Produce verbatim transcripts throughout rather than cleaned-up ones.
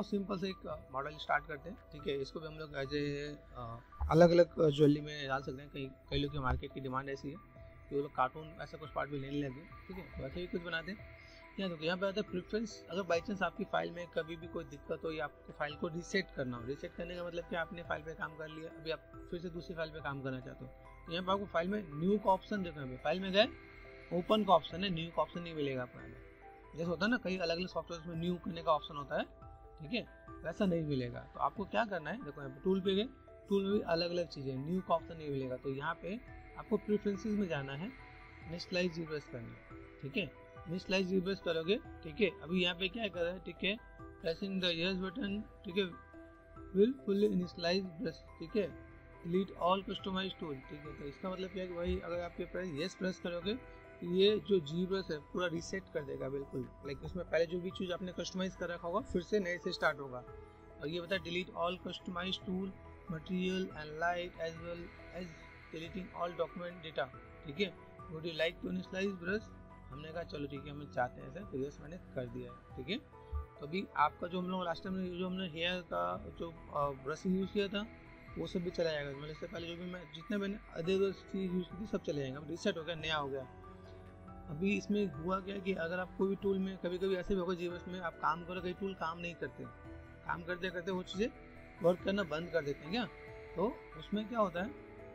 बहुत सिंपल से एक मॉडल स्टार्ट करते हैं, ठीक है। इसको भी हम लोग एज ए अलग अलग ज्वेलरी में डाल सकते हैं। कई कई लोग की मार्केट की डिमांड ऐसी है कि वो लोग कार्टून ऐसा कुछ पार्ट भी लेने लगे, ठीक है। तो ऐसे ही कुछ बनाते हैं। यहाँ देखो, यहाँ पे आता है प्रेफरेंस। अगर बाई चांस आपकी फाइल में कभी भी कोई दिक्कत हो या आपको फाइल को रीसेट करना हो, रीसेट करने का मतलब कि आपने फाइल पे काम कर लिया, अभी आप फिर से दूसरी फाइल पे काम करना चाहते हो, तो यहाँ पे आपको फाइल में न्यू का ऑप्शन देखो। यहाँ पे फाइल में गए, ओपन का ऑप्शन है, न्यू का ऑप्शन नहीं मिलेगा आपको। यहाँ पे जैसे होता है ना, कई अलग अलग सॉफ्टवेयर में न्यू करने का ऑप्शन होता है, ठीक है, वैसा नहीं मिलेगा। तो आपको क्या करना है, देखो यहाँ पे टूल पे गए, टूल में भी अलग अलग चीज़ें, न्यू का ऑप्शन नहीं मिलेगा। तो यहाँ पे आपको प्रेफरेंसेस में जाना है, इनिशियलाइज रिवर्स करना है, ठीक है। इनिशियलाइज रिवर्स करोगे, ठीक है। अभी यहाँ पे क्या कर रहा है, ठीक है, प्रेसिंग द यस बटन, ठीक है, विल फुल्ली इनिशियलाइज ब्रश, ठीक है, डिलीट ऑल कस्टमाइज टूल, ठीक है। तो इसका मतलब क्या है कि भाई अगर आप ये प्रेस यस प्रेस करोगे तो ये जो जी ब्रश है पूरा रीसेट कर देगा बिल्कुल। लाइक उसमें पहले जो भी चीज़ आपने कस्टमाइज कर रखा होगा फिर से नए से स्टार्ट होगा। और ये बता delete all customise tool material and light as well as deleting all document data, ठीक है। Would you like to initialise brush, हमने कहा चलो ठीक है, हम चाहते हैं ऐसा, तो यस मैंने कर दिया है, ठीक है। तो अभी आपका जो हम लोग लास्ट टाइम जो हमने हेयर का जो ब्रश यूज़ किया था वो सब भी चला जाएगा। मतलब इससे पहले जो भी मैं जितने मैंने अदर चीज़ यूज़ की थी सब चले जाएंगे। रीसेट हो गया, नया हो गया। अभी इसमें हुआ क्या कि अगर आप कोई भी टूल में, कभी कभी ऐसे भी होगा जीवन में आप काम करो, कई टूल काम नहीं करते, काम करते करते वो चीज़ें वर्क करना बंद कर देते हैं क्या। तो उसमें क्या होता है,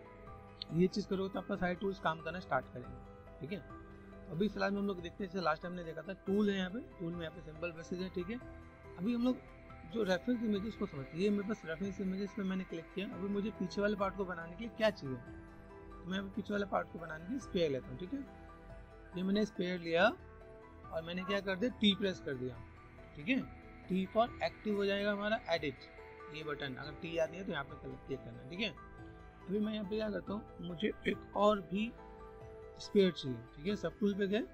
ये चीज़ करोगे तो आपका सारे टूल्स काम करना स्टार्ट करेंगे, ठीक है। अभी फिलहाल में हम लोग देखते हैं, जैसे लास्ट टाइम ने देखा था टूल है यहाँ पे, टूल में यहाँ पे सिंपल ब्रशेज है, ठीक है। अभी हम लोग जो रेफरेंस इमेजेस को समझते हैं, ये मेरे पास रेफरेंस इमेजेस पे मैंने क्लिक किया। अभी मुझे पीछे वाले पार्ट को बनाने के लिए क्या चाहिए, तो मैं अभी पीछे वाले पार्ट को बनाने के लिए स्पेयर लेता हूँ, ठीक है। ये मैंने स्पेयर लिया और मैंने क्या कर दिया, टी प्रेस कर दिया, ठीक है। टी फॉर एक्टिव हो जाएगा हमारा एडिट, ये बटन अगर टी आती है तो यहाँ पे क्लिक करना, ठीक है। अभी मैं यहाँ पे क्या करता हूँ, मुझे एक और भी स्पेयर चाहिए, ठीक है। सब टूल पे गए,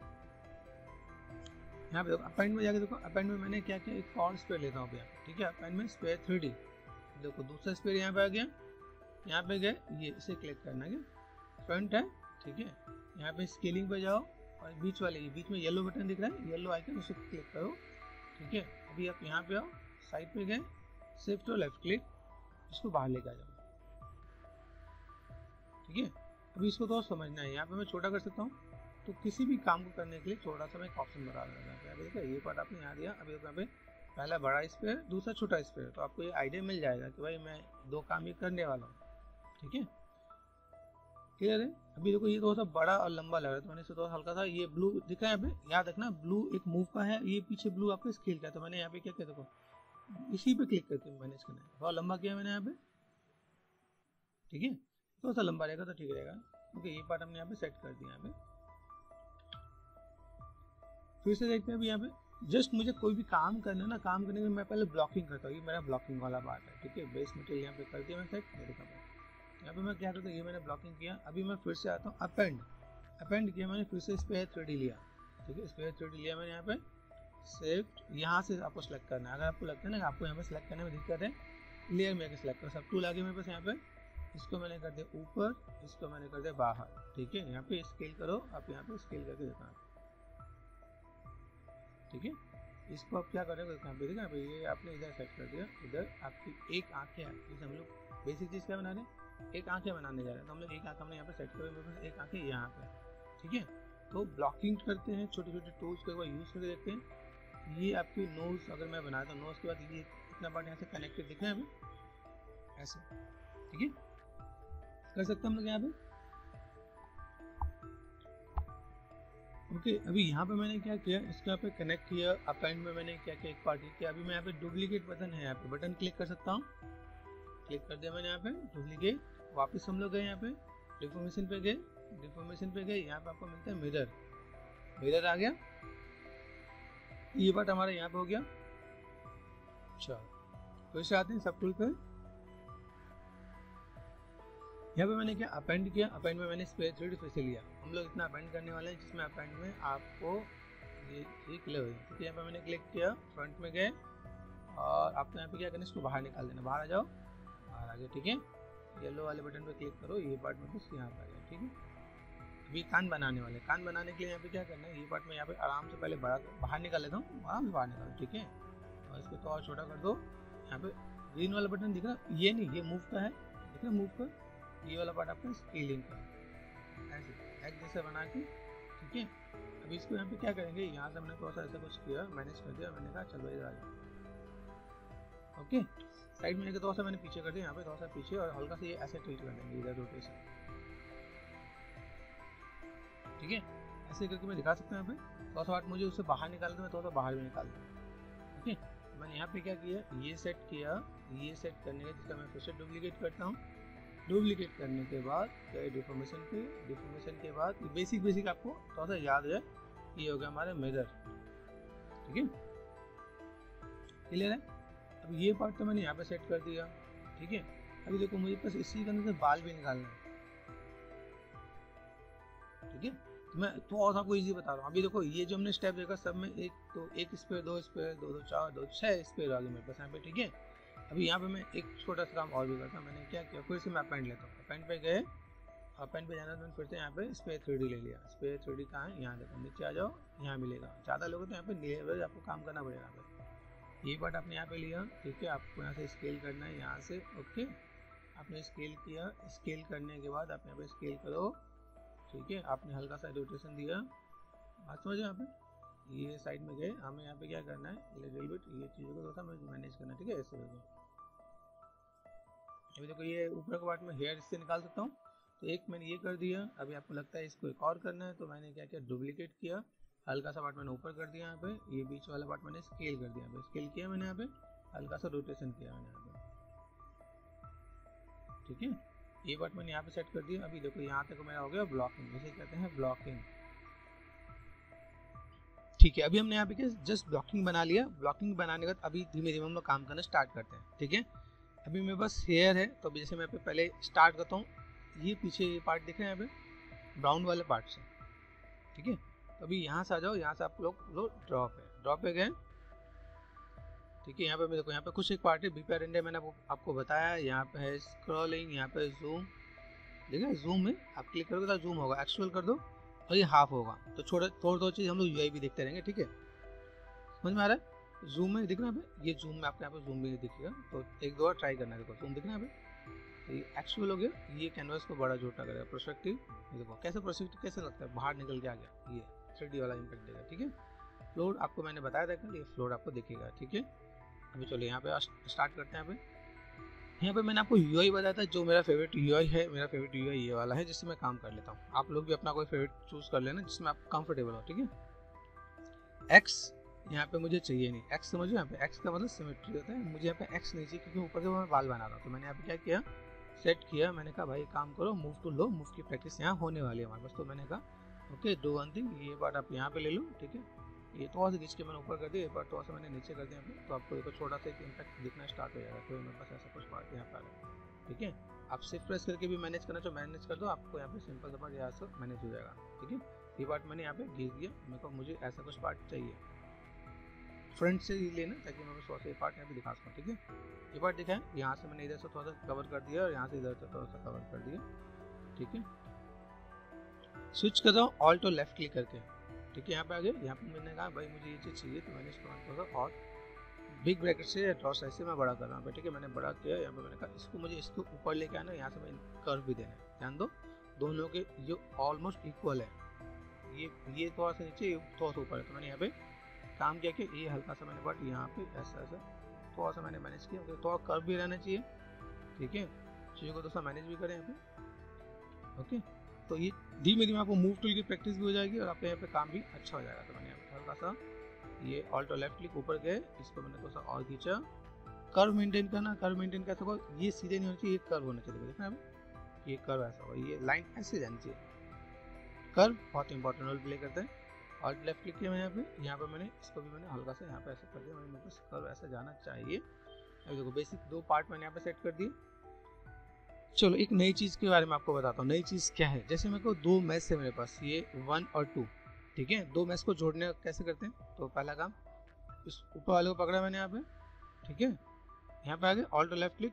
यहाँ पे देखो अपेंड में जाके देखो, अपेंड में मैंने क्या किया, एक और स्पेयर लेता हूँ यहाँ पे, ठीक है। अपेंड में स्पेयर थ्री डी, देखो दूसरा स्पेयर यहाँ पे आ गया। यहाँ पे गए, ये इसे क्लिक करना है, फ्रंट है, ठीक है। यहाँ पे स्केलिंग पे जाओ और बीच वाले, ये बीच में येलो बटन दिख रहा है, येलो आइकन, उसे क्लिक करो, ठीक है। अभी आप यहाँ पे आओ, साइड पे गए, शिफ्ट और लेफ्ट क्लिक, इसको बाहर लेकर जाओ, ठीक है। अभी इसको तो समझना है, यहाँ पे मैं छोटा कर सकता हूँ, तो किसी भी काम को करने के लिए छोटा सा मैं एक ऑप्शन बता रहा है। अभी देखो ये पार्ट आपने यहाँ दिया, अभी यहाँ पे पहला बड़ा स्पेयर, दूसरा छोटा स्पेयर, तो आपको ये आइडिया मिल जाएगा कि भाई मैं दो काम ही करने वाला हूँ, ठीक है, क्लियर है। अभी देखो ये थोड़ा सा बड़ा और लंबा लग रहा है, तो मैंने इसे थोड़ा हल्का सा, ये ब्लू दिख रहा है यहाँ पे, याद रखना ब्लू एक मूव का है, ये पीछे ब्लू आपको स्केल का है, तो मैंने यहाँ पे क्या किया, देखो इसी पे क्लिक करके मैनेज करना है, थोड़ा लंबा किया मैंने यहाँ पे, ठीक है। थोड़ा सा लंबा रहेगा तो ठीक रहेगा, क्योंकि ये पार्ट हमने यहाँ पे सेट कर दिया। यहाँ पे फिर से देखते हैं, अभी यहाँ पे जस्ट मुझे कोई भी काम करना है ना, काम करने के मैं पहले ब्लॉकिंग करता हूँ, ये मेरा ब्लॉकिंग वाला पार्ट है, ठीक है। बेस मटेरियल यहाँ पे कर दिया मैं सेट, देखा यहाँ पे मैं क्या करता हूँ, ये मैंने ब्लॉकिंग किया। अभी मैं फिर से आता हूँ, अपेंड, अपेंड किया मैंने, फिर से स्पेयर थ्री डी लिया, ठीक है। स्पेयर थ्री डी लिया मैंने यहाँ पे, सेफ्ट, यहाँ से आपको सेलेक्ट करना है। अगर आपको लगता है ना कि आपको यहाँ पे सेलेक्ट करने में दिक्कत है, लेयर में सेलेक्ट करो, सब टूल आगे मेरे पास यहाँ पे, इसको मैंने कर दिया ऊपर, इसको मैंने कर दिया बाहर, ठीक है। यहाँ पे स्केल करो, आप यहाँ पे स्केल करके देखना, ठीक है। इसको आप क्या करेंगे, यहाँ पे देखा ये आपने इधर सेट कर दिया, इधर आपकी एक आंखें, जैसे हम लोग बेसिक चीज़ क्या बना रहे हैं, एक आंखें बनाने जा रहे हैं, तो हम लोग एक आंख हमने यहाँ पे सेट करें, मेरे पास एक आंखें यहाँ पे, ठीक है। तो ब्लॉकिंग करते हैं, छोटे छोटे टूल्स को एक बार यूज़ करके देखते हैं। ये आपकी नोज अगर मैं बनाता हूँ, नोज के बाद ये इतना पार्ट यहाँ से कनेक्टेड दिख रहा है अभी ऐसे, ठीक है, कर सकते हैं हम लोग यहाँ पे, ओके okay, अभी यहाँ पे मैंने क्या किया, इसके यहाँ पे कनेक्ट किया, अपेंड में मैंने क्या किया, एक पार्ट किया। अभी मैं यहाँ पे डुप्लीकेट बटन है, यहाँ पे बटन क्लिक कर सकता हूँ, क्लिक कर दिया मैंने यहाँ पे डुप्लीकेट। वापस हम लोग गए यहाँ पे डिफॉर्मेशन पे गए, डिफॉर्मेशन पे गए, यहाँ पे आपको मिलता है मिरर, मिरर आ गया, ये पार्ट हमारा यहाँ पे हो गया। अच्छा तो इसे आते हैं सब टूल पे, यहाँ पे मैंने क्या अपेंड किया, अपेंड में मैंने स्पेयर थ्री डी फिर से लिया। हम लोग इतना अपेंड करने वाले हैं जिसमें अपेंड में आपको ये ये क्लियर हो जाए। यहाँ पे मैंने क्लिक किया, फ्रंट में गए और आपको यहाँ पे क्या करना है, इसको बाहर निकाल देना, बाहर आ जाओ, बाहर आ गया, ठीक है। येलो वाले बटन पे क्लिक करो, ये पार्ट में बस यहाँ पे आ गया, ठीक है। अभी कान बनाने वाले, कान बनाने के लिए यहाँ पे क्या करना है, ये पार्ट में यहाँ पे आराम से पहले बाहर निकाल लेता हूँ, आराम से बाहर निकालो, ठीक है। और इसको तो और छोटा कर दो। यहाँ पे ग्रीन वाला बटन दिख रहा, ये नहीं, ये मूव का है, दिख रहा मूव का, ये वाला पार्ट आपका स्केलिंग का, ऐसे एक जैसे बना के, ठीक है। अभी इसको यहाँ पे क्या करेंगे, यहाँ से हमने थोड़ा सा ऐसा कुछ किया, मैनेज कर दिया, मैंने कहा चलो इधर आ जाओ, ओके। साइड में लेके थोड़ा सा मैंने पीछे कर दिया, यहाँ पे थोड़ा सा पीछे, और हल्का से ये ऐसे टिल्ट कर देंगे इधर रोटेशन, ठीक है। ऐसे करके मैं दिखा सकता हूँ। यहाँ पे थोड़ा सा पार्ट मुझे उससे बाहर निकाल दूँ, मैं थोड़ा सा बाहर भी निकाल दूँ, ठीक है। मैंने यहाँ पे क्या किया, ये सेट किया, ये सेट करने के जिसका मैं फिर से डुप्लीकेट करता हूँ। डुप्लीकेट करने के बाद डिफॉर्मेशन पे, डिफॉर्मेशन के बाद बेसिक बेसिक आपको थोड़ा सा याद है, ये हो गया हमारा मिरर, ठीक है, क्लियर है। अब ये पार्ट तो मैंने यहाँ पे सेट कर दिया, ठीक है। अभी देखो मुझे बस इसी के अंदर से बाल भी निकालना है, ठीक है। मैं थोड़ा सा आपको इजी बता रहा हूँ। अभी देखो ये जो हमने स्टेप देखा, सब में एक तो एक स्पेयर, दो स्पेयर, दो दो चार, दो छह स्पेयर आ गए मेरे पास यहाँ पे, ठीक है। अभी यहाँ पे मैं एक छोटा सा काम और भी करता हूँ। मैंने क्या किया, फिर से मैं अपेंड लेता हूँ, अपेंड पे गए, अपेंड पे जाना तो मैंने फिर से यहाँ पे स्पेयर थ्री डी ले लिया। स्पेयर थ्री डी कहाँ है, यहाँ देखो, नीचे आ जाओ, यहाँ मिलेगा। ज़्यादा लोग तो यहाँ पे लेवल आपको काम करना पड़ेगा। यहाँ पे ये पार्ट आपने यहाँ पे लिया, ठीक है। आपको यहाँ से स्केल करना है, यहाँ से, ओके। आपने स्केल किया, स्केल करने के बाद आप यहाँ पे स्केल करो, ठीक है। आपने हल्का सा रोटेशन दिया, बात समझो। यहाँ पे ये साइड में गए, हमें यहाँ पे क्या करना है, लिटिल बिट ये चीज़ों को थोड़ा सा मैनेज करना है, ठीक है। ऐसे करके अभी देखो ये ऊपर का पार्ट में हेयर इससे निकाल सकता हूँ, तो एक मैंने ये कर दिया। अभी आपको लगता है इसको एक और करना है, तो मैंने क्या किया, डुप्लीकेट किया, हल्का सा पार्ट मैंने ऊपर कर दिया, यहाँ पे ये बीच वाला पार्ट मैंने स्केल कर दिया, यहाँ पे स्केल किया मैंने, यहाँ पे हल्का सा रोटेशन किया मैंने यहाँ पे, ठीक है। ये पार्ट मैंने यहाँ पे सेट कर दिया। अभी देखो यहाँ तक मेरा हो गया ब्लॉकिंग, जिसे कहते हैं ब्लॉकिंग, ठीक है। अभी हमने यहाँ पे क्या जस्ट ब्लॉकिंग बना लिया। ब्लॉकिंग बनाने के बाद अभी धीमे धीमे हम लोग काम करना स्टार्ट करते हैं, ठीक है। अभी मेरे पास हेयर है, तो अभी जैसे मैं पे पहले स्टार्ट करता हूँ, ये पीछे ये पार्ट दिख रहे हैं यहाँ पे ब्राउन वाले पार्ट से, ठीक है। तो अभी यहाँ से आ जाओ, यहाँ से आप लोग लोग ड्रॉप है, ड्रॉप पे गए, ठीक है। यहाँ पे मैं देखो, यहाँ पे कुछ एक पार्ट है बीपीआर इंडिया, मैंने आपको, आपको बताया। यहाँ पे है स्क्रॉलिंग, यहाँ पे जूम, देखिए जूम में आप क्लिक करोगे तो जूम होगा, एक्चुअल कर दो और ये हाफ होगा। तो छोटे थोड़ी थोड़ी चीज़ हम लोग यूआई भी देखते रहेंगे, ठीक है। समझ में आ रहा है। जूम में दिख रहा है, ये जूम में आपको यहाँ पे जूम भी दिखेगा, तो एक दो बार ट्राई करना है। देखो जूम दिख रहा है, तो ये एक्चुअल हो गया, ये कैनवास को बड़ा छोटा करेगा। प्रोस्पेक्टिव देखो कैसे, प्रोस्पेक्टिव कैसे लगता है, बाहर निकल के आ गया, ये थ्री डी वाला इम्पैक्ट देगा, ठीक है। फ्लोर आपको मैंने बताया था कल, ये फ्लोर आपको दिखेगा, ठीक है। अभी चलो यहाँ पे स्टार्ट करते हैं। यहाँ पे यहाँ पे मैंने आपको यूआई बताया था, जो मेरा फेवरेट यूआई है, मेरा फेवरेट यूआई ये वाला है, जिससे मैं काम कर लेता हूँ। आप लोग भी अपना कोई फेवरेट चूज कर लेना, जिसमें आप कंफर्टेबल हो, ठीक है। एक्स यहाँ पे मुझे चाहिए नहीं, एक्स समझो, यहाँ पे एक्स का मतलब सिमेट्री होता है, मुझे यहाँ पे एक्स नहीं चाहिए, क्योंकि ऊपर से मैं बाल बना रहा हूँ। तो मैंने यहाँ पे क्या किया, सेट किया, मैंने कहा भाई काम करो, मूव टू लो, मूव की प्रैक्टिस यहाँ होने वाली है हमारे पास। तो मैंने कहा ओके डू वन थिंग, ये पार्ट आप यहाँ पे ले लो, ठीक है। ये थोड़ा सा खींच के मैंने ऊपर कर दिया, ये पार्ट थोड़ा सा मैंने नीचे कर दिया, तो आपको देखो छोटा सा एक इम्पैक्ट दिखना स्टार्ट हो जाएगा। तो मेरे पास ऐसा कुछ पार्ट यहाँ पे आ रहा है, ठीक है। आप सिर्फ प्रेस करके भी मैनेज करना चाहो मैनेज कर दो, आपको यहाँ पे सिंपल सा पार्ट यहाँ से मैनेज हो जाएगा, ठीक है। ये पार्ट मैंने यहाँ पे घिस दिया, मेरे को मुझे ऐसा कुछ पार्ट चाहिए, फ्रंट से ही लेना, ताकि मैं थोड़ा सा ये पार्ट यहाँ पे दिखा सकूँ, ठीक है। ये पार्ट दिखा है, यहाँ से मैंने इधर से थोड़ा सा कवर कर दिया और यहाँ से इधर से थोड़ा सा कवर कर दिया, ठीक है। स्विच कर रहा हूँ ऑल्ट और लेफ्ट क्लिक करके, ठीक है। यहाँ पे आ गए, यहाँ पे मैंने कहा भाई मुझे ये चीज़ चाहिए, तो मैंने इसको थोड़ा सा और बिग ब्रैकेट से ड्रॉ साइज से मैं बड़ा कर रहा हूँ, ठीक है। मैंने बड़ा किया, यहाँ पे मैंने कहा इसको मुझे इसको ऊपर लेके आना, यहाँ से मैं कर्व भी देना है। ध्यान दो, दोनों के जो ऑलमोस्ट इक्वल है, ये ये थोड़ा सा नीचे, थोड़ा सा ऊपर है। तो मैंने यहाँ पे काम किया कि ये हल्का सा मैंने बट यहाँ पे ऐसा ऐसा थोड़ा सा मैंने मैनेज किया, थोड़ा कर्व भी रहना चाहिए, ठीक है। चीज़ों को थोड़ा मैनेज भी करें यहाँ पे, ओके। तो ये धीमे धीमे आपको मूव टूल की प्रैक्टिस भी हो जाएगी और आपके यहाँ पे काम भी अच्छा हो जाएगा। तो मैंने यहाँ पे हल्का सा ये ऑल्ट और लेफ्ट क्लिक ऊपर गए, इसको मैंने थोड़ा सा और खींचा, कर्व मेंटेन करना, कर्व मेंटेन कैसे हो, ये सीधे नहीं होना चाहिए, ये कर्व होना चाहिए, देखना है, ये कर्व ऐसा हो, ये लाइन ऐसे जानी चाहिए। कर्व बहुत इंपॉर्टेंट रोल प्ले करता है। और लेफ्ट क्लिक किया मैंने यहाँ पे, यहाँ पे मैंने इसको भी मैंने हल्का सा यहाँ पे ऐसे कर दिया, मेरे को कर्व ऐसा जाना चाहिए। अभी देखो बेसिक दो पार्ट मैंने यहाँ पे सेट कर दिए। चलो एक नई चीज़ के बारे में आपको बताता हूँ। नई चीज़ क्या है, जैसे मेरे को दो मैच है मेरे पास, ये वन और टू, ठीक है। दो मैच को जोड़ने कैसे करते हैं, तो पहला काम इस ऊपर वाले को पकड़ा मैंने यहाँ पे, ठीक है। यहाँ पे आ गए ऑल्ट और लेफ्ट क्लिक,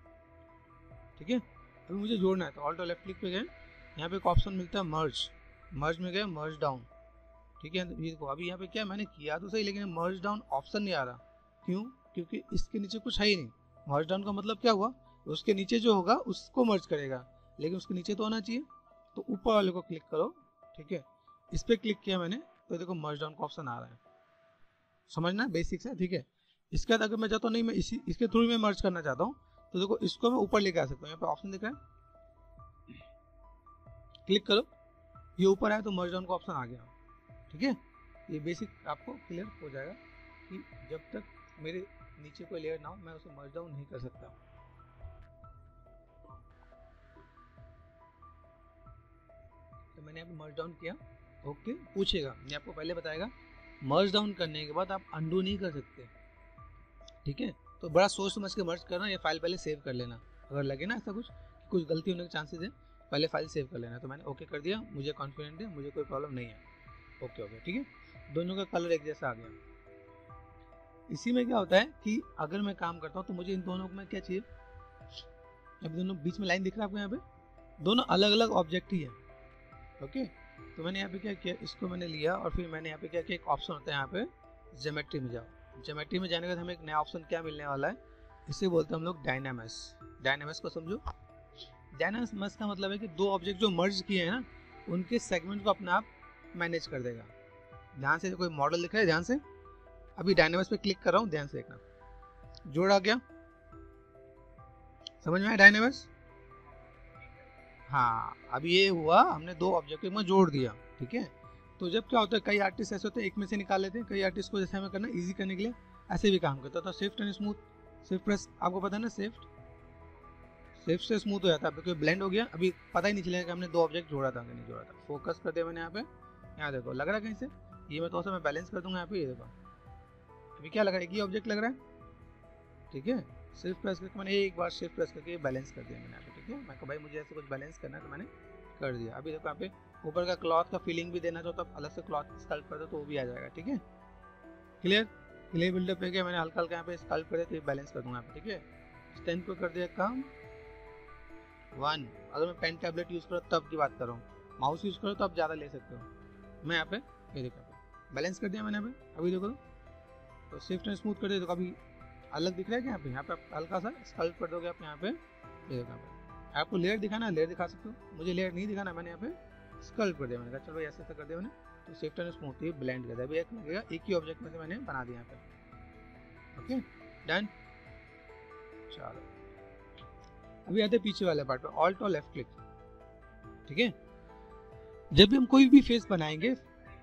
ठीक है। अभी मुझे जोड़ना है, तो ऑल्ट और लेफ्ट क्लिक पे गए, यहाँ पे एक ऑप्शन मिलता है मर्ज, मर्ज में गए मर्ज डाउन, ठीक है। ये देखो अभी यहाँ पे क्या मैंने किया तो सही, लेकिन मर्ज डाउन ऑप्शन नहीं आ रहा, क्यों? क्योंकि इसके नीचे कुछ है ही नहीं। मर्ज डाउन का मतलब क्या हुआ, उसके नीचे जो होगा उसको मर्ज करेगा, लेकिन उसके नीचे तो होना चाहिए। तो ऊपर वाले को क्लिक करो, ठीक है, इस पर क्लिक किया मैंने तो देखो मर्ज डाउन का ऑप्शन आ रहा है। समझना बेसिक्स है, ठीक है। इसके बाद अगर मैं चाहता हूँ नहीं मैं इसी इसके थ्रू मैं मर्ज करना चाहता हूँ, तो देखो इसको मैं ऊपर लेके आ सकता हूँ। यहाँ पे ऑप्शन दिख रहा है, क्लिक करो, ये ऊपर आया तो मर्ज डाउन का ऑप्शन आ गया, ठीक है। ये बेसिक आपको क्लियर हो जाएगा कि जब तक मेरे नीचे कोई लेयर ना हो मैं उसे मर्ज डाउन नहीं कर सकता। तो मैंने यहाँ पे मर्ज डाउन किया, ओके। पूछेगा, ये आपको पहले बताएगा मर्ज डाउन करने के बाद आप अंडू नहीं कर सकते, ठीक है। तो बड़ा सोच समझ के मर्ज करना, ये फाइल पहले सेव कर लेना। अगर लगे ना ऐसा कुछ कुछ गलती होने के चांसेस है, पहले फाइल सेव कर लेना। तो मैंने ओके कर दिया, मुझे कॉन्फिडेंट है, मुझे कोई प्रॉब्लम नहीं है, ओके हो गया, ठीक है। दोनों का कलर एक जैसा आ गया। इसी में क्या होता है कि अगर मैं काम करता हूँ तो मुझे इन दोनों में क्या चाहिए, अब दोनों बीच में लाइन दिख रहा है आपको, यहाँ पे दोनों अलग अलग ऑब्जेक्ट ही है, ओके। तो मैंने यहाँ पे क्या किया, इसको मैंने लिया और फिर मैंने यहाँ पे क्या किया, एक ऑप्शन होता है यहाँ पे ज्योमेट्री में जाओ। ज्योमेट्री में जाने के बाद हमें एक नया ऑप्शन क्या मिलने वाला है, इसे बोलते हैं हम लोग डायनामस। डायनामस को समझो, डायनामस का मतलब है कि दो ऑब्जेक्ट जो मर्ज किए हैं ना उनके सेगमेंट को अपने आप मैनेज कर देगा। ध्यान से, कोई मॉडल दिख रहा है, ध्यान से, अभी डायनामस पे क्लिक कर रहा हूँ, ध्यान से देखना, जोड़ा गया, समझ में आया डायनामस? हाँ, अभी ये हुआ, हमने दो ऑब्जेक्ट में जोड़ दिया, ठीक है। तो जब क्या होता है, कई आर्टिस्ट ऐसे होते हैं एक में से निकाल लेते हैं, कई आर्टिस्ट को जैसे हमें करना इजी करने के लिए ऐसे भी काम करता है। तो shift and smooth, shift press आपको पता है ना, शिफ्ट शिफ्ट से स्मूथ हो जाता है, क्योंकि ब्लेंड हो गया, अभी पता ही नहीं चलेगा कि हमने दो ऑब्जेक्ट जोड़ा था कि नहीं जोड़ा था। फोकस कर दिया मैंने यहाँ पे, यहाँ देखो लग रहा है कहीं से, ये मैं थोड़ा सा मैं बैलेंस कर दूंगा यहाँ पे, ये देखो अभी क्या लग रहा है, एक ही ऑब्जेक्ट लग रहा है, ठीक है। शिफ्ट प्रेस करके मैंने एक बार शिफ्ट प्रेस करके बैलेंस कर दिया मैंने यहाँ पे, ठीक है। मैं कहा भाई मुझे ऐसे कुछ बैलेंस करना है तो मैंने कर दिया। अभी देखो यहाँ पे ऊपर का क्लॉथ का फीलिंग भी देना चाहो तो अलग से क्लॉथ स्कल्प कर दो तो वो भी आ जाएगा, ठीक है। क्लियर क्लियर बिल्डअप पे गया मैंने, हल्का हल्का यहाँ पे स्कल्प कर दिया तो ये बैलेंस कर दूंगा यहाँ पे, ठीक है। स्ट्रेंथ को कर दिया कम वन। अगर मैं पेन टैबलेट यूज़ करूँ तब की बात कर रहा हूँ, माउस यूज़ करो तो आप ज़्यादा ले सकते हो। मैं यहाँ पे ये देखो बैलेंस कर दिया मैंने यहाँ पे। अभी देखो तो शिफ्ट एंड स्मूथ कर दिया, देखो अभी अलग दिख रहा है कि यहाँ पे, यहाँ पे आप हल्का सा स्कल्प कर दोगे आप यहाँ पे, ये देखो यहाँ पे आपको लेयर दिखाना, लेयर दिखा सकते हो, मुझे लेयर नहीं दिखाना, मैंने यहाँ पे स्कल्प कर दिया। मैंने कहा चलो भाई ऐसे ऐसे कर दिया मैंने, तो शिफ्ट एंड स्मूथ ये ब्लेंड कर दिया। अभी एक लगेगा, एक ही ऑब्जेक्ट में से मैंने बना दिया यहाँ पे, ओके डन। चलो अभी आते पीछे वाले पार्ट पे, ऑल्ट और लेफ्ट क्लिक, ठीक है। जब भी हम कोई भी फेस बनाएंगे,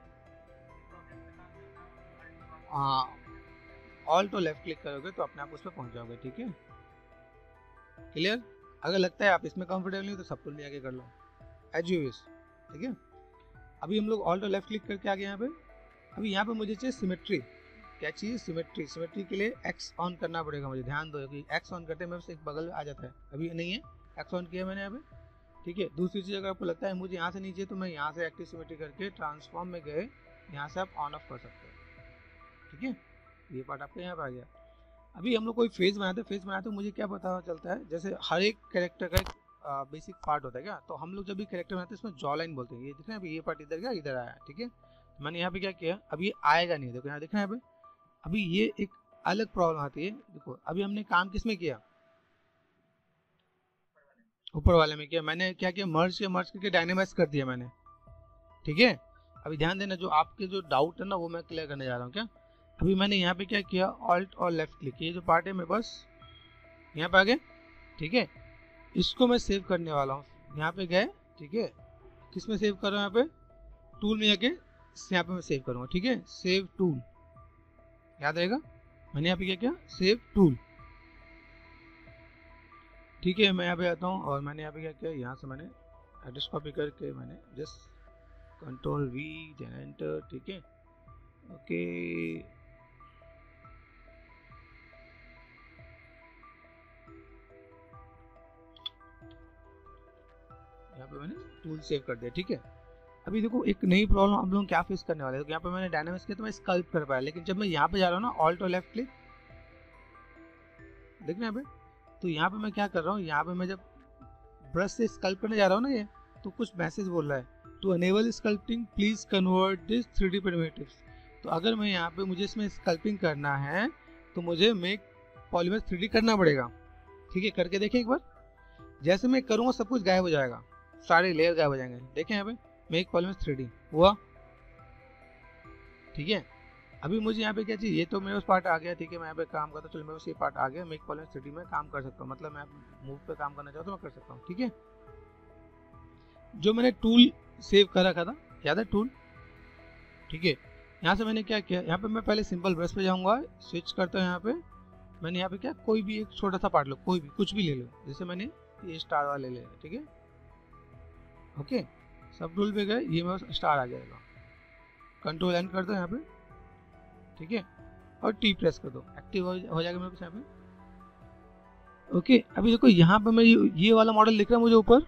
हाँ ऑल्ट और लेफ्ट क्लिक करोगे तो अपने आप उस पर पहुंच जाओगे, ठीक है। क्लियर? अगर लगता है आप इसमें कंफर्टेबल नहीं हो तो सब कुछ आगे कर लो, एज यू विश, ठीक है। अभी हम लोग ऑल्ट और लेफ्ट क्लिक करके आ गए यहाँ पे। अभी यहाँ पे मुझे चाहिए सिमेट्री, क्या चाहिए, सिमेट्री। सिमेट्री के लिए एक्स ऑन करना पड़ेगा मुझे, ध्यान दो कि एक्स ऑन करते में एक बगल आ जाता है, अभी नहीं है, एक्स ऑन किया मैंने यहाँ पे, ठीक है। दूसरी चीज़ अगर आपको लगता है मुझे यहाँ से नीचे, तो मैं यहाँ से एक्टिव सिमेट्री करके ट्रांसफॉर्म में गए, यहाँ से आप ऑन ऑफ कर सकते हो, ठीक है। ये पार्ट आपको यहाँ पे आ गया। अभी हम लोग कोई फेस बनाते फेस बनाते तो मुझे क्या पता चलता है, जैसे हर एक कैरेक्टर का एक बेसिक पार्ट होता है क्या, तो हम लोग जब भी कैरेक्टर बनाते हैं इसमें जॉ लाइन बोलते हैं, ये दिख रहा है, ये पार्ट इधर गया इधर आया, ठीक है। तो मैंने यहाँ पे क्या किया, अभी ये आएगा नहीं, देखो यहाँ दिख रहा है यहाँ पे। अभी ये एक अलग प्रॉब्लम आती है, देखो अभी हमने काम किस में किया, ऊपर वाले में किया। मैंने क्या किया, मर्ज के मर्ज करके डायनेमाइज कर दिया मैंने, ठीक है। अभी ध्यान देना, जो आपके जो डाउट है ना वो मैं क्लियर करने जा रहा हूँ क्या। अभी मैंने यहाँ पे क्या किया, ऑल्ट और लेफ्ट क्लिक, ये जो पार्ट है मैं बस यहाँ पे आ गए, ठीक है। इसको मैं सेव करने वाला हूँ, यहाँ पे गए, ठीक है। किस में सेव कर रहा हूँ, यहाँ पे टूल में जाके यहाँ पे मैं सेव करूँगा, ठीक है। सेव टूल, याद रहेगा, मैंने यहाँ पे क्या किया, सेव टूल, ठीक है। मैं यहाँ पे आता हूँ और मैंने यहाँ पे क्या किया, यहाँ से मैंने एड्रेस कॉपी करके मैंने just control V then enter, ठीक है, ओके। यहाँ पे मैंने टूल सेव कर दिया, ठीक है। अभी देखो एक नई प्रॉब्लम हम लोग क्या फेस करने वाले हैं, तो यहाँ पे मैंने डायनामिक्स किया तो मैं स्कल्प कर पाया, लेकिन जब मैं यहाँ पे जा रहा हूँ ना, ऑल्ट और लेफ्ट क्लिक, देखना यहाँ पे, तो यहाँ पे मैं क्या कर रहा हूँ, यहाँ पे मैं जब ब्रश से स्कल्प करने जा रहा हूँ ना, ये तो कुछ मैसेज बोल रहा है, to enable sculpting please convert this three D primitives. तो अगर मैं यहाँ पे मुझे इसमें स्कल्पिंग करना है तो मुझे मेक पॉलीमर थ्री डी करना पड़ेगा। ठीक है, करके देखें एक बार। जैसे मैं करूँगा सब कुछ गायब हो जाएगा, सारे लेयर गायब हो जाएंगे। देखें यहाँ पे मेक पॉलीमर थ्री डी हुआ। ठीक है, अभी मुझे यहाँ पे क्या चाहिए, ये तो मेरे पास पार्ट आ गया। ठीक है, मैं यहाँ पे काम करता हूँ, चलो मेरे पास ये पार्ट आ गया। मेक पॉलीमर थ्री डी में काम कर सकता हूँ, मतलब मैं मूव पे काम करना चाहता हूँ तो मैं कर सकता हूँ। ठीक है, जो मैंने टूल सेव कर रखा था, याद है टूल। ठीक है, यहाँ से मैंने क्या किया, यहाँ पे मैं पहले सिंपल ब्रश पे जाऊँगा, स्विच करता हूँ। यहाँ पे मैंने यहाँ पे क्या, कोई भी एक छोटा सा पार्ट लो, कोई भी कुछ भी ले लो। जैसे मैंने ये स्टार वाले ले लिया। ठीक है, ओके, सब टूल पे गए, ये मेरा स्टार आ जाएगा। कंट्रोल एन कर दो यहाँ पे। ठीक है, और टी प्रेस कर दो, एक्टिव हो जाएगा मेरे पास यहाँ पे। ओके, अभी देखो यहाँ पे मैं ये वाला मॉडल दिख रहा है मुझे ऊपर,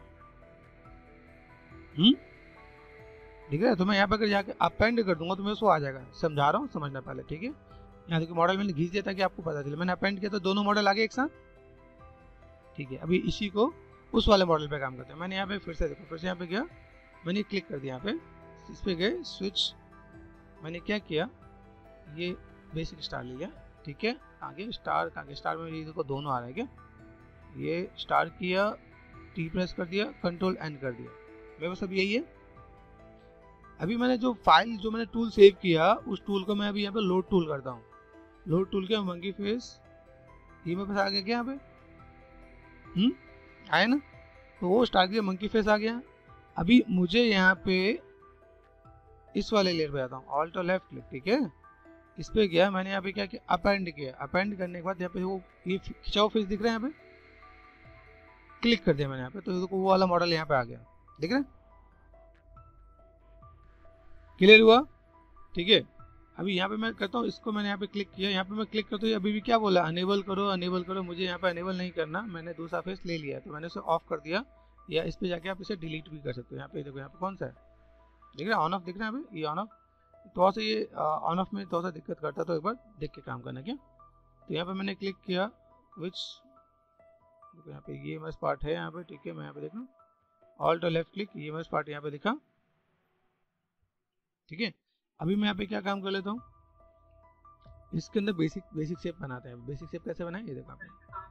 हम्म दिख रहा है। तो मैं यहाँ पे अगर जाके अपेंड कर दूंगा तो मैं उसको आ जाएगा। समझा रहा हूँ, समझना पहले। ठीक है, यहाँ देखो मॉडल मैंने खींच दिया ताकि आपको पता चले। मैंने अपेंड किया तो दोनों मॉडल आ गए एक साथ। ठीक है, अभी इसी को उस वाले मॉडल पे काम करते हैं। मैंने यहाँ पे फिर से देखो, फिर से यहाँ पे गया, मैंने क्लिक कर दिया, यहाँ पे इस पे गए, स्विच। मैंने क्या किया, ये बेसिक स्टार लिया। ठीक है, आगे स्टार, आगे स्टार में ये देखो दोनों आ रहे हैं क्या, ये स्टार किया, टी प्रेस कर दिया, कंट्रोल एन कर दिया। मेरे पास अब यही है। अभी मैंने जो फाइल, जो मैंने टूल सेव किया, उस टूल को मैं अभी यहाँ पे लोड टूल करता हूँ। लोड टूल के मंकी फेस, ये मेरे पास आ गया क्या यहाँ पे, हम्म आया ना। तो वो स्टार किया, मंकी फेस आ गया। अभी मुझे यहाँ पे इस वाले लेयर पे आता हूँ, ऑल्ट और लेफ्ट क्लिक। ठीक है, इस पे गया, मैंने यहाँ पे क्या किया, अपेंड किया। अपेंड करने के बाद यहाँ पे वो ये खिंचाव फेस दिख रहा है, यहाँ पे क्लिक कर दिया मैंने यहाँ पे, तो वो वाला मॉडल यहाँ पे आ गया। दिख रहा है, क्लियर हुआ। ठीक है, अभी यहाँ पे मैं करता हूँ, इसको मैंने यहाँ पे क्लिक किया, यहाँ पे मैं क्लिक करता हूँ, अभी भी क्या बोला, अनेबल करो, अनेबल करो। मुझे यहाँ पे अनेबल नहीं करना, मैंने दूसरा फेस ले लिया, तो मैंने उसे ऑफ कर दिया। या इस पे जाके आप इसे डिलीट भी कर सकते हो। यहाँ पे देखो, यहाँ पे कौन सा है, दिख रहा है, ऑन ऑफ दिख रहा है। अभी ये ऑन ऑफ, थोड़ा सा ये ऑन ऑफ में थोड़ा सा दिक्कत करता, तो एक बार देख के काम करना क्या। तो यहाँ पे मैंने क्लिक किया, विच देखो यहाँ पे ये मस पार्ट है यहाँ पे। ठीक है, मैं यहाँ पे देख रहा हूँ, ऑल्ट और लेफ्ट क्लिक, ये मस पार्ट यहाँ पे दिखा। ठीक है, अभी मैं यहाँ पे क्या काम कर लेता हूँ, इसके अंदर बेसिक बेसिक शेप बनाते हैं। बेसिक शेप कैसे बनाए, ये देखो आपने,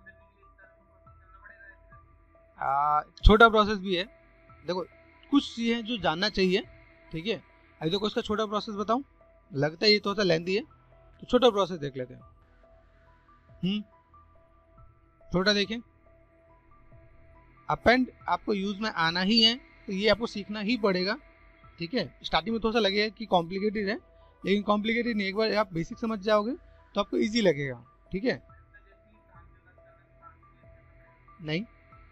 छोटा प्रोसेस भी है। देखो कुछ चीज़ें हैं जो जानना चाहिए। ठीक है, अभी देखो इसका छोटा प्रोसेस बताऊं, लगता है ये थोड़ा सा लेंथी है, तो छोटा प्रोसेस देख लेते हैं। हम्म छोटा देखें, अपेंड आपको यूज में आना ही है, तो ये आपको सीखना ही पड़ेगा। ठीक है, स्टार्टिंग में थोड़ा सा लगेगा कि कॉम्प्लिकेटेड है, लेकिन कॉम्प्लिकेटेड नहीं, एक बार आप बेसिक समझ जाओगे तो आपको इजी लगेगा। ठीक है, नहीं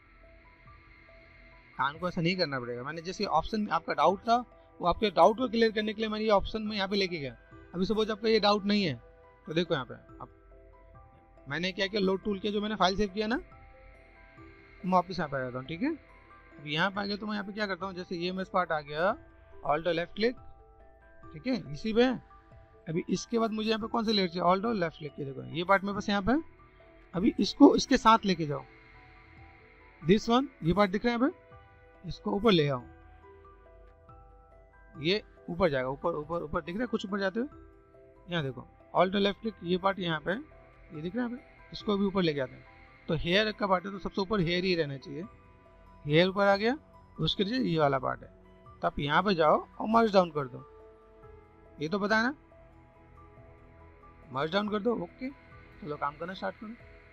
कान को ऐसा नहीं करना पड़ेगा। मैंने जैसे ऑप्शन, आपका डाउट था, वो आपके डाउट को क्लियर करने के लिए मैंने ये ऑप्शन में यहाँ पे लेके गया। अभी सपोज आपका ये डाउट नहीं है, तो देखो यहाँ पे अब मैंने क्या किया, लोड टूल के जो मैंने फाइल सेव किया ना, मैं वापस यहाँ पे आ जाता हूँ। ठीक है, अब यहाँ पे आ गया तो मैं यहाँ पे क्या करता हूँ, जैसे ये मेरा पार्ट आ गया, ऑल्ट और लेफ्ट क्लिक। ठीक है, इसी पे अभी इसके बाद मुझे यहाँ पे कौन सा लेयर चाहिए, ऑल्ट और लेफ्ट क्लिक। देखो ये पार्ट मेरे पास यहाँ पे, अभी इसको इसके साथ लेके जाओ, दिस वन, ये पार्ट दिख रहा है यहाँ पे, इसको ऊपर ले आओ, ये ऊपर जाएगा, ऊपर ऊपर ऊपर दिख रहा है कुछ ऊपर जाते हुए। यहाँ देखो ऑल्ट और लेफ्ट क्लिक, ये पार्ट यहाँ पे, ये दिख रहा है यहाँ पे, इसको भी ऊपर लेके आते हैं। तो हेयर का पार्ट है तो सबसे ऊपर हेयर ही रहना चाहिए। हेयर ऊपर आ गया, उसके नीचे ये वाला पार्ट है, तो आप यहाँ पे जाओ और मर्ज डाउन कर दो। ये तो पता है ना, मर्ज डाउन कर दो। ओके, चलो काम करना स्टार्ट करो।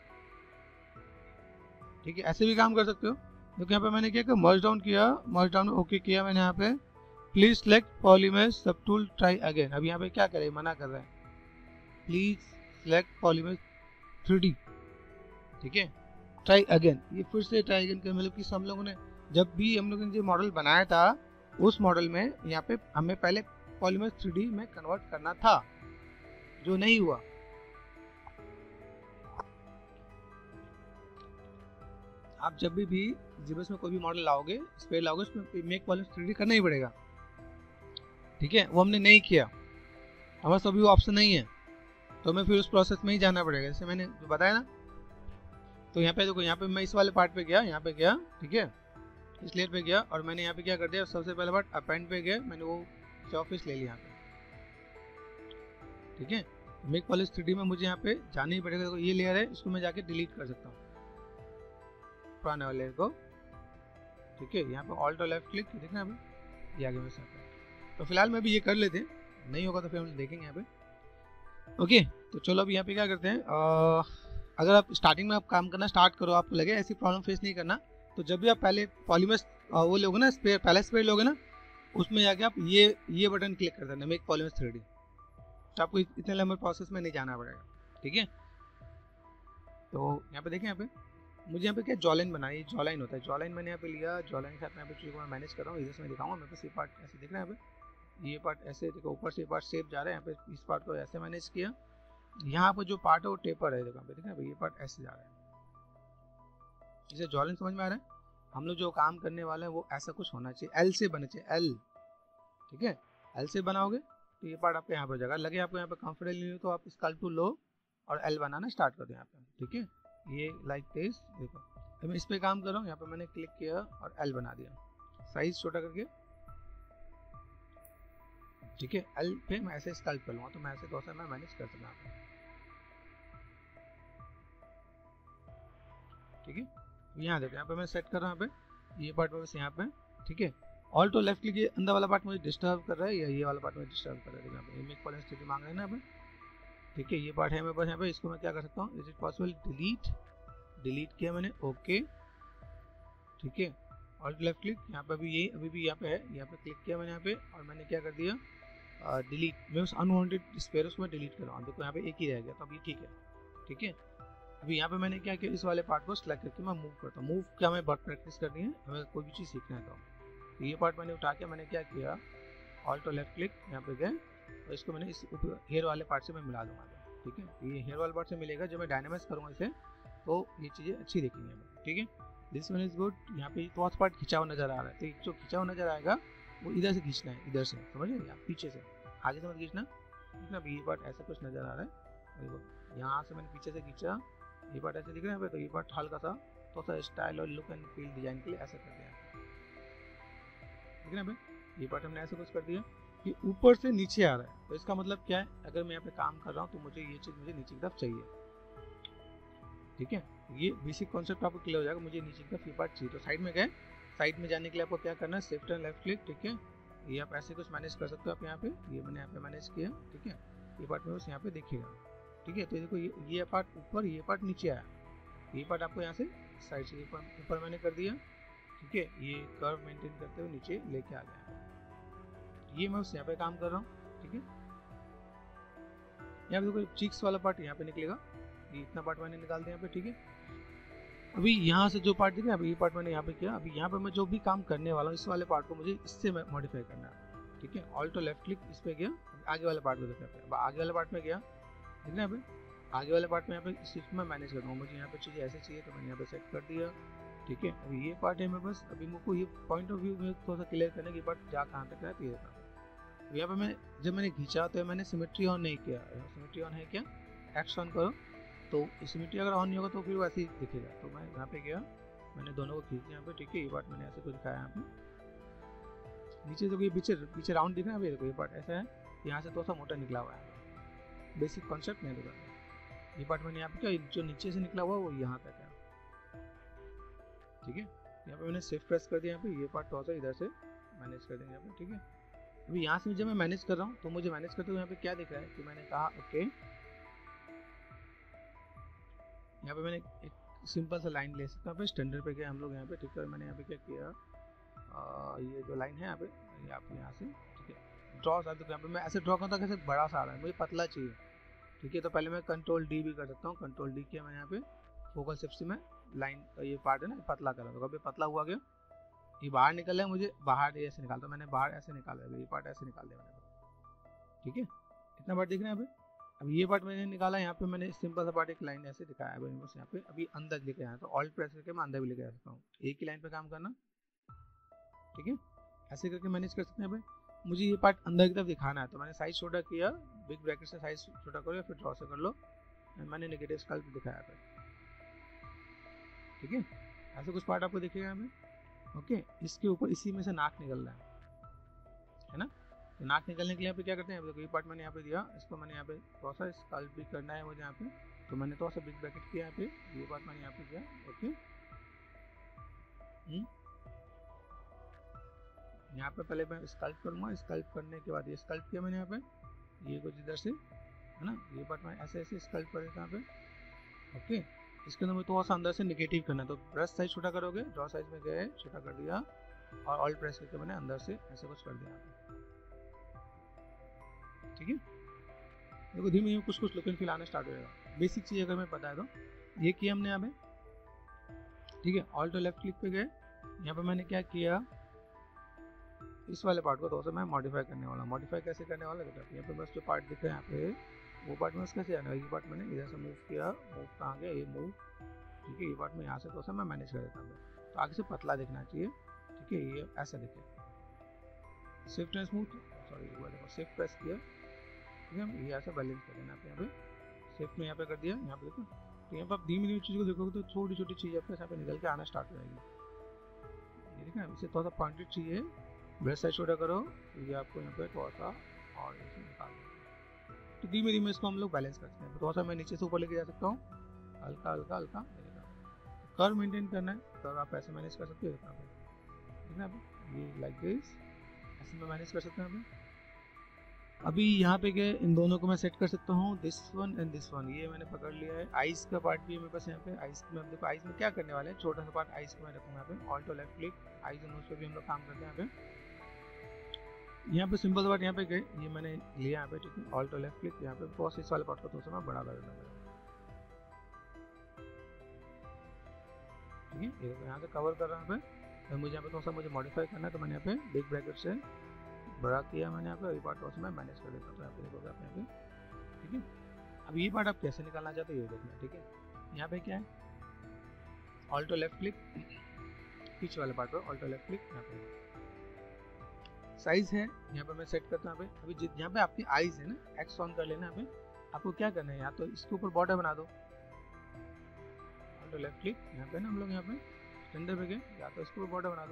ठीक है, ऐसे भी काम कर सकते हो। क्योंकि यहाँ पे मैंने क्या किया, मर्ज डाउन किया, मर्ज डाउन ओके किया मैंने यहाँ पे, please select polymer sub tool, try again. अब यहाँ पे क्या करे, मना कर रहा है, please select polymer three D. ठीक है, ट्राई अगेन, ये फिर से ट्राई अगेन कर, मतलब कि हम लोगों ने जब भी हम लोगों ने जो मॉडल बनाया था, उस मॉडल में यहाँ पे हमें पहले पॉलीमर थ्री डी में कन्वर्ट करना था, जो नहीं हुआ। आप जब भी भी जीबस में कोई भी मॉडल लाओगे, स्पेयर लाओगे, उसमें मेक पॉलीमर थ्री डी करना ही पड़ेगा। ठीक है, वो हमने नहीं किया, हमारे पास अभी वो ऑप्शन नहीं है, तो हमें फिर उस प्रोसेस में ही जाना पड़ेगा, जैसे मैंने जो बताया ना। तो यहाँ पे देखो, यहाँ पे मैं इस वाले पार्ट पे गया, यहाँ पे गया, ठीक है, इस लेयर पे गया, और मैंने यहाँ पे क्या कर दिया, सबसे पहले पार्ट अपेंड पे गया, मैंने वो ऑफिस ले लिया यहाँ पे। ठीक है, मेक पॉलिश थ्री डी में मुझे यहाँ पे जाना ही पड़ेगा। तो ये लेयर है, इसको मैं जाके डिलीट कर सकता हूँ, पुराने वाले लेयर को। ठीक है, यहाँ पे ऑल्ट और लेफ्ट क्लिक, देखना अभी ये आगे में यहाँ पे। तो फिलहाल मैं भी ये कर लेते हैं, नहीं होगा तो फिर हम देखेंगे यहाँ पे। ओके, तो चलो अभी यहाँ पे क्या करते हैं, आ, अगर आप स्टार्टिंग में आप काम करना स्टार्ट करो, आपको लगे ऐसी प्रॉब्लम फेस नहीं करना, तो जब भी आप पहले पॉलीमर वो लोगे ना, स्प्रे पहले स्प्रे लोगे ना, उसमें जाके आप ये ये बटन क्लिक कर देना, मेक पॉलीमर थ्री डी। तो आपको इतने लंबे प्रोसेस में नहीं जाना पड़ेगा। ठीक है, तो यहाँ पे देखें, यहाँ पे मुझे यहाँ पे क्या जॉ लाइन बनाई, जॉ लाइन होता है, जॉ लाइन मैंने यहाँ पे लिया, जॉ लाइन के साथ यहाँ पे चीज़ को मैं मैनेज कर रहा हूँ। इधर से मैं दिखाऊंगा, मेरे पास ये पार्ट ऐसे दिख रहा है, यहाँ पे ये पार्ट ऐसे देखो, ऊपर से ये पार्ट शेप जा रहा है, यहाँ पे इस पार्ट को ऐसे मैनेज किया। यहाँ पर जो पार्ट है वो टेपर है, देखो यहाँ पे देखना, ये पार्ट ऐसे जा रहा है। इसे जॉ लाइन समझ में आ रहा है? हम लोग जो काम करने वाले हैं वो ऐसा कुछ होना चाहिए, एल से बने चाहिए, एल। ठीक है, एल से बनाओगे तो ये पार्ट आपके यहाँ पर जगह लगे, आपको यहाँ पे कंफर्टेबल नहीं हो तो आप स्कल्प टू लो और एल बनाना स्टार्ट कर दो यहाँ पे। ठीक है, ये लाइक दिस, देखो तो मैं इस पे काम कर रहा हूँ, यहाँ पे मैंने क्लिक किया और एल बना दिया, साइज छोटा करके। ठीक है, एल पे मैं ऐसे स्कल्प कर लूँगा, तो मैं ऐसे थोड़ा सा मैं मैनेज कर सकता हूँ। ठीक है, यहाँ देखो, यहाँ पे मैं सेट कर रहा हूँ, यहाँ पे ये पार्ट बस यहाँ पे। ठीक है, ऑल्ट और लेफ्ट क्लिक, ये अंदर वाला पार्ट मुझे डिस्टर्ब कर रहा है या ये वाला पार्ट मुझे डिस्टर्ब कर रहा है, यहाँ पे मेक पॉलिश थ्री डी मांग रहे हैं ना यहाँ पे। ठीक है, ये पार्ट है मेरे पास यहाँ पे, इसको मैं क्या कर सकता हूँ, is it possible, delete, delete किया मैंने, ओके। ठीक है, ऑल्ट लेफ्ट क्लिक, यहाँ पे अभी ये अभी भी यहाँ पे है, यहाँ पे क्लिक किया मैंने यहाँ पे और मैंने क्या कर दिया, डिलीट। मैं उस अनवांटेड स्पेयर को मैं डिलीट कर रहा हूँ, देखो यहाँ पे एक ही रह गया, तो अभी ठीक है। ठीक है, अभी यहाँ पे मैंने क्या किया, इस वाले पार्ट को सिलेक्ट करके मैं मूव करता हूँ। मूव क्या मैं बहुत प्रैक्टिस करनी है, हमें कोई भी चीज़ सीखना है तो। तो ये पार्ट मैंने उठा के मैंने क्या किया, ऑल्ट और लेफ्ट क्लिक, यहाँ पे गए और इसको मैंने इस हेयर वाले पार्ट से मैं मिला दूंगा। ठीक है, ये हेयर वाले पार्ट से मिलेगा, जब मैं डायनामाइज करूँगा इसे तो ये चीज़ें अच्छी दिखेंगी हमें। ठीक है, दिस वन इज गुड। यहाँ पे तो पार्ट खिंचा हुआ नजर आ रहा है, तो जो खिंचा हुआ नजर आएगा वो इधर से खींचना है, इधर से, समझ रहे हैं, पीछे से, आगे से मत खींचना। ठीक है, ये पार्ट ऐसा कुछ नजर आ रहा है, देखो यहाँ से मैंने पीछे से खींचा, ये पार्ट ऐसे दिख रहा है, तो ये पार्ट हल्का सा तो सा स्टाइल और लुक एंड फील डिजाइन के लिए ऐसा कर दिया। ठीक है ना भाई, ये पार्ट हमने ऐसा कुछ कर दिया कि ऊपर से नीचे आ रहा है, तो इसका मतलब क्या है, अगर मैं यहाँ पे काम कर रहा हूँ तो मुझे ये चीज़ मुझे नीचे की तरफ चाहिए। ठीक है, ये बेसिक कॉन्सेप्ट आपको क्लियर हो जाएगा, मुझे नीचे की तरफ ये पार्ट चाहिए। तो साइड में गए, साइड में जाने के लिए आपको क्या करना है, शिफ्ट एंड लेफ्ट क्लिक। ठीक है, ये आप ऐसे कुछ मैनेज कर सकते हो आप यहाँ पे, ये मैंने यहाँ पे मैनेज किया। ठीक है, ये पार्ट में बस यहाँ पे देखिएगा। ठीक है, तो देखो ये ये पार्ट ऊपर, ये पार्ट नीचे आया, ये पार्ट आपको यहाँ से साइड से ऊपर मैंने कर दिया। ठीक है, ये कर्व मेंटेन करते हुए नीचे लेके आ गया, ये मैं उस यहाँ पे काम कर रहा हूँ। ठीक है, यहाँ पे देखो चीक्स वाला पार्ट यहाँ पे निकलेगा, ये इतना पार्ट मैंने निकाल दिया यहाँ पे। ठीक है, अभी यहाँ से जो पार्ट दिख रहा है, अभी ये पार्ट मैंने यहाँ पे किया, अभी यहाँ पे मैं जो भी काम करने वाला हूँ इस वाले पार्ट को मुझे इससे मॉडिफाई करना है। ठीक है, ऑल्ट और लेफ्ट क्लिक, इस पे गया, आगे वाले पार्ट को देखना है, आगे वाले पार्ट में गया, ठीक है, यहाँ पे आगे वाले पार्ट में यहाँ पे सिर्फ मैं मैनेज कर रहा हूँ, मुझे यहाँ पे चीज़ें ऐसे चाहिए तो मैंने यहाँ पे सेट कर दिया। ठीक है, अभी ये पार्ट है मेरे पास, अभी मुझको ये पॉइंट ऑफ व्यू में थोड़ा सा क्लियर करने के पार्ट जा कहाँ तक है, तो ये था। यहाँ पे मैं जब मैंने खींचा तो मैंने सिमेट्री ऑन नहीं किया, सिमेट्री ऑन है क्या, एक्स ऑन करो, तो सिमेट्री अगर ऑन नहीं होगा तो फिर वो ऐसे ही दिखेगा। तो मैं यहाँ पे गया, मैंने दोनों को खींच दिया यहाँ पे। ठीक है, ये पार्ट मैंने ऐसे कुछ दिखाया यहाँ पे, नीचे देखो ये पीछे पीछे राउंड दिख रहा है, देखो ये पार्ट ऐसा है, यहाँ से थोड़ा सा मोटा निकला हुआ है, बेसिक कॉन्सेप्ट नहीं देखा। ये पार्ट मैंने यहाँ पे क्या, जो नीचे से निकला हुआ वो यहाँ तक है। ठीक है, यहाँ पे मैंने शिफ्ट प्रेस कर दिया, यहाँ पे ये पार्ट थोड़ा सा इधर से मैनेज कर देंगे यहाँ पे। ठीक है, अभी यहाँ से जब मैं मैनेज कर रहा हूँ तो मुझे मैनेज करते हुए यहाँ पे क्या दिख रहा है कि मैंने कहा ओके, यहाँ पे मैंने एक सिंपल सा लाइन ले सकता हूँ, स्टैंडर्ड पे गया हम लोग यहाँ पे। ठीक है, मैंने यहाँ पे क्या किया, आ, ये जो लाइन है यहाँ पे, ये आप यहाँ से, ठीक है, ड्रॉ सा, यहाँ पे मैं ऐसे ड्रॉ करता हूँ, कैसे बड़ा सा आ रहा है, मुझे पतला चाहिए। ठीक है, तो पहले मैं कंट्रोल डी भी कर सकता हूँ, कंट्रोल डी किया मैंने यहाँ पे, फोकल शिफ्ट से मैं लाइन का ये पार्ट है ना पतला कर रहा था, कभी पतला हुआ गया, ये बाहर निकल रहा है, मुझे बाहर ऐसे निकालता, मैंने बाहर ऐसे निकाला है, ये पार्ट ऐसे निकाल दिया मैंने। ठीक है, इतना पार्ट दिख रहा है यहाँ पे। अब ये पार्ट मैंने निकाला, यहाँ पे मैंने सिंपल सा पार्ट एक लाइन ऐसे दिखाया है बस यहाँ पे। अभी अंदर लेके आया तो ऑल्ट प्रेस करके मैं अंदर भी लेके आ सकता हूँ, एक ही लाइन पे काम करना। ठीक है, ऐसे करके मैनेज कर सकते हैं भाई। मुझे ये पार्ट अंदर की तरफ दिखाना है तो मैंने साइज छोटा किया, बिग ब्रैकेट से साइज छोटा करो या फिर ड्रॉ से कर लो, मैंने नेगेटिव स्केल पे दिखाया था। ठीक है, ऐसे कुछ पार्ट आपको दिखेगा हमें। ओके, इसके ऊपर इसी में से नाक निकल रहा है है ना, तो नाक निकलने के लिए यहाँ पे क्या करते हैं, देखो ये पार्ट मैंने यहाँ पे दिया, इसको मैंने यहाँ पे थोड़ा सा स्कल्प भी करना है मुझे यहाँ पे, तो मैंने थोड़ा सा बिग ब्रैकेट किया यहाँ पे, ये पार्ट मैंने यहाँ पे किया। ओके, यहाँ पे पहले मैं स्कल्प करूँगा, स्कल्प करने के बाद ये स्कल्प किया मैंने यहाँ पे, ये कुछ इधर से है ना, ये पार्ट मैं ऐसे ऐसे स्कल्प कर देता यहाँ पे। ओके, इसके अंदर मुझे थोड़ा सा अंदर से निगेटिव करना है, तो ब्रश साइज छोटा करोगे, ड्रॉ साइज में गए छोटा कर दिया और ऑल्ट प्रेस करके मैंने अंदर से ऐसे कुछ कर दिया यहाँ पे। ठीक है, देखो धीमे धीमे कुछ कुछ लुक एंड फील आना स्टार्ट हो जाएगा। बेसिक चीज़ अगर मैं बताया तो ये किया हमने यहाँ पे। ठीक है, ऑल्ट और लेफ्ट क्लिक पे गए, यहाँ पे मैंने क्या किया, इस वाले पार्ट को थोड़ा सा मैं मॉडिफाई करने वाला। मॉडिफाई कैसे करने वाला देखो, यहाँ पे बस जो पार्ट दिख रहा है यहाँ पे, वो पार्ट में कैसे आना है, ये पार्ट मैंने इधर से मूव किया, मूव कहाँ गया, ये मूव। ठीक है, ये पार्ट में यहाँ से थोड़ा सा मैं मैनेज कर देता हूँ, तो आगे से पतला दिखना चाहिए। ठीक है, ये ऐसा दिखे, शिफ्ट एंड स्मूथ, सॉरी देखो शिफ्ट प्रेस किया, ठीक है, ये ऐसा बैलेंस कर देना आप यहाँ पे, शिफ्ट में यहाँ पे कर दिया, यहाँ पे देखो, तो यहाँ पे आप धीमी धीमी चीज़ को देखोगे तो छोटी छोटी चीज़ आपके यहाँ पे निकल के आना स्टार्ट हो जाएगी। ये देखना, इसे थोड़ा सा पॉइंटेड चाहिए, ब्रश साइज छोटा करो, ये आपको यहाँ पे थोड़ा सा और इसे निकाल देंगे, तो धीमे धीमे इसको हम लोग बैलेंस करते हैं। थोड़ा सा मैं नीचे से ऊपर लेके जा सकता हूँ, हल्का हल्का हल्का, कर्व मेंटेन करना है, कर्व आप ऐसे मैनेज कर सकते हो, ठीक है, ये लाइक दिस ऐसे में मैनेज कर सकते हैं। अभी अभी यहाँ पे गए, इन दोनों को मैं सेट कर सकता हूँ, this one and this one, ये मैंने पकड़ लिया है। आइस का पार्ट भी है मेरे पास यहाँ पे, आइस में हम देखो आइस में क्या करने वाले हैं, छोटा सा पार्ट आइस को मैं रखूँगा यहाँ पे, ऑल्ट और left click, eyes and nose पे भी हम लोग काम करते हैं यहाँ पे। यहाँ पे सिंपल पार्ट यहाँ पे गए, ये मैंने लिया यहाँ पे, ठीक है, ऑल्ट और लेफ्ट क्लिक, यहाँ पे बहुत इस वाले पार्ट को थोड़ा सा मैं बड़ा कर देना है। ठीक है, ये यहाँ से कवर कर रहा हूँ पे, मुझे यहाँ पे थोड़ा सा मुझे मॉडिफाई करना है, तो मैंने यहाँ पे बिग ब्रैकेट से बड़ा किया मैंने यहाँ पे, ये पार्ट थोड़ा सा मैं मैनेज कर देता हूँ, यहाँ पे देखोगे आप यहाँ पे। ठीक है, अब ये पार्ट आप कैसे निकालना चाहते हो ये देखना। ठीक है, यहाँ पे क्या है, ऑल्ट और लेफ्ट क्लिक, पीछे वाले पार्ट पर ऑल्ट और लेफ्ट क्लिक, यहाँ पे साइज है, यहाँ पे मैं सेट करता हूँ। यहाँ पे अभी यहाँ पे आपकी आईज है ना, एक्स ऑन कर लेना। यहाँ पे आपको क्या करना है, या तो इसके ऊपर बॉर्डर बना दो, ऑल्ट और लेफ्ट क्लिक, यहाँ पे ना हम लोग यहाँ पे स्टैंडर्ड पे गए, या तो इसके ऊपर बॉर्डर बना दो,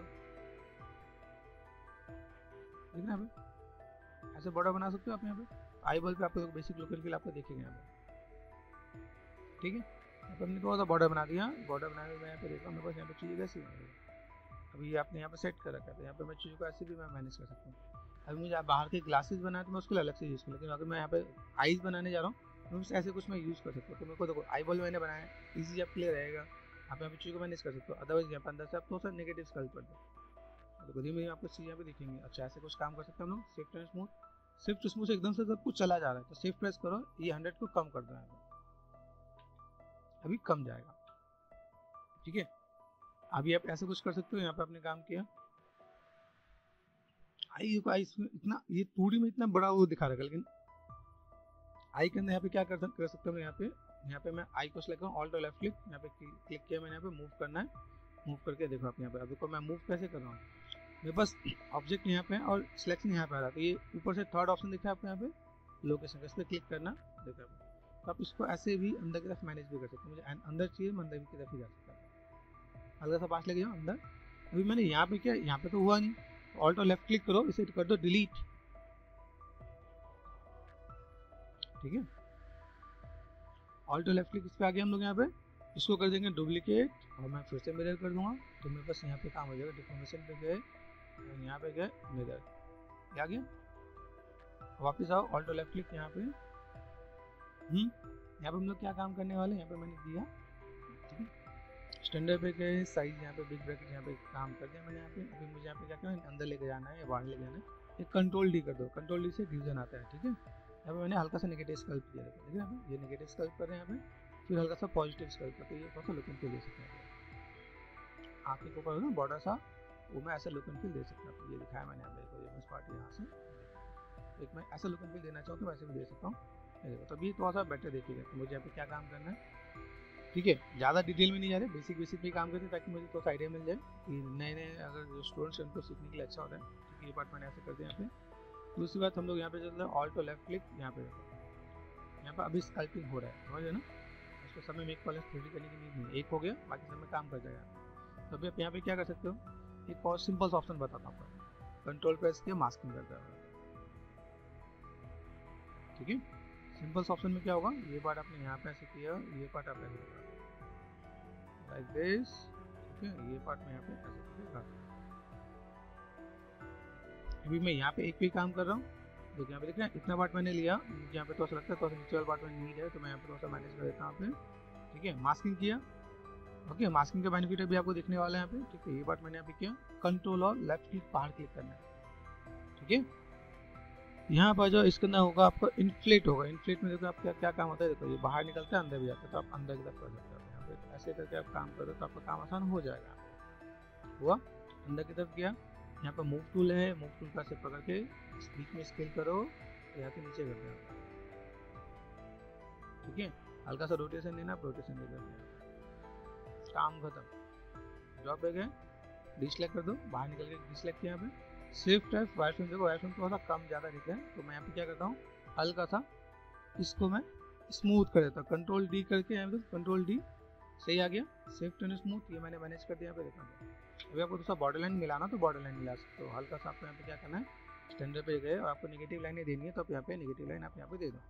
ठीक है, यहाँ पे ऐसे बॉर्डर बना सकते हो आप। यहाँ पे आई बॉल पे आपको बेसिक लुक के लिए आपको देखेंगे यहाँ पे। ठीक है, यहाँ पे हमने थोड़ा सा बॉर्डर बना दिया, बॉर्डर बनाने में यहाँ पे देखा मेरे पास यहाँ पे चीज़ें कैसी है, अभी ये आपने यहाँ पे सेट कर रखा है, तो यहाँ पे मैं चीज़ों को ऐसे भी मैं मैनेज कर सकता हूँ। अभी मुझे बाहर के ग्लासेस बनाए तो मैं उसके लिए अलग से यूज़ करूँ, लेकिन अगर मैं यहाँ पे आईज बनाने जा रहा हूँ तो ऐसे कुछ मैं यूज़ कर सकता हूँ। तो मेरे को देखो आई बॉल मैंने बनाया, ईजी आप क्लियर रहेगा, आप यहाँ पे चीज़ों को मैनेज कर सकते हो। अदरवाइज यहाँ पे अंदर से आप थोड़ा सा नेगेटिव स्कल कर दो, तो धीमे धीमे आपको चीज़ यहाँ पे दिखेंगी। अच्छा, ऐसे कुछ काम कर सकते हैं हम लोग, shift and smooth, shift smooth एकदम से सब कुछ चला जा रहा है तो शिफ्ट प्रेस करो, ये हंड्रेड को कम कर दो, यहाँ पे अभी कम जाएगा। ठीक है, अभी आप ऐसे कुछ कर सकते हो, यहाँ पे आपने काम किया, आई को आई इसमें इतना, ये टू डी में इतना बड़ा वो दिखा रहा है, लेकिन आई के अंदर यहाँ पे क्या कर, कर सकते हो, यहाँ पे यहाँ पे मैं आई को सेलेक्ट करूँ, ऑल्ट और लेफ्ट क्लिक, यहाँ पे क्लिक किया मैंने, यहाँ पे मूव करना है, मूव करके देखो आप यहाँ पे, अभी को मैं मूव कैसे कर रहा हूँ, मेरे पास ऑब्जेक्ट यहाँ पे और सिलेक्शन यहाँ पे आ रहा है, तो ये ऊपर से थर्ड ऑप्शन दिखा है आपको यहाँ पे लोकेशन का, इस पर क्लिक करना, देखो आप, तो आप इसको ऐसे भी अंदर की तरफ मैनेज भी कर सकते हैं। मुझे अंदर चाहिए, मैं अंदर की तरफ ही जा सकता हूँ, हल्का सा पास लेके जाओ अंदर। अभी मैंने यहाँ पे क्या, यहाँ पे तो हुआ नहीं, ऑल्ट और लेफ्ट क्लिक करो, इसे कर दो डिलीट। ठीक है, ऑल्ट और लेफ्ट क्लिक, इस पे आ गए हम लोग, यहाँ पे इसको कर देंगे डुप्लीकेट, और मैं फिर से मिरर कर दूंगा, तो मेरे पास यहाँ पे काम हो जाएगा। डिफॉर्मेशन पे गए, यहाँ पे गए मिरर, आ गया, वापस आओ, ऑल्ट और लेफ्ट क्लिक यहाँ पे, हम्म यहाँ पे हम लोग क्या काम करने वाले, यहाँ पे मैंने दिया, ठीक है, स्टैंडर्ड पे गए, साइज यहाँ पे बिग ब्रैकेट यहाँ पे काम कर दिया मैंने यहाँ पे। अभी मुझे यहाँ पे क्या करना है, अंदर लेके जाना है या बाहर लेके जाना है, एक कंट्रोल डी कर दो, कंट्रोल डी से डिवीजन आता है। ठीक है, यहाँ पे मैंने हल्का सा नेगेटिव स्कल्प किया, देखिए यहाँ पे ये नेगेटिव स्कल्प कर रहे हैं यहाँ पे, फिर हल्का सा पॉजिटिव स्कल्प करते, ये थोड़ा सा लुक एंड फील दे सकते हैं। आँखें के ऊपर ना बॉर्डर सा, वो मैं ऐसा लुक एंड फील दे सकता हूँ, ये दिखाया मैंने यहाँ पे, ये पार्ट यहाँ से एक मैं ऐसा लुक एंड फील देना चाहूँ तो वैसे भी दे सकता हूँ। देखो तभी थोड़ा सा बेटर देखिएगा, तो मुझे यहाँ पे क्या काम करना है। ठीक है, ज़्यादा डिटेल में नहीं जा रहे, बेसिक बेसिक पे काम करते हैं ताकि मुझे थोड़ा सा आइडिया मिल जाए कि नए नए अगर जो स्टूडेंट्स हैं उनको सीखने के लिए अच्छा होता है। क्योंकि ये पार्ट मैंने ऐसे कर दिया यहाँ पे। दूसरी बात हम लोग यहाँ पे चलते हैं, ऑल्ट और लेफ्ट क्लिक, यहाँ पे यहाँ पे अभी स्कल्पिंग हो रहा है, समझ ना, उसको समय मेक कॉलेज थ्री डी करने की नीड नहीं, एक हो गया, बाकी समय काम कर जाएगा। तो अभी आप यहाँ पे क्या कर सकते हो, एक और सिंपल सा ऑप्शन बताता हूँ आपको, कंट्रोल प्रेस किया, मास्किंग करता है, ठीक है। सिंपल ऑप्शन में क्या होगा, ये पार्ट आपने यहाँ पे ऐसे किया, ये पार्ट आप ऐसे करा लाइक दिस, ठीक है। ये पार्ट में यहाँ पे ऐसे करा। अभी मैं यहाँ पे एक भी काम कर रहा हूँ, देखिए यहाँ पे देख रहे हैं इतना पार्ट मैंने लिया, मुझे यहाँ पे थोड़ा सा लगता है थोड़ा सा नीचे वाला पार्ट में नीड है, तो मैं यहाँ पे थोड़ा सा मैनेज कर देता हूँ यहाँ पे, ठीक है। मास्किंग किया, ओके। मास्किंग का बेनिफिट अभी आपको देखने वाला है यहाँ पे, ठीक है। ये पार्ट मैंने यहाँ पे किया, कंट्रोल और लेफ्ट क्लिक बाहर क्लिक करना है, ठीक है। यहाँ पर जो इसके अंदर होगा आपको इन्फ्लेट होगा, इन्फ्लेट में देखो आपका क्या काम होता है, देखो ये बाहर निकलता है अंदर भी जाता है, तो आप अंदर की तरफ कर सकते हो। यहाँ पे ऐसे करके आप काम करो तो आपका काम आसान हो जाएगा। हुआ, अंदर की तरफ गया, यहाँ पर मूव टूल है, मूव टूल का से पकड़ के बीच में स्केल करो, यहाँ से नीचे कर देना, ठीक है। हल्का सा रोटेशन देना, रोटेशन दे देना, काम खत्म। ड्रॉप पे गए, डिसलेक्ट कर दो, बाहर निकल के डिसलेक्ट किया यहाँ पे। शिफ्ट है वाइट फ्रेम, देखो वाइट फ्रेम थोड़ा सा कम ज़्यादा दिखता है, तो मैं यहाँ पे क्या करता हूँ, हल्का सा इसको मैं स्मूथ कर देता हूँ, कंट्रोल डी करके यहाँ पे कंट्रोल डी, सही आ गया। शिफ्ट एंड स्मूथ, ये मैंने मैनेज कर दिया यहाँ पे, देखा। अभी आपको थोड़ा बॉर्डर लाइन मिलाना तो बॉर्डर लाइन मिला सकते हो, हल्का सा आपको यहाँ पे क्या करना है, स्टैंडर्ड पे गए और आपको नेगेटिव लाइनें देनी है, तो आप यहाँ पे नेगेटिव लाइन आप यहाँ पे दे दो,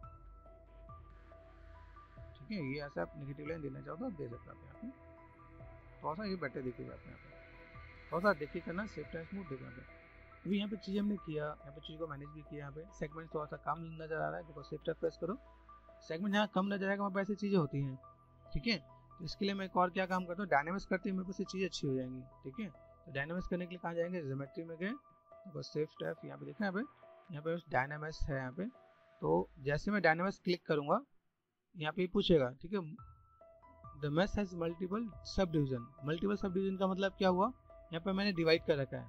ठीक है। ये ऐसा आप नेगेटिव लाइन देना चाहो तो आप दे सकते हो आप यहाँ पे, थोड़ा सा ये बेटर दिखेगा आप यहाँ पे, थोड़ा सा देखिए करना, शिफ्ट एंड स्मूथ देखना पे। अभी यहाँ पे चीज़ हमने किया, यहाँ पे चीज़ को मैनेज भी किया, यहाँ पे सेगमेंट थोड़ा सा कम नजर आ रहा है, देखो शिफ्ट प्रेस करो, सेगमेंट जहाँ कम नजर आएगा वहाँ पे ऐसी चीज़ें होती हैं, ठीक है। तो इसके लिए मैं एक और क्या काम करता हूँ, डायनामिक्स करते ही मेरे पास ये चीज़ अच्छी हो जाएंगी, ठीक है। तो डायनामिक्स करने के लिए कहाँ जाएंगे, ज्योमेट्री में गए, तो शिफ्ट एफ, यहाँ पे देखना, यहाँ पे यहाँ पे डायनामिक्स है यहाँ पे, तो जैसे मैं डायनामिक्स क्लिक करूँगा यहाँ पे पूछेगा, ठीक है, the mesh has multiple subdivision. Multiple subdivision का मतलब क्या हुआ, यहाँ पे मैंने डिवाइड कर रखा है,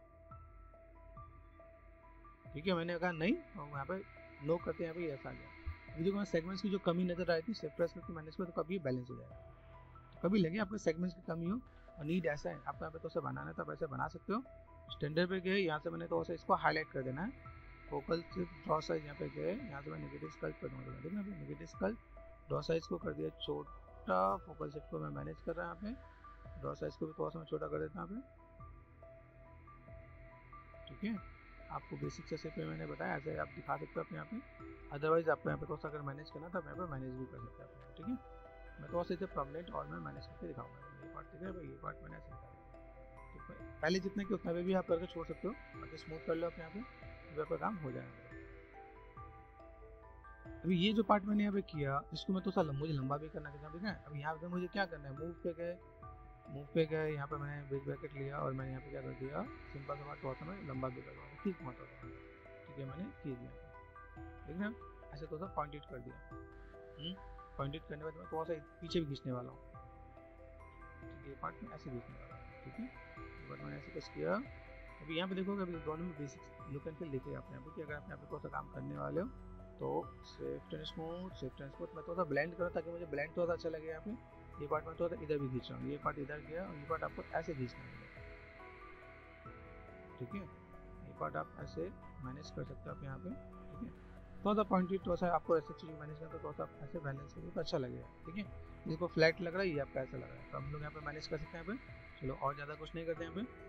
ठीक है। मैंने कहा नहीं, और यहाँ पे नो करते हैं, यहाँ पे ऐसा आ गया। अभी देखो मैं सेगमेंट्स की जो कमी नजर आई थी, शिफ्ट प्रेस करके मैनेज कर, तो कभी बैलेंस हो जाएगा। तो कभी लगे आपके सेगमेंट्स की कमी हो और नीड ऐसा है आपको यहाँ पे तो से बनाना है, तो आप ऐसे बना सकते हो। स्टैंडर्ड पे गए, यहाँ से मैंने तो ऐसे इसको हाईलाइट कर देना है, फोकल से ड्रॉ साइज यहाँ पे गए, यहाँ से मैं नेगेटिव स्कल्प कर दूँगा, ठीक है। नेगेटिव स्कल्प ड्रॉ साइज को कर दिया छोटा, फोकल शिफ्ट को मैं मैनेज कर रहा हूँ यहाँ पे, ड्रॉ साइज को भी थोड़ा सा मैं छोटा कर देता हूँ यहाँ पे, ठीक है। आपको बेसिक जैसे पे मैंने बताया ऐसे आप दिखा सकते हो अपने यहाँ पे, अदरवाइज आपको यहाँ पे थोड़ा सा अगर मैनेज करना तो आप यहाँ पे मैनेज भी कर सकते हैं, ठीक है। मैं थोड़ा सा इसे परमानेंट और मैं मैनेज करके दिखाऊंगा, ये पार्ट ठीक है भाई, ये पार्ट मैंने ऐसे निकाला, तो पहले जितने कि उतना भी आप करके छोड़ सकते हो, बाकी स्मूथ कर लो अपने यहाँ पे, तो आपका काम हो जाएगा। अभी ये जो पार्ट मैंने यहाँ पे किया, इसको मैं तो सा मुझे लंबा भी करना चाहता हूँ, ठीक है। अभी यहाँ पे मुझे क्या करना है, मूव पे गए, मूव पे गए, यहाँ पे मैंने बिग ब्रैकेट लिया और मैंने यहाँ पे क्या कर दिया, सिंपल सा बात, थोड़ा सा मैं लंबा भी कर दूँगा, ठीक मत होता है, ठीक है। मैंने खींच दिया, ठीक है, ऐसे थोड़ा सा पॉइंटेड कर दिया, पॉइंटेड करने के बाद मैं थोड़ा सा पीछे भी खींचने वाला हूँ, ठीक है। पार्ट में ऐसे खींचने वाला हूँ, ठीक है। एक बार मैंने ऐसे कुछ किया। अभी यहाँ पे देखोगे, अभी दोनों में बेसिक लुक एंड फील दिखेगा अपने यहाँ पे, कि अगर आप यहाँ पे थोड़ा सा काम करने वाले हो तो shift and smooth, shift and smooth मैं थोड़ा सा ब्लेंड करो ताकि मुझे ब्लेंड थोड़ा सा अच्छा लगे यहाँ पे। ये पार्ट में थोड़ा सा इधर भी खींच रहा हूँ, ये पार्ट इधर गया और ये पार्ट आपको ऐसे खींचना है, ठीक है। ये पार्ट आप ऐसे मैनेज कर सकते हो आप यहाँ पे, ठीक है। थोड़ा सा पॉइंटेड, थोड़ा सा आपको ऐसे चीज़ मैनेज करना, तो थोड़ा सा ऐसे बैलेंस करो तो अच्छा लगेगा, ठीक है। जिसको फ्लैट लग रहा है ये आपका ऐसा लग रहा है, तो हम लोग यहाँ पे मैनेज कर सकते हैं यहाँ पे। चलो और ज़्यादा कुछ नहीं करते यहाँ पे,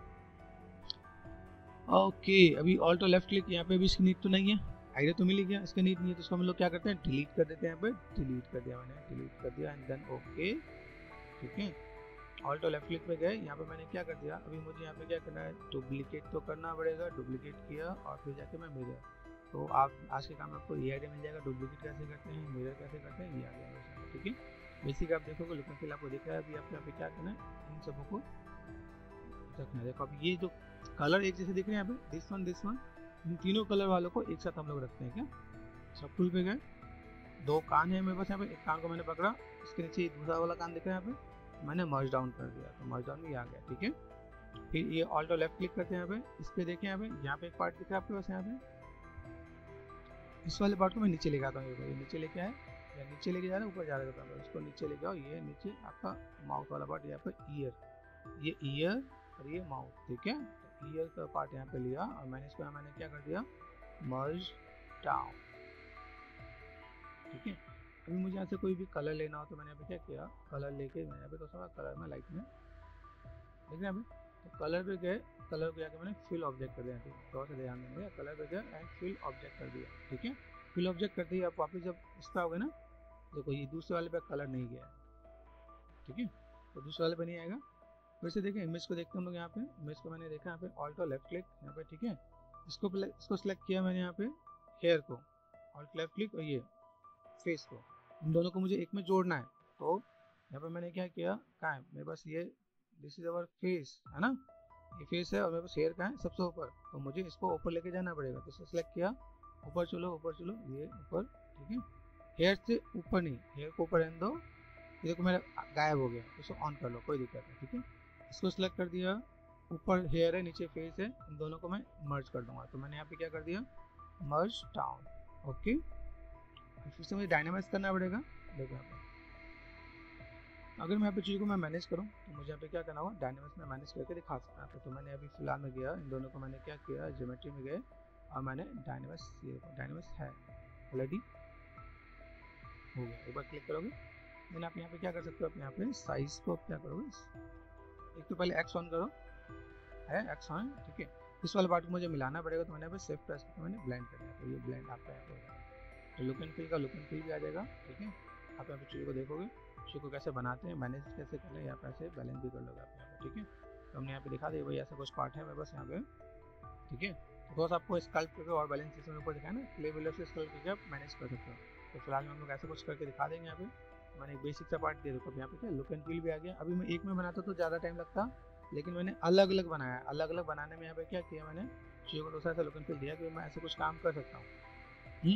ओके। अभी ऑल्ट और लेफ्ट क्लिक, यहाँ पे भी इसकी नीड तो नहीं है, आइडिया तो मिल ही गया, इसका नीड नहीं है, तो इसको हम लोग क्या करते हैं, डिलीट कर देते हैं यहाँ पे, डिलीट कर दिया मैंने, डिलीट कर दिया एंड देन ओके, ठीक है। ऑल्ट और लेफ्ट क्लिक पे गए, यहाँ पे मैंने क्या कर दिया, अभी मुझे यहाँ पे क्या करना है, डुप्लीकेट तो करना पड़ेगा, डुप्लीकेट किया और फिर जाके मैं मिरर, तो आप आज के काम में आपको ये आइडिया मिल जाएगा, डुप्लीकेट कैसे करते हैं, मिरर कैसे करते हैं, ये आ गया, ठीक है। बेसिक आप देखोगे, लुक एंड फील आपको दिख रहा है। अभी आपको यहाँ पे क्या करना है, इन सबों को रखना है। देखो अब ये जो कलर एक जैसे दिख रहे हैं यहाँ पे, दिस वन दिस वन, इन तीनों कलर वालों को एक साथ हम लोग रखते हैं क्या। सब टूल पे गए, दो कान है मेरे पास यहाँ पे, एक कान को मैंने पकड़ा, इसके नीचे दूसरा वाला कान दिख रहा है यहाँ पे, मैंने मर्ज डाउन कर दिया, तो मर्ज डाउन भी आ गया, ठीक है। फिर ये ऑल्ट और लेफ्ट क्लिक करते हैं यहाँ पे, इस पे देखें यहाँ पे, यहाँ पे एक पार्ट दिख रहा है आपके पास, यहाँ पे इस वाले पार्ट को मैं नीचे लेके आता हूँ, ये नीचे लेके आए या नीचे लेके जा रहे हैं, ऊपर जा रहे हैं, इसको नीचे लेके आओ, ये नीचे आपका माउथ वाला पार्ट, यहाँ पे ईयर, ये ईयर और ये माउथ, ठीक है। तो ईयर का पार्ट यहाँ पे लिया और मैंने इसको मैंने क्या कर दिया, मर्ज डाउन, ठीक है। अभी मुझे यहाँ से कोई भी कलर लेना हो तो मैंने यहाँ पे क्या किया, कलर लेके मैंने यहाँ पे तो कलर में लाइट में देख रहे हैं, तो कलर पे गए, कलर को जाके मैंने फिल ऑब्जेक्ट कर दिया, थोड़ा सा ध्यान देंगे, कलर पे गया एंड फिल ऑब्जेक्ट कर दिया, ठीक है। फिल ऑब्जेक्ट करते ही आप वापस जब इस पर आओगे ना, देखो ये दूसरे वाले पे कलर नहीं गया है, ठीक है, तो दूसरे वाले पे नहीं आएगा। फिर से देखें इमेज को देखते हैं हम लोग। यहाँ पे इमेज को मैंने देखा यहाँ पे ऑल्ट और लेफ्ट क्लिक यहाँ पे, ठीक है, इसको इसको सिलेक्ट किया मैंने यहाँ पे हेयर को, ऑल्ट लेफ्ट क्लिक, और ये फेस को, इन दोनों को मुझे एक में जोड़ना है। तो यहाँ पे मैंने क्या किया, कहाँ है मेरे पास, ये दिस इज अवर फेस है ना, ये फेस है, और मेरे पास हेयर कहाँ है, सबसे ऊपर, तो मुझे इसको ऊपर लेके जाना पड़ेगा। तो इसको सिलेक्ट किया, ऊपर चलो ऊपर चलो, ये ऊपर, ठीक है, हेयर से ऊपर नहीं, हेयर को ऊपर रहने दो, ये देखो मेरा गायब हो गया, इसको ऑन कर लो, कोई दिक्कत नहीं, ठीक है। इसको सिलेक्ट कर दिया, ऊपर हेयर है नीचे फेस है, इन दोनों को मैं मर्ज कर दूंगा। तो मैंने यहाँ पे क्या कर दिया, मर्ज डाउन, ओके। फिर से मुझे डायनामाइज करना पड़ेगा। देखो यहाँ पे अगर मैं यहाँ पे चीज़ को मैं मैनेज करूँ तो मुझे यहाँ पे क्या करना होगा, डायनामिक्स में मैनेज करके दिखा सकता है। तो मैंने अभी फिलहाल में गया, इन दोनों को मैंने क्या किया, ज्योमेट्री में गए और मैंने डायनामिक्स, ये डायनामिक्स है ऑलरेडी हो गया। एक बार क्लिक करोगे देन आप यहाँ पे क्या कर सकते हो, आप यहाँ पे साइज को क्या करोगे, एक तो पहले एक्स ऑन करो, है एक्स ऑन, ठीक है। इस वाले पार्ट को मुझे मिलाना पड़ेगा, तो मैंने यहाँ पे सेव प्रेस करके मैंने ब्लेंड कर दिया, तो ये ब्लेंड आपका यहाँ पे होगा। तो लुक एंड फील का लुक एंड फील भी आ जाएगा, ठीक है। आप यहाँ पे चीज़ों को देखोगे, चीज़ों को कैसे बनाते हैं, मैनेज कैसे कर लें, या पैसे बैलेंस भी कर लोगे आप यहाँ पे, ठीक है। तो हमने यहाँ पे दिखा दिया भाई ऐसा कुछ पार्ट है मेरे पास यहाँ पे, ठीक है। तो थोड़ा सा आपको स्कल्प करके और बैलेंस सिस्टम ऊपर दिखाया ना, क्ले बिल्डर से स्कल्प करके आप मैनेज कर सकते हो। तो फिलहाल हम लोग ऐसा कुछ करके दिखा देंगे यहाँ पे। मैंने एक बेसिक सा पार्ट दिया, देखो यहाँ पे क्या लुक एंड फील भी आ गया। अभी मैं एक में बनाता तो ज़्यादा टाइम लगता, लेकिन मैंने अलग अलग बनाया। अलग अलग बनाने में यहाँ पे क्या किया, मैंने चीज़ों को दूसरा ऐसा लुक एंड फील दिया कि मैं ऐसे कुछ काम कर सकता हूँ।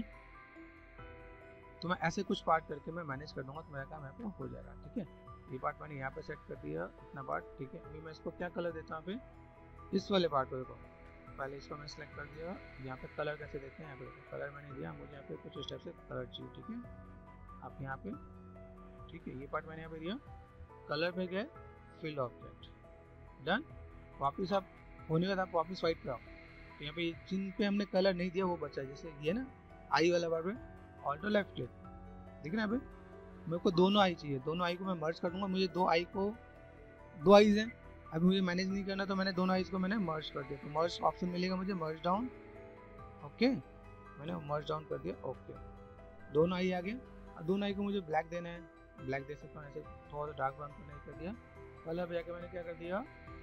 तो मैं ऐसे कुछ पार्ट करके मैं मैनेज कर दूंगा, तो मेरा काम यहाँ पे हो जाएगा, ठीक है। ये पार्ट मैंने यहाँ पे सेट कर दिया, इतना पार्ट, ठीक है। अभी मैं इसको क्या कलर देता हूँ यहाँ पे, इस वाले पार्ट को देखो, पहले इसको मैं सेलेक्ट कर दिया। यहाँ पे कलर कैसे देते हैं, यहाँ पे कलर मैंने दिया, मुझे यहाँ पे कुछ इस टाइप से कलर चाहिए, ठीक है। आप यहाँ पे, ठीक है, ये पार्ट मैंने यहाँ पे दिया, कलर पे गए, फिल ऑब्जेक्ट डन। वापिस आप होने के बाद आप वापस वाइट पे आओ, तो यहाँ पे जिन पे हमने कलर नहीं दिया वो बचा, जैसे ये ना आई वाला पार्ट में ऑल्टो लेफ्ट क्लिक, ठीक है ना। अभी मेरे को दोनों आई चाहिए, दोनों आई को मैं मर्ज कर दूंगा। मुझे दो आई को, दो आईज हैं, अभी मुझे मैनेज नहीं करना, तो मैंने दोनों आईज को मैंने मर्ज कर दिया। तो मर्ज ऑप्शन मिलेगा मुझे, मर्ज डाउन, ओके, मैंने मर्ज डाउन कर दिया, ओके। दोनों आई आ गए। अब दोनों आई को मुझे ब्लैक देना है, ब्लैक दे सकता हूँ, ऐसे थोड़ा सा डार्क ब्राउन करने कर दिया। कलर पे जाके मैंने क्या कर दिया,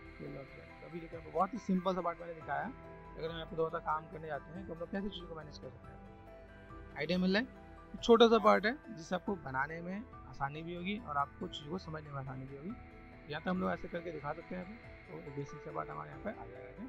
अभी देखो बहुत ही सिंपल सा पार्ट मैंने दिखाया। अगर हम यहाँ पे थोड़ा सा काम करने जाते हैं तो हम लोग कैसे चीज़ों को मैनेज कर सकते हैं, आइडिया मिल रहा है। छोटा सा पार्ट है जिससे आपको बनाने में आसानी भी होगी और आपको चीज़ों को समझने में आसानी भी होगी। या तो हम लोग ऐसे करके दिखा सकते हैं, तो बेसिक सा पार्ट हमारे यहाँ पे आ जाएगा,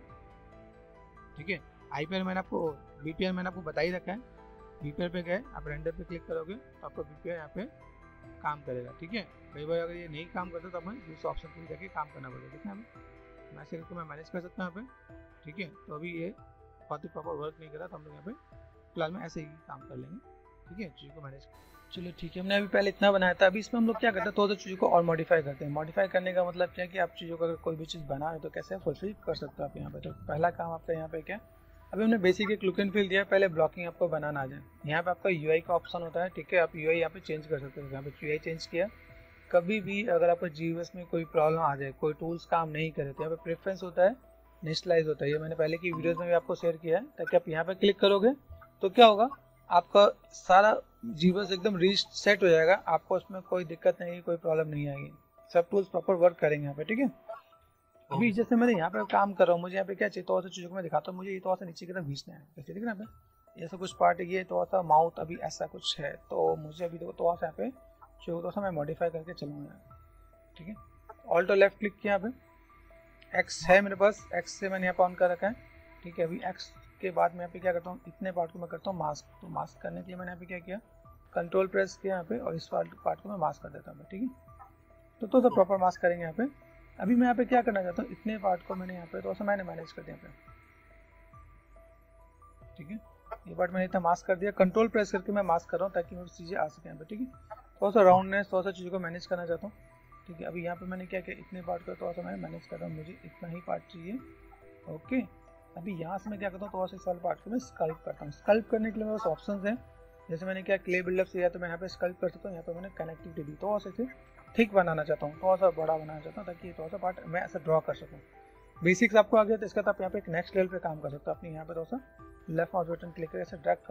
ठीक है। आई पी आर मैंने आपको, बी पी आर मैंने आपको बता ही रखा है। बी पी आर पे गए, आप रेंडर पे क्लिक करोगे तो आपको बी पी आर यहाँ पे काम करेगा, ठीक है। कई बार अगर ये नहीं काम करता तो हमें दूसरे ऑप्शन पर जाके काम करना पड़ेगा, ठीक है। मैं ऐसे करके मैं मैनेज कर सकता हूँ यहाँ पे, ठीक है। तो अभी ये बहुत ही प्रॉपर वर्क नहीं कर रहा, तो हम लोग यहाँ पे फिलहाल में ऐसे ही काम कर लेंगे, ठीक है, चीज़ों को मैनेज। चलो ठीक है, हमने अभी पहले इतना बनाया था। अभी इसमें हम लोग क्या करते हैं, थोड़ा सा चीज़ों को और मॉडिफाई करते हैं। मॉडिफाई करने का मतलब क्या है कि आप चीज़ों को अगर कोई भी चीज़ बनाए तो कैसे फुलफिल कर सकते हो आप यहाँ पे। तो पहला काम आपका यहाँ पे क्या, अभी हमने बेसिक एक लुक एंड फील दिया, पहले ब्लॉकिंग आपको बनाना आ जाए। यहाँ पे आपका यूआई का ऑप्शन होता है, ठीक है। आप यूआई यहाँ पे चेंज कर सकते हो। यहाँ पे यूआई चेंज किया, कभी भी अगर आपको जीएस में कोई प्रॉब्लम आ जाए, कोई टूल्स काम नहीं करे, तो यहाँ पे प्रेफरेंस होता है, इनिशियलाइज होता है। ये मैंने पहले की वीडियोस में भी आपको शेयर किया है, ताकि आप यहाँ पे क्लिक करोगे तो क्या होगा, आपका सारा जीएस एकदम रीसेट हो जाएगा। आपको उसमें कोई दिक्कत नहीं, कोई प्रॉब्लम नहीं आएगी, सब टूल्स प्रॉपर वर्क करेंगे यहाँ पे, ठीक है। अभी जैसे मैंने यहाँ पे काम कर रहा हूँ, मुझे यहाँ पे क्या चाहिए, तो ऐसा चीज़ों को मैं दिखाता हूँ। मुझे ये तो ऐसा नीचे की तरफ खींचना है, ठीक है ना। पे ऐसा कुछ पार्ट है, ये तो ऐसा माउथ अभी ऐसा कुछ है, तो मुझे अभी देखो तो ऐसा यहाँ पे चीज़ों को तो मैं मॉडिफाई करके चलूँगा, ठीक है। ऑल्ट और लेफ्ट क्लिक किया, यहाँ पे एक्स है मेरे पास, एक्स से मैंने यहाँ पे ऑन कर रखा है, ठीक है। अभी एक्स के बाद मैं यहाँ पे क्या करता हूँ, इतने पार्ट को मैं करता हूँ मास्क। तो मास्क करने के लिए मैंने यहाँ पे क्या किया, कंट्रोल प्रेस किया यहाँ पे, और इस पार्ट को मैं मास्क कर देता हूँ, ठीक है। तो तो प्रॉपर मास्क करेंगे यहाँ पे। अभी मैं यहाँ पे क्या करना चाहता हूँ, इतने पार्ट को मैंने यहाँ पे तो मैंने मैनेज कर दिया यहाँ पे, ठीक है। ये पार्ट मैंने इतना मास्क कर दिया, कंट्रोल प्रेस करके मैं मास्क कर रहा हूँ ताकि मेरी चीज़ें आ सके यहाँ पे, ठीक है। थोड़ा सा राउंडनेस, थोड़ा सा चीज़ों को मैनेज करना चाहता हूँ, ठीक है। अभी यहाँ पे मैंने क्या किया, इतने पार्ट को थोड़ा सा मैं मैनेज कर रहा हूँ, मुझे इतना ही पार्ट चाहिए, ओके। अभी यहाँ से मैं क्या करता हूँ, थोड़ा सा इस वाले पार्ट को मैं स्कल्प करता हूँ। स्कल्प करने के लिए मेरे पास ऑप्शन है, जैसे मैंने क्या क्ले बिल्डअप से, या तो मैं यहाँ पे स्कल्प कर सकता हूँ, यहाँ पे मैंने कनेक्टिविटी दी, थोड़ा सा इसे थिक बनाना चाहता हूँ, थोड़ा सा बड़ा बनाना चाहता हूँ, ताकि थोड़ा सा पार्ट मैं ऐसा ड्रॉ कर सकूँ। बेसिक्स आपको आ गया, तो इसका तो आप यहाँ पे एक नेक्स्ट लेवल पे काम कर सकते हो। अपने यहाँ पे थोड़ा सा लेफ्ट माउस बटन क्लिक करके ऐसे ड्रैग करो,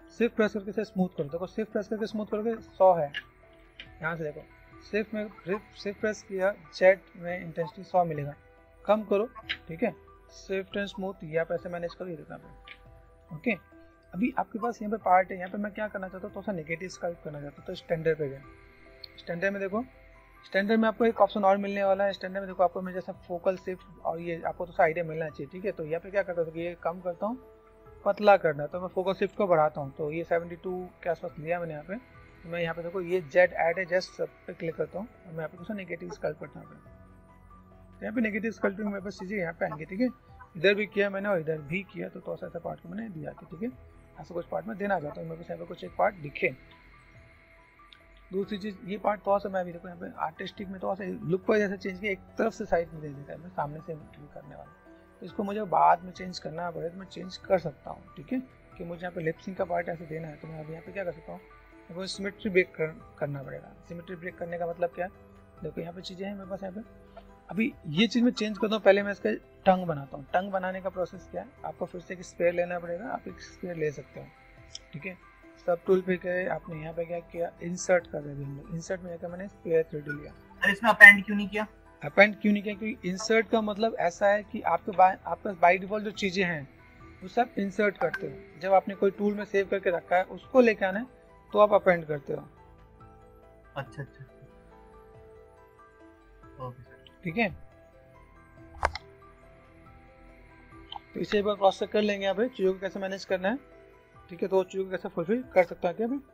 सिर्फ प्रेस करके इसे स्मूथ करो। देखो सिर्फ प्रेस करके स्मूथ करोगे सौ है, यहाँ से देखो सिर्फ में सिर्फ प्रेस किया जेट में इंटेंसिटी सौ मिलेगा। कम करो, ठीक है, स्विफ्ट एंड स्मूथ या पैसे मैनेज करो, ये देखना पे। ओके, अभी आपके पास यहाँ पे पार्ट है, यहाँ पे मैं क्या करना चाहता हूँ, तो सा नेगेटिव स्कल्प करना चाहता हूँ। तो स्टैंडर्ड पे गए, स्टैंडर्ड में देखो, स्टैंडर्ड में आपको एक ऑप्शन और मिलने वाला है। स्टैंडर्ड में देखो आपको मैं जैसा फोकल शिफ्ट और ये आपको तो सा आइडिया मिलना चाहिए, ठीक है। तो यहाँ पे क्या करता हूँ, ये कम करता हूँ, पतला करना है, तो मैं फोकल शिफ्ट को बढ़ाता हूँ। तो ये सेवेंटी टू के आसपास लिया मैंने यहाँ पे। तो मैं यहाँ पे देखो ये जेड ऐड है, जस्ट सब पे क्लिक करता हूँ और मैं यहाँ पे दूसरा नेगेटिव स्कल्प करता हूँ। यहाँ पे नेगेटिव स्कल्पिंग मेरे पास चीज़ें यहाँ पे आएंगी, ठीक है। इधर भी किया मैंने और इधर भी किया, तो थोड़ा सा ऐसा पार्ट को मैंने दिया, ठीक है। ऐसा कुछ पार्ट में देना चाहता हूँ, मेरे पास यहाँ पे कुछ एक पार्ट दिखे। दूसरी चीज़, ये पार्ट थोड़ा सा मैं अभी देखो यहाँ पे आर्टिस्टिक में थोड़ा सा लुक पर जैसे चेंज किया, एक तरफ से साइड में दे देता है, मैं सामने से करने वाला। तो इसको मुझे बाद में चेंज करना पड़े तो मैं चेंज कर सकता हूँ, ठीक है। कि मुझे यहाँ पे लिपसिंग का पार्ट ऐसे देना है, तो मैं अभी यहाँ पे क्या कर सकता हूँ, मुझे सिमेट्री ब्रेक कर, करना पड़ेगा। सिमेट्री ब्रेक करने का मतलब क्या है, देखो यहाँ पे चीज़ें हैं मेरे पास यहाँ पे। अभी ये चीज़ मैं चेंज करता हूँ, पहले मैं इसका टंग बनाता हूँ। टंग बनाने का प्रोसेस क्या है, आपको फिर से एक स्पेयर लेना पड़ेगा, आप एक स्पेयर ले सकते हो, ठीक है। सब टूल पे गए, आपने यहाँ पे क्या किया, इंसर्ट कर दिया। इंसर्ट में जाकर मैंने स्पेयर थ्री डी लिया। सर इसमें अपेंड क्यों नहीं किया? अपेंड क्यों नहीं किया, क्योंकि इंसर्ट का मतलब ऐसा है कि आपके आपके पास बाय डिफॉल्ट जो चीज़ें हैं वो सब इंसर्ट करते हो। जब आपने कोई टूल में सेव करके रखा है उसको लेके आना है तो आप अपेंड करते हो। अच्छा अच्छा, ओके सर, ठीक है। तो इसे एक बार क्रॉस चेक कर लेंगे यहाँ पे चीज़ों को कैसे मैनेज करना है, ठीक है। तो चीज़ों को कैसे फुलफिल कर सकता है क्या अभी,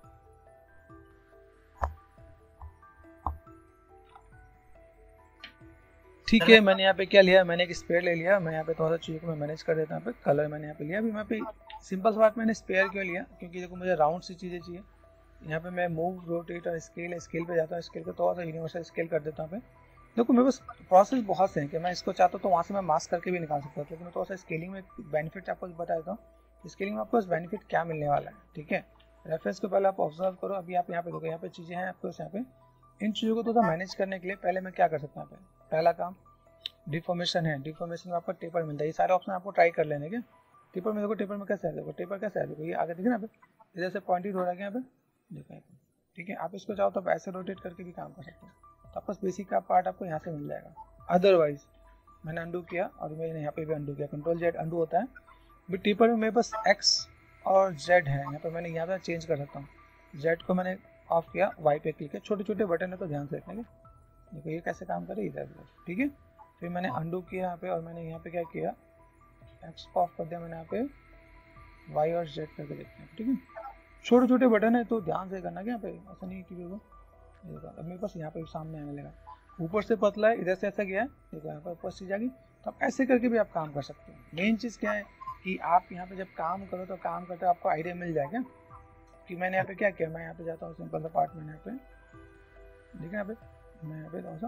ठीक है। मैंने यहाँ पे क्या लिया, मैंने एक स्पेयर ले लिया। मैं यहाँ पे थोड़ा सा चीज़ों को मैं मैनेज कर देता हूँ। यहाँ पे कलर मैंने यहाँ पे लिया। अभी मैं पे सिंपल सा बात, मैंने स्पेयर क्यों लिया, क्योंकि देखो मुझे राउंड सी चीज़ें चाहिए। यहाँ पे मैं मूव, रोटेट और स्केल, स्केल पे जाता हूँ, स्केल को थोड़ा सा यूनिवर्सल स्केल कर देता हूँ। पे देखो मेरे पास प्रोसेस बहुत से हैं कि मैं इसको चाहता हूँ तो वहाँ से मैं मास्क करके भी निकाल सकता हूँ, लेकिन मैं थोड़ा सा स्केलिंग में बेनिफिट आपको बता देता हूँ। स्केलिंग में आपको बेनिफिट क्या मिलने वाला है, ठीक है। रेफरेंस को पहले आप ऑब्जर्व करो। अभी आप यहाँ पे देखो, यहाँ पे चीज़ें हैं आपको यहाँ पे। इन चीज़ों को थोड़ा मैनेज करने के लिए पहले मैं क्या कर सकता हूँ, पहला काम डिफॉर्मेशन है। डिफॉर्मेशन में आपको टेपर मिलता है। ये सारे ऑप्शन आपको ट्राई कर लेने के। टेपर में देखो, टेपर में कैसे है, देखो टेपर कैसे है, देखो ये आगे देखिए ना, पे इधर से पॉइंटेड हो रहा है यहाँ पे, देखो, ठीक है। आप इसको चाहो तो ऐसे रोटेट करके भी काम कर सकते हो। तो आपका बेसिक का पार्ट आपको यहाँ से मिल जाएगा। अदरवाइज मैंने अंडू किया और मैंने यहाँ पे भी अंडू किया, कंट्रोल जेड अंडू होता है। बट टेपर में मेरे पास एक्स और जेड है, यहाँ पे मैंने यहाँ पे चेंज कर सकता हूँ। जेड को मैंने ऑफ किया, वाई पे क्लिक किया। छोटे छोटे बटन है तो ध्यान से रखने के, देखो ये कैसे काम करे इधर, ठीक है। फिर मैंने अंडू किया यहाँ पे और मैंने यहाँ पे क्या किया, एक्स को ऑफ कर दिया मैंने यहाँ पे, वाई और जेड करके देखते हैं, ठीक है। छोटे छोटे बटन है तो ध्यान से करना, क्या पे ऐसा नहीं कि देखो अब मेरे पास यहाँ पे सामने आने लगा। ऊपर से पतला है, इधर से ऐसा गया है, देखो यहाँ पर ऊपर से जाएगी। तो आप ऐसे करके भी आप काम कर सकते हो। मेन चीज़ क्या है कि आप यहाँ पे जब काम करो तो काम करते आपको आइडिया मिल जाएगा कि मैंने यहाँ पे क्या किया। मैं यहाँ पे जाता हूँ, सिंपल सा पार्ट मैंने यहाँ पे देखिए, यहाँ पे मैं यहाँ पे थोड़ा सा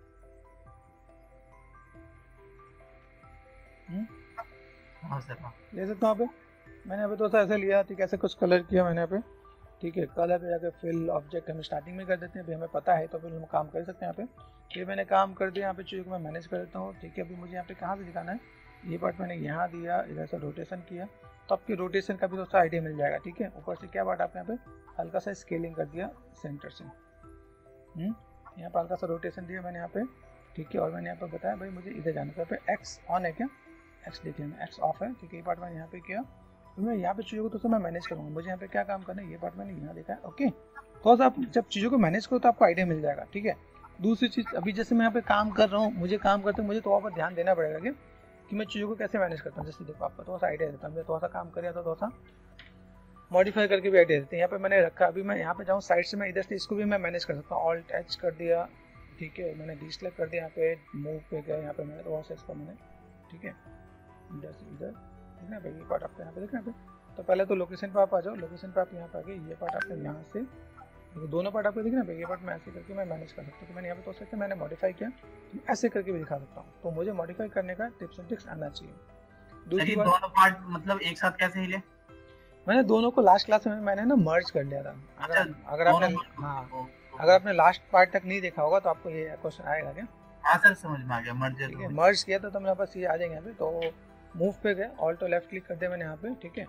हाँ सर, हाँ ले सकता हूँ। यहाँ पे मैंने यहाँ पे थोड़ा सा ऐसा लिया, ठीक है, ऐसे कुछ कलर किया मैंने यहाँ पे, ठीक है। कलर पे जाकर फिल ऑब्जेक्ट हम स्टार्टिंग में कर देते हैं, अभी हमें पता है तो फिर हम काम कर सकते हैं यहाँ पे। फिर मैंने काम कर दिया, यहाँ पे चीज़ों को मैं मैनेज कर देता हूँ, ठीक है। अभी मुझे यहाँ पे कहाँ से दिखाना है, ये पार्ट मैंने यहाँ दिया, इधर से रोटेशन किया, तो आपकी रोटेशन का भी थोड़ा सा आइडिया मिल जाएगा, ठीक है। ऊपर से क्या पार्ट आपने यहाँ पे हल्का सा स्केलिंग कर दिया सेंटर से, यहाँ पर हल्का सा रोटेशन दिया मैंने यहाँ पे, ठीक है। और मैंने यहाँ पर बताया भाई मुझे इधर जाना है, पे एक्स ऑन है क्या, एक्स देख लेना, एक्स ऑफ है, ठीक है। ये पार्ट मैंने यहाँ पे किया, तो मैं यहाँ पे चीज़ों को तो मैं मैनेज करूँगा। मुझे यहाँ पे क्या काम करना है, ये पार्ट मैंने यहाँ देखा है, ओके। तो आप जब चीज़ों को मैनेज करो तो आपको आइडिया मिल जाएगा, ठीक है। दूसरी चीज़, अभी जैसे मैं यहाँ पे काम कर रहा हूँ, मुझे काम करते मुझे थोड़ा बहुत ध्यान देना पड़ेगा कि, कि मैं चीज़ों को कैसे मैनेज करता हूँ। जैसे देखो आपको थोड़ा सा आइडिया देता हूँ, मैं थोड़ा सा काम कर तो थोड़ा सा मॉडिफाई करके भी आइडिया देते हैं। यहाँ पे मैंने रखा, अभी मैं यहाँ पे जाऊँ साइड से, मैं इधर से इसको भी मैं मैनेज कर सकता हूँ। ऑल्ट एच कर दिया, ठीक है। मैंने डी सेलेक्ट कर दिया, यहाँ पे मूव पे गया, यहाँ पे मैंने थोड़ा सा इसको मैंने, ठीक है, इधर से इधर, ठीक है भाई। ये पार्ट आपको यहाँ पे देखना है। तो पहले तो लोकेशन पे आप आ जाओ, लोकेशन पे आप यहाँ पे आ गए, ये पार्ट आपने यहाँ से, तो दोनों पार्ट आपको दिख रहा है। ये पार्ट मैं ऐसे करके मैं मैनेज कर सकता हूँ। तो मैंने यहाँ पे तो सकते मैंने मॉडिफाई किया, तो ऐसे करके भी दिखा सकता हूँ। तो मुझे मॉडिफाई करने का टिप्स एंड ट्रिक्स आना चाहिए। दूसरी बात, दोनों पार्ट मतलब एक साथ कैसे हिले? मैंने दोनों को लास्ट क्लास में मैंने ना मर्ज कर लिया था। अगर अगर आपने हाँ अगर आपने लास्ट पार्ट तक नहीं देखा होगा तो आपको ये क्वेश्चन आएगा क्या? हाँ सर, समझ में आ गया। मर्ज ठीक है, मर्ज किया तो मेरे पास ये आ जाएंगे यहाँ पे। तो मूव पे गए, ऑल्ट और लेफ्ट क्लिक कर दिया मैंने यहाँ पे, ठीक है।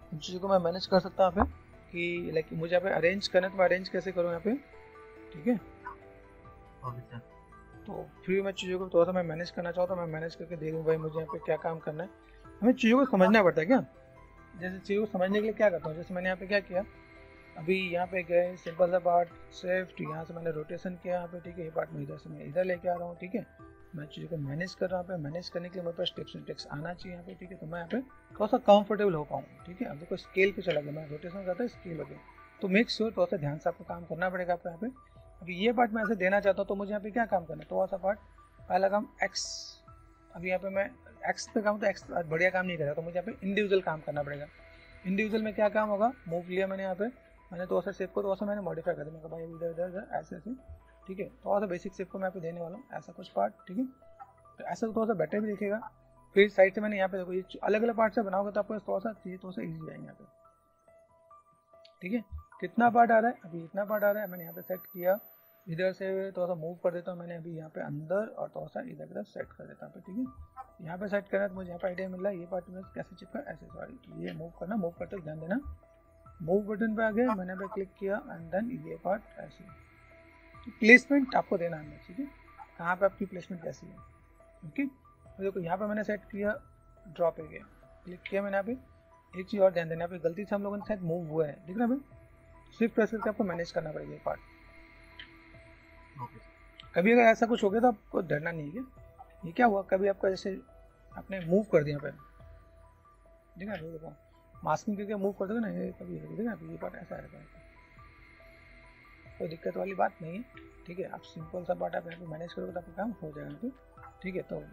उन चीज़ों को मैं मैनेज कर सकता हूँ यहाँ पे कि लाइक मुझे यहाँ पे अरेंज करना है तो मैं अरेंज कैसे करूँ यहाँ पे, ठीक है। Okay sir. तो फिर मैं चीज़ों को थोड़ा सा मैं मैनेज करना चाहूँ तो मैं मैनेज करके दे दूँ भाई मुझे यहाँ पे क्या काम करना है। हमें चीज़ों को समझना पड़ता है क्या, जैसे चीज़ों को समझने के लिए क्या करता हूँ, जैसे मैंने यहाँ पे क्या किया, अभी यहाँ पे गए सिंपल सा पार्ट शिफ्ट, यहाँ से मैंने रोटेशन किया यहाँ पे, ठीक है। ये पार्ट में इधर से मैं इधर लेके आ रहा हूँ, ठीक है। मैं चीज़ों को मैनेज कर रहा हूँ पे, मैनेज करने के लिए मेरे पास टिप्स एंड ट्रिक्स आना चाहिए यहाँ पे, ठीक है। तो मैं यहाँ पे थोड़ा सा कंफर्टेबल हो पाऊँ, ठीक है। अब देखो स्केल पे चला गया, मैं रोटेशन करता है स्केल हो गया, तो मेक श्योर थोड़ा सा ध्यान से आपको काम करना पड़ेगा आपको यहाँ पे। अभी ये पार्ट मैं ऐसे देना चाहता हूँ तो मुझे यहाँ पे क्या काम करना है, थोड़ा सा पार्ट पहला काम एक्स, अभी यहाँ पे मैं एक्स पे काम तो एक्स बढ़िया काम नहीं करेगा, तो मुझे यहाँ पे इंडिविजुअल काम करना पड़ेगा। इंडिविजुअल में क्या काम होगा, मूव लिया मैंने यहाँ पे, मैंने थोड़ा सा शेप को थोड़ा सा मैंने मॉडिफाई कर दिया, मैं भाई इधर इधर इधर ऐसे ऐसे, ठीक है। थोड़ा सा बेसिक शेप को मैं यहाँ पे देने वाला हूँ, ऐसा कुछ पार्ट, ठीक है। तो ऐसा थोड़ा सा बेटर भी दिखेगा। फिर साइड से मैंने यहाँ पे देखो ये अलग अलग पार्ट से बनाओगे तो आपको थोड़ा सा चीज़ थोड़ा सा ईजी जाएंगे यहाँ पे, ठीक है। कितना पार्ट आ रहा है, अभी इतना पार्ट आ रहा है, मैंने यहाँ पे सेट किया, इधर से थोड़ा सा मूव कर देता हूँ मैंने अभी यहाँ पे अंदर, और थोड़ा सा इधर इधर सेट कर देता हूँ, ठीक है। यहाँ पे सेट करना तो मुझे यहाँ पे आइडिया मिल रहा है, ये पार्ट में कैसे चिपका, ऐसे सॉरी ये मूव करना, मूव करते ध्यान देना, मूव बटन पे आ गया, मैंने पे क्लिक किया एंड देन ये पार्ट ऐसे, तो प्लेसमेंट आपको देना है, ठीक है, कहाँ पे आपकी प्लेसमेंट कैसी है, ओके। तो देखो यहाँ पे मैंने सेट किया, ड्रॉप पे गया, क्लिक किया मैंने यहाँ पे। एक चीज़ और ध्यान देना, यहाँ पे गलती से हम लोगों ने शायद मूव हुआ है, दिख रहा है भाई, सिर्फ प्रेस करके आपको मैनेज करना पड़ेगा ये पार्ट। कभी अगर ऐसा कुछ हो गया तो आपको डरना नहीं है, ये क्या हुआ, कभी आपका जैसे आपने मूव कर दिया पे, देखा देखो मास्किंग करके मूव कर दोगे ना, ये कभी देखा ये पार्ट ऐसा रहता है, कोई दिक्कत वाली बात नहीं है, ठीक है। आप सिंपल सा पार्ट आप यहाँ पे मैनेज करोगे तो आपका काम हो जाएगा, तो ठीक है। तो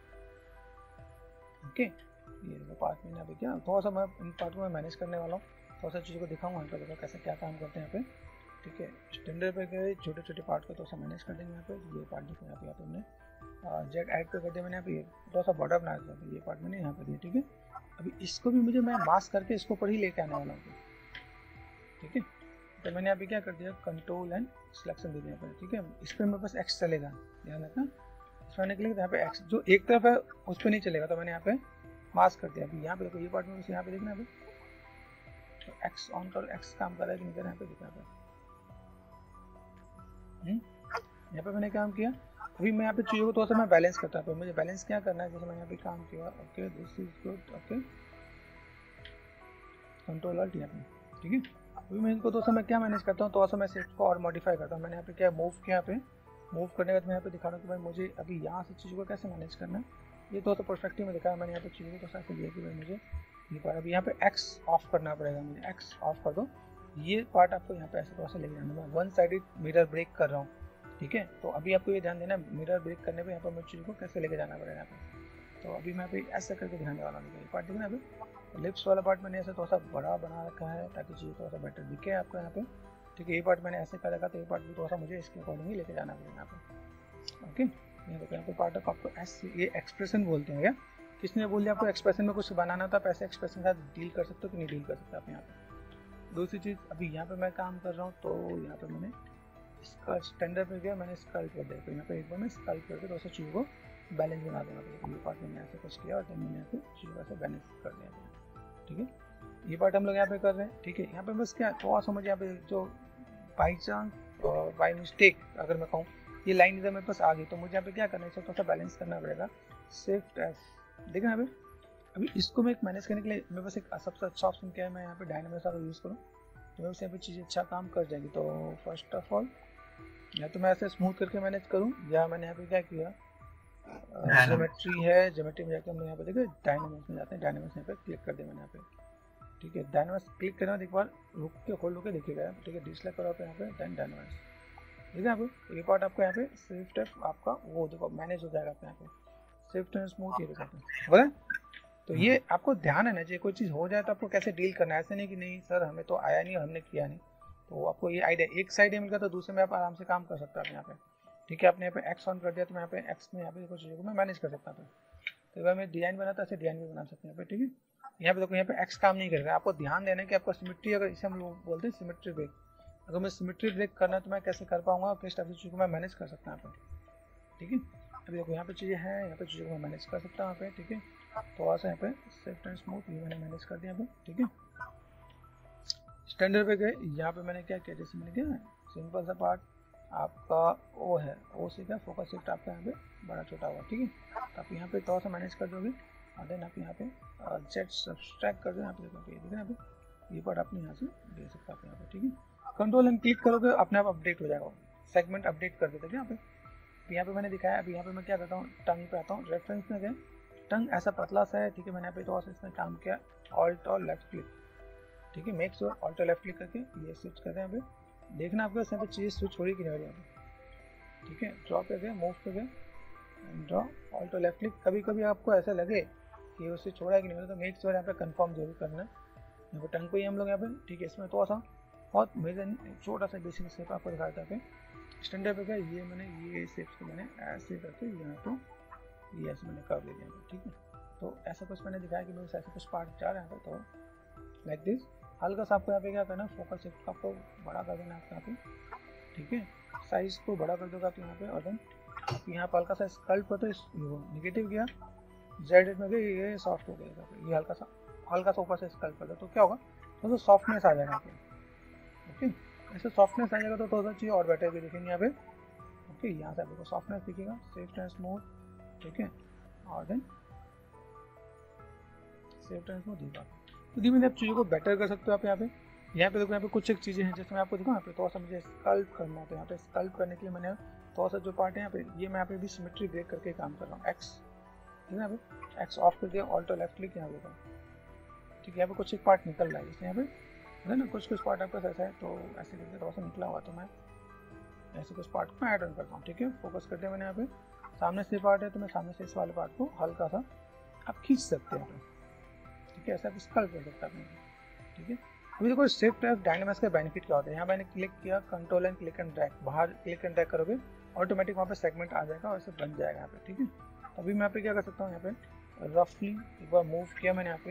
ओके, ये देखो पार्ट मैंने अभी क्या थोड़ा सा मैं इन पार्ट को मैं मैनेज करने वाला हूँ, थोड़ा सा चीज़ों को दिखाऊंगा यहाँ पे, देखो कैसे क्या काम करते हैं यहाँ पे, ठीक है। स्टैंडर्ड पे गए, छोटे छोटे पार्ट को थोड़ा सा मैनेज कर देंगे यहाँ पे। ये पार्ट देखो यहाँ पे यहाँ पे हमने जेट ऐड कर दिया मैंने यहाँ पे, थोड़ा सा बॉर्डर बना दिया, ये पार्ट मैंने यहाँ पे दिया, ठीक है। अभी इसको भी मुझे मैं मास्क करके इसको ऊपर ही लेके आने वाला हूँ, ठीक है। तो मैंने यहाँ पे क्या कर दिया, कंट्रोल एंड सिलेक्शन दे दिया, ठीक है। इस पर मेरे पास एक्स चलेगा, ध्यान रखना, इस पर के लिए यहाँ पे एक्स जो एक तरफ है उस पर नहीं चलेगा, तो मैंने यहाँ पे मास्क कर दिया। अभी यहाँ पे देखो ये पार्ट में यहाँ पे देखना है, तो एक्स ऑन कर, एक्स काम कर रहा है कि नहीं कर रहा है, यहाँ पे दिखा है। यहाँ पे मैंने काम किया, अभी मैं यहाँ पे चीज़ों को थोड़ा सा मैं बैलेंस करता हूँ, मुझे बैलेंस क्या करना है, जैसे मैंने यहाँ पे काम किया, okay this is good, okay control alt यहाँ पे, ठीक है। अभी मैं इनको थोड़ा सा मैं क्या मैनेज करता हूँ, थोड़ा सा मैं शेप को और मॉडिफाई करता हूँ। मैंने यहाँ पे क्या मूव किया, यहाँ पे मूव करने के बाद मैं यहाँ पे दिखा रहा हूँ कि भाई मुझे अभी यहाँ से चीज़ों को कैसे मैनेज करना है, ये थोड़ा सा परस्पेक्टिव में दिखाया मैंने यहाँ पे चीज़ों को, तो ऐसे दिया कि भाई मुझे ये पार्ट अभी यहाँ पे एक्स ऑफ करना पड़ेगा, मुझे एक्स ऑफ कर दो, ये पार्ट आपको यहाँ पे ऐसे थोड़ा सा लेके जाना, मैं वन साइडेड मिरर ब्रेक कर रहा हूँ, ठीक है। तो अभी आपको ये ध्यान देना मिरर ब्रेक करने पे यहाँ पर मुझे चीज़ों को कैसे लेके जाना पड़ेगा यहाँ पे। तो अभी मैं अभी ऐसा करके दिखाने वाला हूँ, ये पार्ट देखना अभी, लिप्स वाला पार्ट मैंने ऐसे थोड़ा सा बड़ा बना रखा है ताकि चीज़ थोड़ा सा बेटर दिखे आपको यहाँ पे, ठीक है। ये पार्ट मैंने ऐसे कर रखा, तो ये पार्ट भी थोड़ा सा मुझे इसके अकॉर्डिंग ही लेके जाना पड़ेगा यहाँ पे, ओके। ये देखो यहाँ पे पार्ट ऑफ आपको ऐसे ये एक्सप्रेशन बोलते हैं, क्या किसने बोल दिया आपको एक्सप्रेशन में कुछ बनाना था, पैसे एक्सप्रेशन के साथ डील कर सकते हो कि नहीं डील कर सकते आप यहाँ पे। दूसरी चीज़ अभी यहाँ पे मैं काम कर रहा हूँ, तो यहाँ पे मैंने इसका स्टैंडर्ड पे गया, मैंने स्कल्प कर दिया, तो यहाँ पे एक बार मैं स्कल्प करके थोड़ा सा चीज़ को बैलेंस बना दूँगा, तो ये पार्ट मैंने ऐसे कुछ किया और then मैंने यहाँ पे चीज़ को ऐसे बैलेंस कर दिया, ठीक है। ये पार्ट हम लोग यहाँ पे कर रहे हैं, ठीक है। यहाँ पे बस क्या थोड़ा सा मुझे यहाँ पे जो बाई चांस और बाई मिस्टेक अगर मैं कहूँ ये लाइन इधर मेरे पास आ गई, तो मुझे यहाँ पे क्या करना है, थोड़ा सा बैलेंस करना पड़ेगा, शिफ्ट एफ, देखना अभी अभी इसको मैं एक मैनेज करने के लिए मेरे पास एक सबसे अच्छा ऑप्शन क्या है, मैं यहाँ पे डायनामिक्स का यूज़ करूँ तो मेरे पास यहाँ पे चीज़ें अच्छा काम कर जाएगी। तो फर्स्ट ऑफ ऑल या तो मैं ऐसे स्मूथ करके मैनेज करूँ, या मैंने यहाँ पे क्या किया, ज्योमेट्री है, ज्योमेट्री में जाकर हम यहाँ पे देखिए डायनामिक्स में जाते हैं, डायनामिक्स यहाँ पे क्लिक कर दिया मैंने यहाँ पे, ठीक है। डायनामिक्स क्लिक करना, एक बार रुक के होल्ड होकर देखिएगा, ठीक है। डिस्लाइक करो आप यहाँ पे, देन डायनामिक्स, ठीक है। आप ये पार्ट आपको यहाँ पे स्विफ्ट आपका वो देखो मैनेज हो जाएगा आपको यहाँ पे स्विफ्ट एंड स्मूथ, ये देखो बोला। तो ये आपको ध्यान है ना, जो कोई चीज़ हो जाए तो आपको कैसे डील करना है, ऐसे नहीं कि नहीं सर हमें तो आया नहीं और हमने किया नहीं, तो आपको ये आइडिया एक साइड मिल गया तो दूसरे में आप आराम से काम कर सकते हैं यहाँ पे, ठीक है। आपने यहाँ पे एक्स ऑन कर दिया तो मैं यहाँ पे एक्स में यहाँ पे कुछ चीज़ों को मैं मैनेज कर सकता हूँ, तो अगर मैं डिजाइन बनाता ऐसे डिजाइन भी बना सकते हैं यहाँ पे, ठीक है। यहाँ पे देखो यहाँ पे एक्स काम नहीं करेगा, आपको ध्यान देना है कि आपको सिमेट्री, अगर इसे हम लोग बोलते हैं सिमेट्री ब्रेक, अगर मैं सिमेट्री ब्रेक करना है तो मैं कैसे कर पाऊंगा और किस टाइप से चीज़ों को मैं मैनेज कर सकता हूँ यहाँ पे, ठीक है। अभी देखो यहाँ पे चीज़ें हैं, यहाँ पे चीज़ों को मैं मैनेज कर सकता हूँ यहाँ पे, ठीक है। थोड़ा सा यहाँ पे सेफ्ट एंड स्मूथ ये मैंने मैनेज कर दिया यहाँ पे, ठीक है। स्टैंडर्ड पे गए, यहाँ पे मैंने क्या किया, जैसे मैंने क्या सिंपल सा पार्ट आपका ओ है, ओ से क्या फोकस शिफ्ट आपका यहाँ पे बड़ा छोटा हुआ, ठीक है। तो आप यहाँ पे थोड़ा सा मैनेज कर दोगे और देन आप यहाँ पे जेट सब्सट्रैक्ट कर दो, यहाँ पे देखो ये देखो यहाँ पे ये पार्ट आपने यहाँ से दे सकते हैं यहाँ पे, ठीक है। कंट्रोल एंड क्लिक करोगे अपने आप अपडेट हो जाएगा, सेगमेंट अपडेट कर देते हैं यहाँ पे। यहाँ पे मैंने दिखाया, अभी यहाँ पे मैं क्या करता हूँ, टंग पे आता हूँ, रेफरेंस में गए, टंग ऐसा पतला सा है, ठीक है। मैंने यहाँ पे थोड़ा सा इसमें काम किया, ऑल्ट और लेफ्ट क्लिक, ठीक है। मेक श्योर ऑल्ट और लेफ्ट क्लिक करके ये स्विच करते हैं यहाँ पे, देखना आपको यहाँ पे चीज़ स्विच हो रही कि नहीं हो रही यहाँ पे, ठीक है। ड्रॉ पे गए, मूव पे गए, ड्रॉ ऑल्ट और लेफ्ट क्लिक। कभी कभी आपको ऐसा लगे कि उससे छोड़ा है कि नहीं हो रहा, तो मेक श्योर यहाँ पे कंफर्म जरूर करना है। यहाँ पे टंग पे ही हम लोग यहाँ पे, ठीक है। इसमें थोड़ा सा बहुत मेजर छोटा सा बेसिक स्टेप आपको दिखाया था पे स्टैंडर्ड पे गया, ये मैंने ये स्टेप्स को मैंने ऐसे करके यहाँ पे ये ऐसे मैंने कर लिया यहाँ पे, ठीक है। तो ऐसा कुछ मैंने दिखाया कि मेरे ऐसे कुछ पार्ट जा रहे हैं यहाँ पे, तो लाइक दिस हल्का सा आपको यहाँ पे क्या करना है, फोकस शिफ्ट आपको बड़ा कर देना है आपको यहाँ पे, ठीक है। साइज को बड़ा कर दोगे आप यहाँ पे, और देन आप यहाँ पर हल्का सा स्कल्प करते निगेटिव गया, जेड में गए, ये सॉफ्ट हो गया, ये हल्का सा हल्का सा ऊपर से स्कल्प कर दो, तो क्या होगा, तो सॉफ्टनेस आ जाएगा यहाँ पे, ओके। ऐसे सॉफ्टनेस आ जाएगा तो थोड़ा सा चीज़ और बेटर भी दिखेंगे यहाँ पे, ओके। यहाँ से देखो सॉफ्टनेस दिखेगा, सेफ एंड स्मूथ, ठीक है। और देन सेफ एंड स्मूथ दिखा, तो धीमे आप चीज़ों को बेटर कर सकते हो आप यहाँ पे। यहाँ पे देखो, यहाँ पे कुछ एक चीज़ें हैं, जैसे मैं आपको दिखाऊँ, यहाँ पे थोड़ा सा मुझे स्कल्प करना है, तो यहाँ पे स्कल्प करने के लिए मैंने थोड़ा सा जो पार्ट है यहाँ पे, ये मैं यहाँ पे भी सिमेट्री ब्रेक करके काम कर रहा हूँ, एक्स, ठीक है। यहाँ पे एक्स ऑफ कर दिया, ऑल्ट और लेफ्ट क्लिक यहाँ पे, ठीक है। यहाँ पे कुछ एक पार्ट निकल रहा है, जैसे यहाँ पे है ना, कुछ कुछ पार्ट आपका ऐसा है, तो ऐसे करके थोड़ा सा निकला हुआ, तो मैं ऐसे कुछ पार्ट को ऐड ऑन करता हूँ, ठीक है। फोकस करते हैं मैंने यहाँ पे, सामने से पार्ट है तो मैं सामने से इस वाले पार्ट को हल्का सा आप खींच सकते हैं, ठीक है। ऐसा आप स्कल्प कर सकते हैं, ठीक है। अभी देखो शिफ्ट एफ डायनामिक्स का बेनिफिट क्या होता है, यहाँ मैंने क्लिक किया, control and click and drag, बाहर क्लिक एंड ड्रैग करोगे ऑटोमेटिक वहाँ पे सेगमेंट आ जाएगा और ऐसे बन जाएगा यहाँ पे, ठीक है। अभी मैं यहाँ पे क्या कर सकता हूँ, यहाँ पे रफली एक बार मूव किया मैंने यहाँ पे,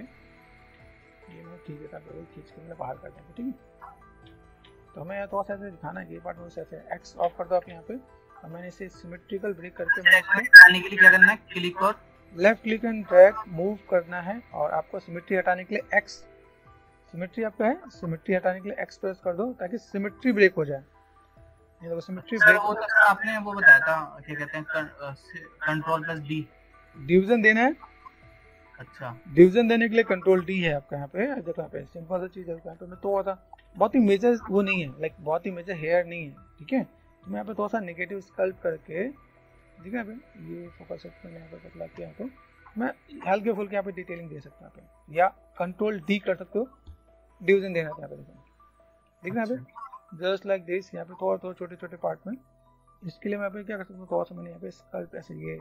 ये मैं ठीक है खींच के मैंने बाहर कर देंगे, ठीक है। तो हमें थोड़ा सा ऐसे दिखाना है कि ये पार्ट में ऐसे एक्स ऑफ कर दो आप यहाँ पे, और मैंने इसे सिमेट्रिकल ब्रेक करके मैंने हटाने के लिए क्या करना है, क्लिक और left click and drag move करना है, और आपको सिमेट्री हटाने के लिए एक्स, सिमेट्री आपका है, सिमेट्री हटाने के लिए एक्स प्रेस कर दो ताकि सिमेट्री ब्रेक हो जाए। ये देखो सिमेट्री ब्रेक, वो तो आपने वो बताया था, क्या कहते हैं, कंट्रोल प्लस डी डिवीजन देना है। अच्छा, डिवीजन देने के लिए कंट्रोल डी है आपका यहाँ पे, देखो यहाँ पे सिंपल सा चीज है, यहाँ पे मैं थोड़ा सा बहुत ही मेजर वो नहीं है, लाइक बहुत ही मेजर हेयर नहीं है, ठीक है। तो मैं यहाँ पे थोड़ा सा नेगेटिव स्कल्प करके, ठीक है, यहाँ पे ये फोकस मैंने यहाँ पे पतला किया, तो मैं हल्के फुल्के यहाँ पे डिटेलिंग दे सकता हूँ, या कंट्रोल डी कर सकते हो, डिवीजन देना था यहाँ पे, देखो देखना यहाँ पे जस्ट लाइक दिस, यहाँ पे थोड़ा थोड़ा छोटे छोटे पार्ट में। इसके लिए मैं यहाँ पे क्या कर सकता हूँ, थोड़ा सा मैंने यहाँ पे स्कल्प ऐसे ये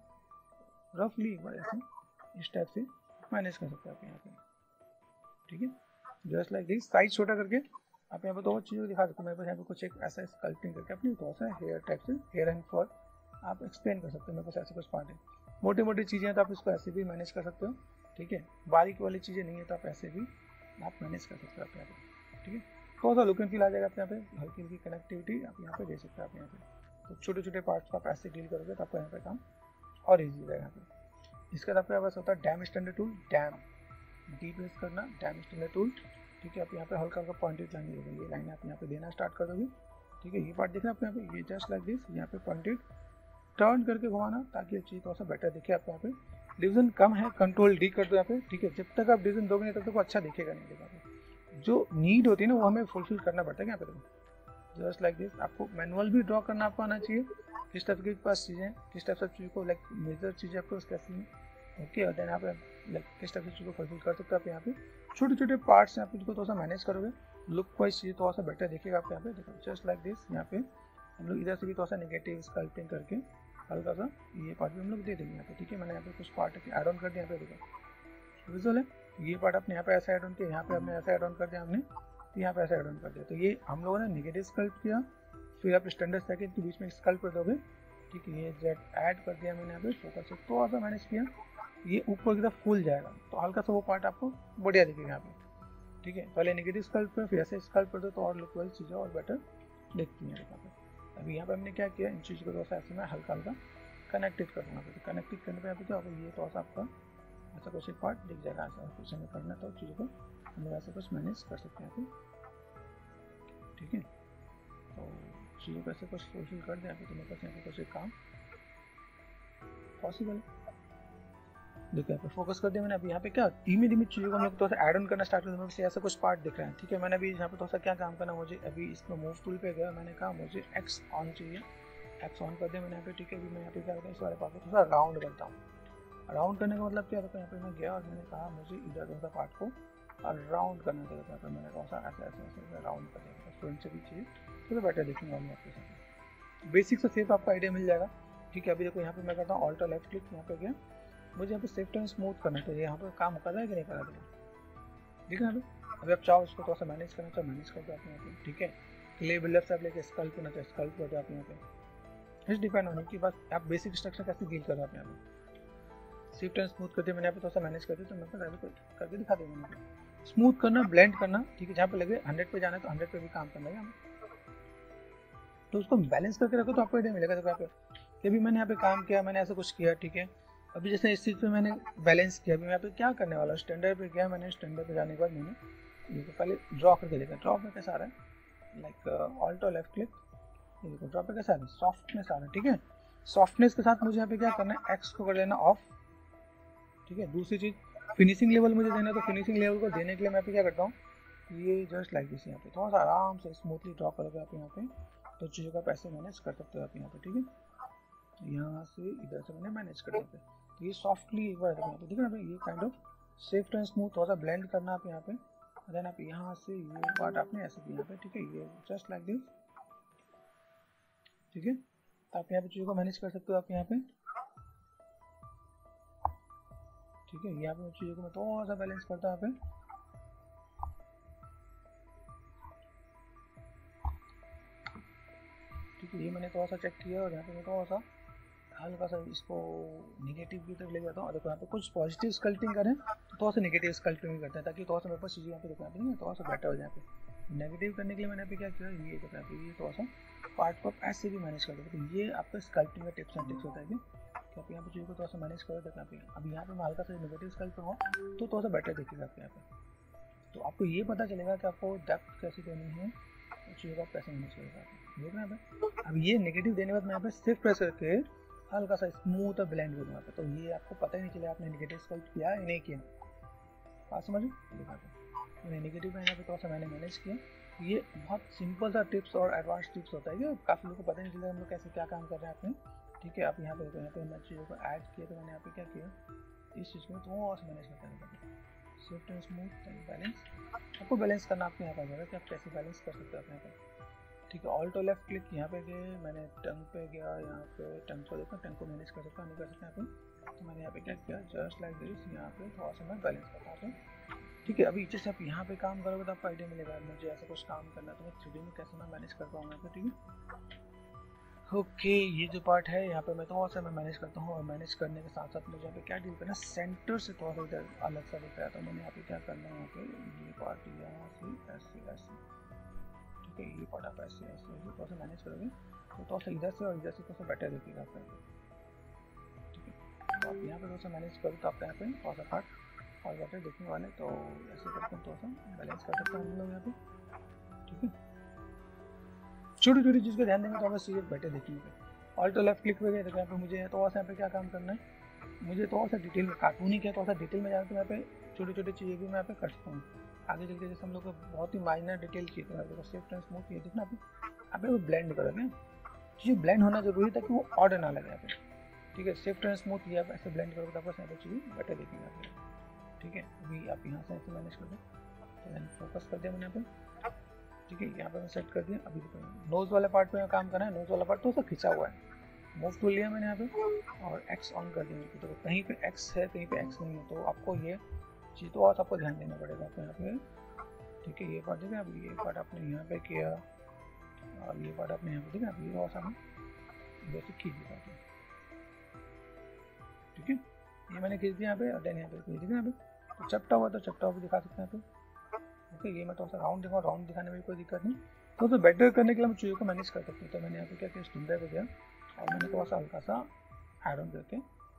रफली एक बार ऐसे इस टाइप से मैनेज कर सकते हैं आप यहाँ पे, ठीक है। जस्ट लाइक दिस, साइज छोटा करके आप यहाँ पे दो चीज़ें दिखा सकते हो। मेरे पास यहाँ पे कुछ एक ऐसा स्कल्पिंग करके अपनी थोड़ा सा हेयर टाइप से, हेयर एंड फॉल आप एक्सप्लेन कर सकते हो। मेरे पास ऐसे कुछ पार्ट है, मोटी मोटी चीज़ें हैं तो आप इसको ऐसे भी मैनेज कर सकते हो, ठीक है। बारीक वाली चीज़ें नहीं है तो आप ऐसे भी आप मैनेज कर सकते हो आप यहाँ पे, ठीक है। थोड़ा सा लुक एंड फील आ जाएगा आप यहाँ पे, हल्की हल्की कनेक्टिविटी आप यहाँ पे दे सकते हो आप यहाँ पे। तो छोटे छोटे पार्ट्स को आप ऐसे डील करोगे तो आपको यहाँ पे काम और ईजी हो जाएगा यहाँ पे। इसके बाद आपके पास होता है dam standard tool, dam D press करना, डैम स्टैंडर्ड टूल, ठीक है। आप यहाँ पे हल्का हल्का पॉइंटेड लाइन देंगे, ये लाइन आप यहाँ पे देना स्टार्ट कर दोगे, ठीक है। ये पार्ट देख रहे हैं आप यहाँ पे, ये जस्ट लाइक दिस, यहाँ पे पॉइंटेड टर्न करके घुमाना ताकि चीज़ थोड़ा सा बेटर दिखे आपको। यहाँ पे डिवीजन कम है, कंट्रोल डी कर दो यहाँ पे, ठीक है। जब तक आप डिवीजन दोगे नहीं तब तक अच्छा दिखेगा नहीं, देखा जो नीड होती है ना वो हमें फुलफिल करना पड़ता है यहाँ पे। देखो जस्ट लाइक दिस, आपको मैनुअल भी ड्रॉ करना आपको आना चाहिए, किस टाइप के पास चीज़ें, किस टाइप से चीज़ को लाइक मेजर चीज़ें आपको कैसी हैं, ओके। और देन आप लाइक किस टाइप से चीज़ को फुलफिल कर सकते हो आप यहाँ पे। छोटे छोटे पार्ट्स हैं आप इसको थोड़ा सा मैनेज करोगे, लुक वाइज चीज़ थोड़ा सा बेटर दिखेगा आपको यहाँ पे। देखो जस्ट लाइक दिस, यहाँ पे हम लोग इधर से भी थोड़ा सा नेगेटिव स्कल्पिंग करके हल्का सा ये पार्ट भी हम लोग दे देंगे यहाँ पे, ठीक है। मैंने यहाँ पे कुछ पार्ट ऐड ऑन कर दिया यहाँ पे, देखो विजुअल है, ये पार्ट आपने यहाँ पे ऐसा ऐड ऑन किया, यहाँ पे आपने ऐसा ऐड ऑन कर दिया हमने, तो यहाँ पे ऐसा ऐड ऑन कर दिया। तो ये हम लोगों ने नेगेटिव स्कल्प किया, फिर आप स्टैंडर्ड सेकंड के बीच में स्कल्प कर दोगे, ठीक है। ये जेड ऐड कर दिया मैंने यहाँ पे, फोकस से थोड़ा सा मैनेज किया, ये ऊपर की तरफ फूल जाएगा तो हल्का सा वो पार्ट आपको बढ़िया दिखेगा यहाँ पे, ठीक है। पहले नेगेटिव स्कल्प पे फिर ऐसे स्कल्प कर दो तो और लुक वाइज चीज़ें और बेटर दिखती हैं यहाँ पे। अभी यहाँ पे हमने क्या किया, इन चीज़ को थोड़ा सा ऐसे मैं हल्का हल्का कनेक्टेड कर दूँगा, तो कनेक्टेड करने पे यहाँ पे क्या होगा, ये थोड़ा सा आपका ऐसा कुछ एक पार्ट दिख जाएगा। ऐसा कुछ हमें करना तो चीज़ों को हम लोग ऐसे कुछ मैनेज कर सकते हैं यहाँ पे, ठीक है। तो चीज़ों को ऐसे कुछ फुलफिल कर दें तो मेरे पास यहाँ पे कुछ एक काम पॉसिबल है। देखिए यहाँ पे फोकस कर दिया मैंने। अभी यहाँ पे क्या धीमे धीमे चीज़ों को हम लोग थोड़ा सा ऐड ऑन करना स्टार्ट कर दिया। मेरे ऐसा कुछ पार्ट दिख रहा है, ठीक है। मैंने अभी यहाँ पे थोड़ा सा क्या काम करना, मुझे अभी इसमें मूव टूल पे गया, मैंने कहा मुझे एक्स ऑन चाहिए, एक्स ऑन कर दिया मैंने यहाँ पे, ठीक है। अभी मैं यहाँ पे क्या करता हूँ, इस वाले पार्ट को थोड़ा राउंड करता हूँ। राउंड करने का मतलब क्या होता है, यहाँ पे मैं गया और मैंने कहा मुझे इधर थोड़ा सा पार्ट को राउंड करना चाहिए था, मैंने थोड़ा सा ऐसा ऐसा ऐसा राउंड कर दिया। स्टूडेंट से भी चाहिए तो बेटर दिखेंगे हम आपके साथ। बेसिक से सेफ आपको आइडिया मिल जाएगा, ठीक है। अभी देखो यहाँ पे मैं करता हूँ ऑल्ट लेफ्ट क्लिक, यहाँ पे गया, मुझे यहाँ पे सेफ्ट एंड स्मूथ करना चाहिए। यहाँ पे काम कर रहा है कि नहीं कर रहा है, ठीक है ना। अभी आप चाहो इसको थोड़ा सा मैनेज करना चाहो मैनेज कर दो आप यहाँ पे, ठीक है। क्ले बिल्डर से आप लेके स्कल्प करना चाहिए स्कल्प कर दो आप यहाँ पे। इस डिपेंड होने की बात आप बेसिक स्ट्रक्चर कैसे डील कर रहे हो आप यहाँ पे। सेफ्ट एंड स्मूथ कर दिया मैंने यहाँ पे, थोड़ा सा मैनेज कर दिया तो मैं तो करके दिखा देंगे मुझे। स्मूथ करना, ब्लेंड करना, ठीक है। जहाँ पे लगे हंड्रेड पे जाना है तो हंड्रेड पे भी काम करना है हमें, तो उसको बैलेंस करके रखो तो आपको आइडिया मिलेगा। देखो यहाँ पे कि अभी मैंने यहाँ पे काम किया, मैंने ऐसा कुछ किया, ठीक है। अभी जैसे इस चीज़ पे मैंने बैलेंस किया, अभी मैं यहाँ पे क्या करने वाला हूँ, स्टैंडर्ड पे गया मैंने, स्टैंडर्ड पे जाने के बाद मैंने ये तो पहले ड्रॉ करके देखा। ड्रॉ में कैसा आ रहा है, लाइक ऑल्ट और लेफ्ट क्लिक, ये देखो ड्रॉ पे कैसा आ रहा है, सॉफ्टनेस आ रहा है, ठीक है। सॉफ्टनेस के साथ मुझे यहाँ पे क्या करना है, एक्स को कर लेना ऑफ, ठीक है। दूसरी चीज़ फिनिशिंग लेवल मुझे देना है, तो फिनिशिंग लेवल को देने के लिए मैं यहाँ पे क्या करता हूँ, ये जस्ट लाइक दिस, यहाँ पे थोड़ा सा आराम से स्मूथली ड्रॉ करोगे आप यहाँ पे तो चीज़ों का पैसे मैनेज कर सकते हो आप यहाँ पे, ठीक है। यहाँ से इधर से मैंने मैनेज कर दिया, तो ये सॉफ्टली एक बार यहाँ पे ठीक है ना, ये kind of shift and smooth थोड़ा सा ब्लेंड करना आप यहाँ पे। देन आप यहाँ से ये पार्ट आपने ऐसे किया यहाँ पे, ठीक है, ये जस्ट लाइक दिस, ठीक है। तो आप यहाँ पे चीज़ों को मैनेज कर सकते हो आप यहाँ पे, ठीक है। यहाँ पे चीज़ों को मैं थोड़ा सा बैलेंस करता हूँ यहाँ पे, ठीक है। ये मैंने थोड़ा सा चेक किया और यहाँ पे मैं थोड़ा सा हल्का सा इसको नेगेटिव की तरफ ले जाता हूँ। देखो यहाँ पे कुछ पॉजिटिव स्कल्पटिंग करें तो थोड़ा सा नेगेटिव स्कल्पटिंग करते हैं, ताकि थोड़ा सा मेरे पास चीज़ें यहाँ पे दिखाते हैं थोड़ा सा बेटर हो जाए। पे नेगेटिव करने के लिए मैंने यहाँ पे क्या किया, ये देखो यहाँ पे ये थोड़ा सा पार्ट को ऐसे भी मैनेज कर देते, तो ये आपका स्कल्पटिंग का टिप्स एंड ट्रिक्स होता है कि आप यहाँ पे चीज़ों को थोड़ा सा मैनेज करो। देखो यहाँ पे अब यहाँ पे मैं हल्का सा नेगेटिव स्कल्प करूँगा तो थोड़ा सा बेटर दिखेगा आपके यहाँ पे, तो आपको ये पता चलेगा कि आपको डेप्थ कैसे देनी है, चीज़ों को कैसे मैनेज करेगा देख रहे हैं। अब ये नेगेटिव देने के बाद मैं यहाँ पे सिर्फ प्रेस करके हल्का सा स्मूथ और ब्लेंड करूँगा, तो ये आपको पता ही नहीं चलेगा आपने नेगेटिव स्कल्प किया या नहीं किया। बात समझो, देखा मैंने नेगेटिव यहाँ पे थोड़ा सा मैंने मैनेज किया। ये बहुत सिंपल सा टिप्स और एडवांस टिप्स होता है कि काफ़ी लोगों को पता नहीं चलेगा हम लोग कैसे क्या काम कर रहे हैं आपने, ठीक है। आप यहाँ पे यहाँ पे मैं चीज़ों को ऐड किया, तो मैंने यहाँ पे क्या किया, इस चीज़ को थोड़ा सा मैनेज करता है, shift and smooth and balance. आपको बैलेंस करना आपको यहाँ पे आ जाएगा कि आप कैसे बैलेंस कर सकते हो अपने यहाँ पे, ठीक है। ऑल्ट और लेफ्ट क्लिक यहाँ पे गए, मैंने टंग पे गया, यहाँ पे टंग को देखो, टंग को मैनेज कर सकता हूँ नहीं कर सकता यहाँ पे, तो मैंने यहाँ पे क्या किया, जस्ट लाइक दिस, यहाँ पे थोड़ा सा मैं बैलेंस करता हूँ, ठीक है। अभी जैसे आप यहाँ पे काम करोगे तो आपको आइडिया मिलेगा मुझे ऐसा कुछ काम करना है तो मैं थ्री डी में कैसे मैं मैनेज कर पाऊँगा यहाँ पे, ठीक है। ओके, ये जो पार्ट है यहाँ पे मैं थोड़ा सा मैं मैनेज करता हूँ, और मैनेज करने के साथ साथ मुझे यहाँ पे क्या डील करना है, सेंटर से थोड़ा सा इधर अलग सा दिख रहा है, तो मैंने यहाँ पे क्या करना है, यहाँ पे ये पार्ट यहाँ से ऐसे ऐसे, ठीक है। ये पार्ट आप ऐसे ऐसे ऐसे थोड़ा सा मैनेज करोगे तो थोड़ा सा इधर से और इधर से थोड़ा सा बेटर दिखेगा आपका, ठीक है। तो आप यहाँ पे थोड़ा सा मैनेज करो तो आपका यहाँ पे थोड़ा सा पार्ट और बेटर दिखने वाले, तो ऐसे करके थोड़ा सा बैलेंस कर सकते हैं हम लोग यहाँ पे, ठीक है। छोटी छोटी चीज़ को ध्यान देंगे तो बस चीज़ें बेटर दिखेंगे। ऑल्ट लेफ्ट क्लिक पे गए तो यहाँ पे मुझे थोड़ा सा यहाँ पे क्या काम करना है, मुझे थोड़ा सा डिटेल में कार्टून ही क्या थोड़ा सा डिटेल में जाना, तो यहाँ पे छोटी छोटी चीज़ें भी मैं यहाँ पे कर सकता हूँ। आगे चल के जैसे हम लोग को बहुत ही माइनर डिटेल चाहिए तो यहाँ पे सेफ्ट एंड स्मूथ ये देखना आप पे वो ब्लेंड करोगे, चीज़ें ब्लेंड होना जरूरी ताकि वो ऑर्डर ना लगे यहाँ पे, ठीक है। सेफ्ट एंड स्मूथ ये आप ऐसे ब्लेंड करोगे तो आपको यहाँ पे चीज़ें बेटर दिखेगा, ठीक है। अभी आप यहाँ से ऐसे मैनेज कर दो, तो मैंने फोकस कर दिया मैंने यहाँ पे, ठीक है। यहाँ पे मैं सेट कर दिया। अभी नोज वाले पार्ट पे मैं काम करना है, नोज वाला पार्ट तो सा खिंचा हुआ है, मूव टूल लिया मैंने यहाँ पे और एक्स ऑन कर दिया, तो कहीं पे एक्स है कहीं पे एक्स नहीं है, तो आपको ये चीज़ तो और आपको ध्यान देना पड़ेगा आपको यहाँ पे, ठीक है। ये पार्ट देखिए, अब ये पार्ट आपने यहाँ पे किया और ये पार्ट आपने यहाँ पे देखा, ये और सामने जैसे खींच दिया, ठीक है। ये मैंने खींच दिया यहाँ पे और देन यहाँ पे देखिए यहाँ पे तो चपटा हुआ, तो चपटा हुआ भी दिखा सकते हैं यहाँ पे, ओके। ये मैं थोड़ा सा राउंड दिखाऊँ, राउंड दिखाने में कोई दिक्कत नहीं, तो तो बेटर करने के लिए मैं चीज़ों को मैनेज कर सकता हूँ। तो मैंने यहाँ पे क्या किया, स्टूडियो पे गया और मैंने थोड़ा सा हल्का सा ऐड ऑन करके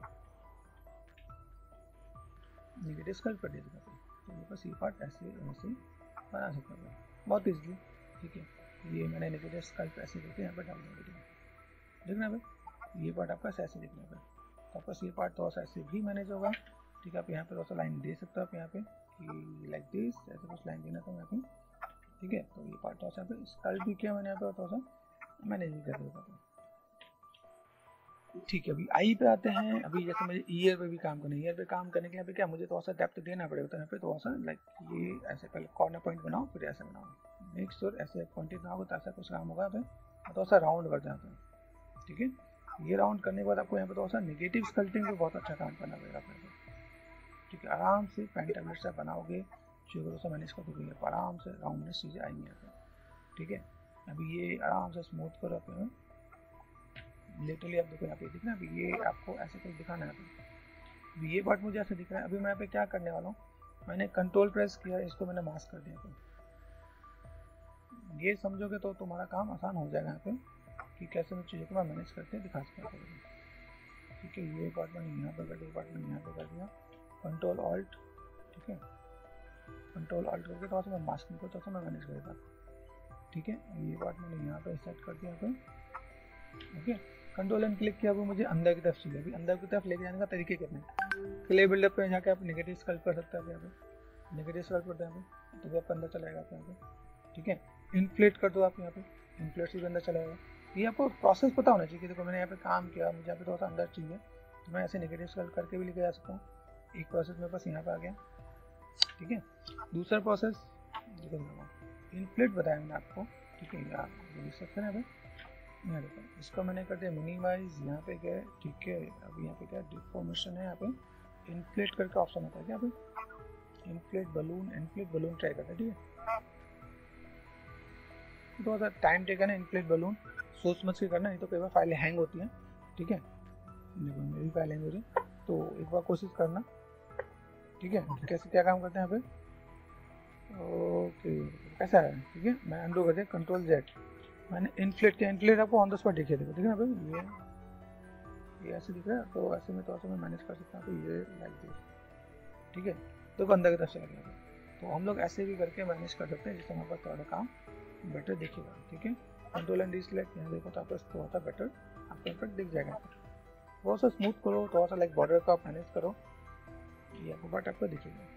नेगेटिव स्कल्प कर दिया, तो ये बस ये पार्ट ऐसे ऐसे बना सकता हूँ बहुत ईजिली, ठीक है। ये मैंने नेगेटिव स्कल्प ऐसे करके यहाँ पे डाल दिया, देखना भाई ये पार्ट आपका ऐसे दिखना है, तो आपका ये पार्ट थोड़ा सा ऐसे भी मैनेज होगा, ठीक है। आप यहाँ पे थोड़ा सा लाइन दे सकते हो आप यहाँ पे कि लाइक दिस, ऐसे कुछ लाइन देना था यहाँ पे, ठीक है। तो ये पार्ट थोड़ा सा यहाँ पे स्कल्प भी किया मैंने यहाँ पे, थोड़ा सा मैनेज भी कर देता था, ठीक है। अभी आई पे आते हैं। अभी जैसे मुझे ईयर पे भी काम करना है, ईयर पे काम करने के लिए यहाँ पे क्या मुझे थोड़ा सा डेप्थ देना पड़ेगा, तो यहाँ पे थोड़ा सा लाइक ये ऐसे पहले कॉर्नर पॉइंट बनाओ, फिर ऐसे बनाओ, मेक श्योर ऐसे पॉइंटेड ना हो, तो ऐसा कुछ काम होगा, थोड़ा सा राउंड कर जाता है, ठीक है। ये राउंड करने के बाद आपको यहाँ पे थोड़ा सा नेगेटिव स्कल्पिंग पे बहुत अच्छा काम करना पड़ेगा अपने को, ठीक है। आराम से पेंटाग्राम से बनाओगे, चीज़ों को मैनेज कर दोगे, आराम से राउंडनेस चीज़ें आएंगी यहाँ पे, ठीक है। अभी ये आराम से स्मूथ करो अपने, लिटरली आप देखो यहाँ पे दिख रहा है, अभी ये आपको ऐसे कुछ दिखाना है, अभी ये पार्ट मुझे ऐसे दिख रहा है। अभी मैं यहाँ पे क्या करने वाला हूँ, मैंने कंट्रोल प्रेस किया, इसको मैंने मास्क कर दिया, तो ये समझोगे तो तुम्हारा काम आसान हो जाएगा यहाँ पे कि कैसे मैं चीज़ों को मैं मैनेज करके दिखा सकता हूँ, ठीक है। ये पार्ट मैंने यहाँ पर कर दिया, पार्ट मैंने यहाँ पर कर दिया, कंट्रोल ऑल्ट, ठीक है, कंट्रोल ऑल्ट करके थोड़ा सा मैं मास्किंग को थोड़ा सा मैं मैनेज करेगा, ठीक है। ये पार्ट मैंने यहाँ पे सेट कर दिया यहाँ पे, ओके। कंट्रोल एंड क्लिक किया, वो मुझे अंदर की तरफ चाहिए। अभी अंदर की तरफ लेके जाने का तरीके कितने, क्ले बिल्डअप पे जाके आप नेगेटिव स्कल्प कर सकते हैं, यहाँ पे नेगेटिव स्कल्प करते हैं तो भी आपका अंदर चलाएगा आप यहाँ पे, ठीक है। इन्फ्लेट कर दो आप यहाँ पे, इन्फ्लेट से भी अंदर चलाएगा। ये आपको प्रोसेस पता होना चाहिए कि देखो मैंने यहाँ पे काम किया, मुझे यहाँ पे थोड़ा सा अंदर चाहिए, तो मैं ऐसे नेगेटिव स्कल्प करके भी लेके जा सकता हूँ। एक प्रोसेस मेरे पास यहाँ पे आ गया, ठीक है। दूसरा प्रोसेस देखो इन्फ्लेट बताया मैंने आपको, ठीक है, आप देख सकते हैं यहाँ देखो, इसको मैंने कर दिया मिनिमाइज, यहाँ पे क्या है, ठीक है। अभी यहाँ पे क्या डिफॉर्मेशन है, यहाँ पे इन्फ्लेट करके ऑप्शन होता है क्या पे, inflate balloon, inflate balloon try करते हैं, ठीक है। थोड़ा सा टाइम टेकन है इन्फ्लेट बलून, सोच समझ के करना, नहीं तो कई बार फाइलें हैंग होती हैं, ठीक है। देखो मेरी फाइल हैंग हो रही है, तो एक बार कोशिश करना, ठीक है। कैसे क्या काम करते हैं यहाँ पे, ओके कैसा है, ठीक है। मैं अंडू कर दिया, कंट्रोल जेड, मैंने इन्फ्लेट किया, इन्फ्लेट आपको ऑन द स्पॉट देखिए, देखो ठीक है ना भाई, ये ये ऐसे दिख रहा है, तो ऐसे में थोड़ा सा मैं मैनेज कर सकता हूँ, तो ये लाइक दिस, ठीक है। तो अंदर की तरफ चला गया, तो हम लोग ऐसे भी करके मैनेज कर सकते हैं, जिससे हमारे पास थोड़ा काम बेटर दिखेगा, ठीक है। कंट्रोल एंड डिसलेक्ट, यहाँ देखो तो आपको थोड़ा सा बेटर आपको इफेक्ट दिख जाएगा। थोड़ा सा स्मूथ करो, थोड़ा सा लाइक बॉर्डर का आप मैनेज करो, ये आपको पार्ट आपको दिखेगा,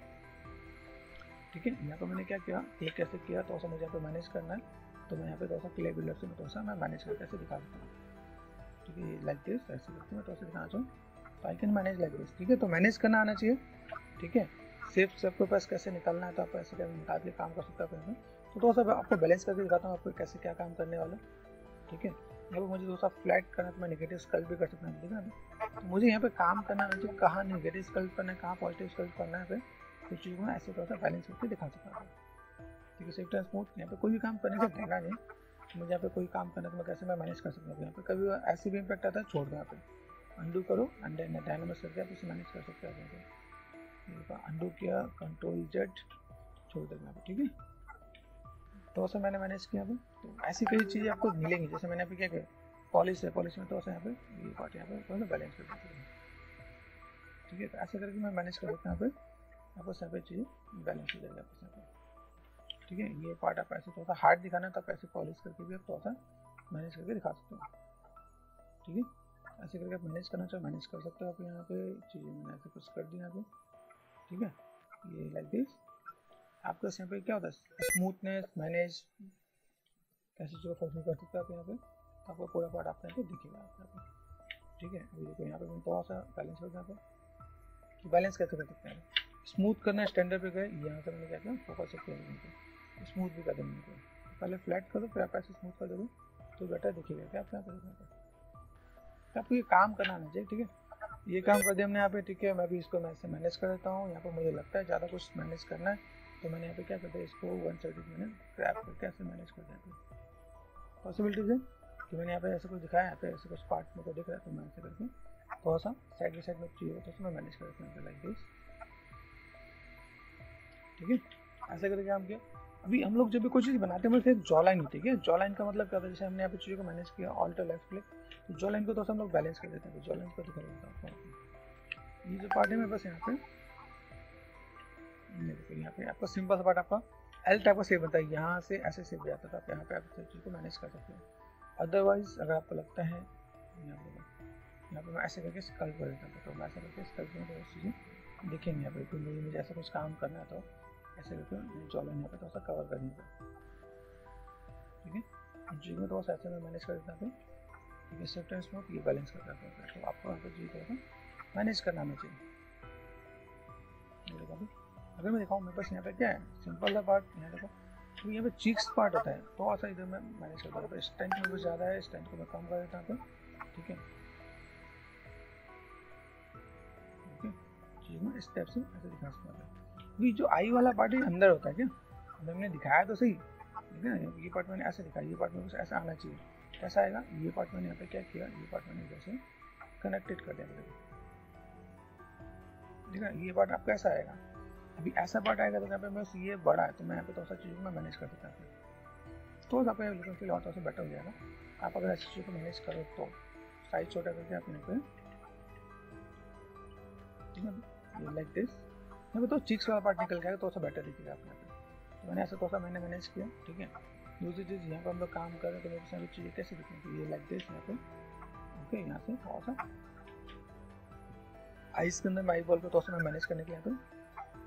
ठीक है। यहाँ पर मैंने क्या किया, क्लिक कैसे किया, थोड़ा सा मुझे यहाँ पे मैनेज करना है, तो मैं यहाँ पे थोड़ा सा क्ले बिल्डर से थोड़ा सा मैं मैनेज करके ऐसे दिखा सकता हूँ, ठीक है। लाइक दिस ऐसे करके मैं थोड़ा सा दिखाना चाहूँ, तो I can manage like this, ठीक है। तो मैनेज करना आना चाहिए, ठीक है। सिर्फ सबके पास कैसे निकलना है, तो आप ऐसे क्या निकाल के काम कर सकते हैं अपने, तो थोड़ा सा आपको बैलेंस करके दिखाता हूँ आपको कैसे क्या काम करने वाला, ठीक है। यहाँ पर मुझे थोड़ा सा फ्लैट करना, तो मैं नेगेटिव स्कल्प भी कर सकता हूँ, ठीक है। तो मुझे यहाँ पे काम करना आना चाहिए, कहाँ नेगेटिव स्कल्प करना है, कहाँ पॉजिटिव स्कल्प करना है, कुछ चीज़ को ऐसे थोड़ा सा बैलेंस करके दिखा सकता हूँ, ठीक है। सेफ्ट एंड स्मूथ, यहाँ पे कोई भी काम करने से देना नहीं, मुझे यहाँ पे कोई काम करना है तो मैं कैसे मैं मैनेज कर सकता हूँ। यहाँ पे कभी ऐसे भी इम्पैक्ट आता है, छोड़ दो, यहाँ पे अंडू करो एंड देन डायनामिक्स करके आप इसे मैनेज कर सकते हैं। यहाँ पे अंडू किया, कंट्रोल जेड, छोड़ देना यहाँ पे, ठीक है। तो ऐसे मैंने मैनेज किया यहाँ पे, तो ऐसी कई चीज़ें आपको मिलेंगी, जैसे मैंने यहाँ पे क्या किया, पॉलिश है, पॉलिश में तो ऐसे यहाँ पे ये पार्ट यहाँ पे थोड़ा सा बैलेंस कर सकते हैं, ठीक है। तो ऐसे करके मैं मैनेज कर सकता हूँ यहाँ पे, आपको यहाँ पे चीज़ें बैलेंस हो जाएगा आपके यहाँ पे, ठीक है। ये पार्ट आप ऐसे थोड़ा सा हार्ड दिखाना है तो आप ऐसे पॉलिश करके भी आप थोड़ा सा मैनेज करके दिखा सकते हो, ठीक है। ऐसे करके आप मैनेज करना चाहो मैनेज कर सकते हो आप। यहाँ पे चीज़ें मैंने ऐसे कुछ कर दी यहाँ पे, ठीक है। ये लाइक दिस आपको यहाँ पे क्या होता है, स्मूथनेस मैनेज कैसे चीज़ों को फंक्शन कर सकते हो आप यहाँ पे, तो आपका पूरा पार्ट आपको यहाँ पे दिखेगा आप यहाँ पे, ठीक है। अभी देखो यहाँ पे मैं थोड़ा सा बैलेंस कर यहाँ पे, बैलेंस कैसे कर सकते हैं, स्मूथ करना है, स्टैंडर्ड पे गए, यहाँ से मैंने क्या किया, फोकस पे स्मूथ भी कर देंगे, तो पहले फ्लैट करो, फिर आप ऐसे स्मूथ कर दोगे तो बेटर दिखेगा क्या आप यहाँ पर। आपको ये काम करना आना चाहिए, ठीक है। ये काम कर दिया हमने यहाँ पे, ठीक है। मैं भी इसको मैं ऐसे मैनेज कर देता हूँ। यहाँ पर मुझे लगता है ज़्यादा कुछ मैनेज करना है, तो मैंने यहाँ पे क्या करता है, इसको वन साइड मैंने क्रैप करके ऐसे मैनेज कर दिया। पॉसिबिलिटीज है कि मैंने यहाँ पे ऐसे कुछ दिखाया, यहाँ पे ऐसे कुछ पार्ट में को दिख रहा है, तो मैं ऐसे करके थोड़ा सा साइड बाई साइड में चाहिए तो उसमें मैनेज कर देता हूँ लाइक दिस, ठीक है। ऐसे करके काम किया। अभी हम लोग जब भी कोई चीज़ बनाते हैं मतलब एक जॉ लाइन होती है, जॉ लाइन का मतलब क्या होता है, जैसे हमने यहाँ पे चीज़ों को मैनेज किया ऑल्ट लेफ्ट क्लिक, तो जॉ लाइन को तो हम लोग बैलेंस कर देते हैं। जॉ लाइन को दिखा देता हूँ, ये जो पार्ट है मेरे पास यहाँ पे, यहाँ पे आपका सिंपल सा पार्ट आपका एल टाइप का शेप बनता है, यहाँ से ऐसे शेप जाता था, आप यहाँ पे आप चीज़ को मैनेज कर सकते हो। अदरवाइज अगर आपको लगता है यहाँ पे यहाँ पे मैं ऐसे करके स्कल्प कर देता हूँ, तो मैं ऐसे करके स्कल्प में तो चीज़ें दिखेंगे यहाँ पे, तो मुझे मुझे ऐसा कुछ काम करना है तो ऐसे करके जॉलन यहाँ पे थोड़ा सा कवर कर देंगे, ठीक है। इन चीज़ में थोड़ा सा ऐसे में मैनेज कर देता हूँ, ठीक है। शिफ्ट एंड स्मूथ ये बैलेंस कर देता हूँ, तो आपको यहाँ पे चीज़ को मैनेज करना आना चाहिए। अगर मैं दिखाऊँ मेरे पास यहाँ पे क्या है, सिंपल सा पार्ट यहाँ देखो, तो यहाँ पे चीक्स पार्ट होता है, थोड़ा सा इधर मैं मैनेज करता हूँ। स्ट्रेंथ में कुछ ज़्यादा है, स्ट्रेंथ को मैं कम कर देता हूँ, ठीक है। चीज़ में इस टाइप से ऐसे दिखा सकता है। अभी जो आई वाला पार्ट है अंदर होता है क्या, मैंने दिखाया तो सही, ठीक है। ये पार्ट मैंने ऐसे दिखाया, ये पार्ट में कुछ ऐसा आना चाहिए, कैसा आएगा, ये पार्ट मैंने यहाँ पे क्या किया, ये पार्ट मैंने जैसे कनेक्टेड कर दिया, ठीक है। ये पार्ट आपका ऐसा आएगा। अभी ऐसा पार्ट आएगा तो यहाँ पे बस ये बड़ा है, तो मैं यहाँ पे थोड़ा सा चीज़ में मैनेज कर देता हूँ, तो आपका लेकिन फिर और थोड़ा सा बेटर हो जाएगा। आप अगर ऐसी चीज़ को मैनेज करो तो साइज छोटा करके आप यहाँ पे, ठीक है, ये लाइक दिस, यहाँ पे तो चिक्स वाला पार्ट निकल जाएगा, तो सा बेटर दिखेगा आप यहाँ पे। तो मैंने ऐसा थोड़ा सा मैंने मैनेज किया, ठीक है। दूसरी चीज़ यहाँ पर हम लोग काम कर रहे हैं तो मेरे सारी चीज़ें कैसे दिखेंगी, ये लाइक दिस यहाँ पे, ओके। यहाँ से थोड़ा सा आइस के अंदर मैं आई बॉल को थोड़ा सा मैं मैनेज करने के लिए यहाँ पे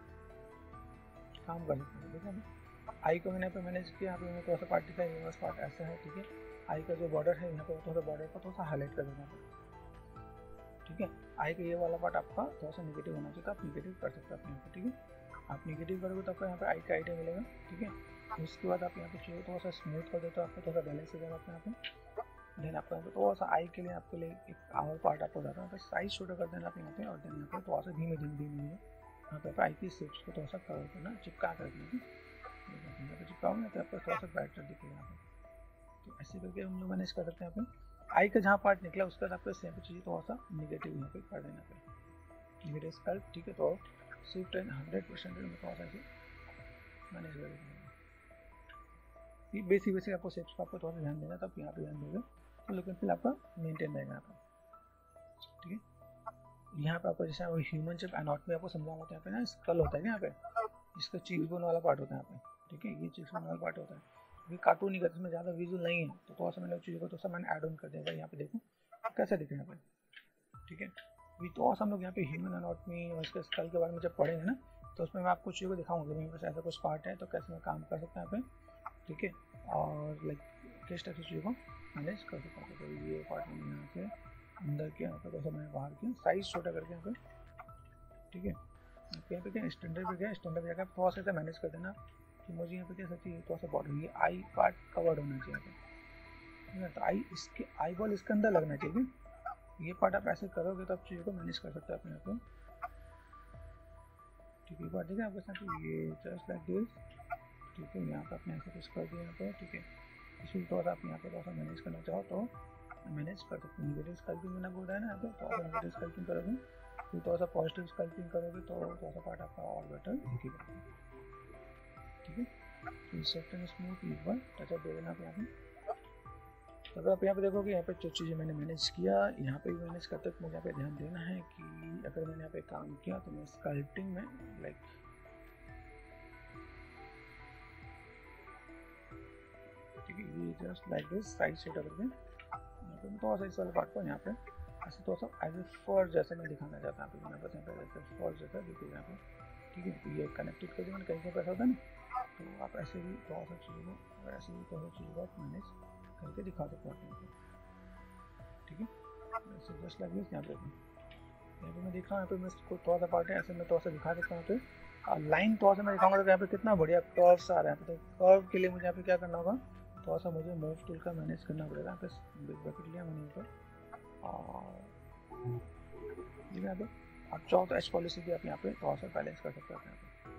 काम कर सकते हैं, ठीक है। आई को मैंने यहाँ पे मैनेज किया, यहाँ पे मैंने थोड़ा सा पार्ट दिखाया, यूनिवर्स पार्ट ऐसा है, ठीक है। आई का जो बॉर्डर है यहाँ पे थोड़ा सा बॉर्डर को थोड़ा सा हाईलाइट कर देना, ठीक है। आई का ये वाला पार्ट आपका थोड़ा सा निगेटिव होना चाहिए, तो आप निगेटिव कर सकते हैं अपने यहाँ पे, ठीक है। आप निगेटिव करोगे तो आपको यहाँ पे आई का आइडिया मिलेगा, ठीक है। उसके बाद आप यहाँ पे चाहिए थोड़ा सा स्मूथ कर दो तो आपको थोड़ा सा बैलेंस हो जाएगा आपके यहाँ पे। देन आपको यहाँ पे थोड़ा सा आई के लिए आपके लिए एक और पार्ट आपको जाता है, साइज छोटा कर देना आप यहाँ पे, और देन यहाँ पे थोड़ा सा धीमे धीमे धीमे यहाँ पे आई की शेप्स को थोड़ा सा कवर करना, चिपका कर देना, यहाँ पे चिपकाओगे तो आपको थोड़ा सा बेटर दिखेगा यहाँ पे। तो ऐसे करके हम लोग मैनेज कर सकते हैं यहाँ पे। आई का जहाँ पार्ट निकला उसके बाद आपको सेम चीज़ थोड़ा सा निगेटिव यहाँ पे कर देना पे, निगेटिव स्कल्प, ठीक है। तो शिफ्ट एंड हंड्रेड परसेंट में थोड़ा सा मैनेज कर देना, ये बेसिक बेसिक आपको शेप्स का आपको थोड़ा सा ध्यान देना, तब यहाँ पे ध्यान दोगे तो लेकिन फिर आपका मेंटेन रहेगा यहाँ पर, ठीक है। यहाँ पे आपको जैसे ह्यूमन जब एनाटॉमी आपको समझाना होता है, यहाँ पे ना स्कल होता है ना, यहाँ पे इसका चीक बोन वाला पार्ट होता है यहाँ पे, ठीक है। ये चीक बोन वाला पार्ट होता है, ये कार्टून नहीं करते, इसमें ज़्यादा विजुअल नहीं है, तो थोड़ा सा मैंने चीज़ों को थोड़ा सा मैंने ऐड ऑन कर दिया। यहाँ पे देखो कैसे दिख रहा है यहाँ पे, ठीक है। अभी थोड़ा सा हम लोग यहाँ पे ह्यूमन एनाटॉमी और इसके स्कल के बारे में जब पढ़ेंगे ना, तो उसमें मैं आपको चीज़ों को दिखाऊंगा मेरे पास ऐसा कुछ पार्ट है तो कैसे मैं काम कर सकता हूँ यहाँ पे, ठीक है। और लाइक किस टाइप से चीज़ों को मैनेज कर सकता हूँ। तो ये पार्ट मैंने यहाँ से अंदर किया, यहाँ पे थोड़ा सा मैंने बाहर किया, साइज छोटा करके यहाँ पे, ठीक है। यहाँ पे क्या स्टैंडर्ड पे क्या स्टैंडर्ड पे जाकर थोड़ा सा मैनेज कर देना कि मुझे यहाँ पे क्या सच्ची थोड़ा सा बॉर्डर, ये आई पार्ट कवर्ड होना चाहिए यहाँ पे, तो आई इसके आई बॉल इसके अंदर लगना चाहिए। ये पार्ट आप ऐसे करोगे तो आप चीज़ों को मैनेज कर सकते हैं अपने यहाँ पे, ठीक है। पार्ट ठीक है आपके साथ ये जस्ट लाइक दिस, ठीक है। यहाँ पे आपने ऐसे कुछ कर दिया यहाँ पे, ठीक है। इसी तौर आप यहाँ पे थोड़ा सा मैनेज करना चाहो तो मैनेज कर सकते हैं। निगेटिव स्कल्पिंग मैंने बोल रहा है ना, यहाँ पे थोड़ा सा निगेटिव स्कल्पिंग करोगे, फिर थोड़ा सा पॉजिटिव स्कल्पिंग करोगे तो थोड़ा सा पार्ट आपका और बेटर दिखेगा, ठीक है। तो सॉफ्ट एंड स्मूथ एक बार टचअप दे देना आप यहाँ पे। तो अगर आप यहाँ पे देखोगे यहाँ पे जो चीज़ें मैंने मैनेज किया, यहाँ पे भी मैनेज करते मुझे यहाँ पे ध्यान देना है कि अगर मैंने यहाँ पे काम किया तो मैं स्कल्पिंग में लाइक ठीक है, ये जस्ट लाइक दिस साइड से करके यहाँ पे थोड़ा सा इस वाले पार्ट को यहाँ पे ऐसे थोड़ा सा एज ए फर जैसे मैं दिखाना चाहता हूँ, मेरे पास यहाँ पे फर जैसा देखिए यहाँ पे, ठीक है। तो ये कनेक्टेड कर दिया मैंने, कहीं कहीं पर ऐसा होता है ना, तो आप ऐसे भी थोड़ा सा चीज़ों को और ऐसे भी थोड़ा सा चीज़ों को आप मैनेज करके दिखा सकते हैं यहाँ पे, ठीक है। ऐसे जस्ट लाइक दिस यहाँ पे यहाँ पे मैं देख रहा हूँ, यहाँ पे मैं इसको थोड़ा सा पार्ट है ऐसे मैं थोड़ा सा दिखा सकता हूँ। यहाँ पे लाइन थोड़ा सा मैं दिखाऊंगा तो यहाँ पे कितना बढ़िया कर्व्स आ रहा है। तो कर्व के लिए मुझे यहाँ पे क्या करना होगा, थोड़ा सा मुझे मूव टूल का मैनेज करना पड़ेगा। यहाँ पे बिग बकेट लिया मैंने ऊपर और यहाँ पे आप चाहो तो एच पॉलिसी भी आप यहाँ पे थोड़ा सा बैलेंस कर सकते हैं यहाँ पे,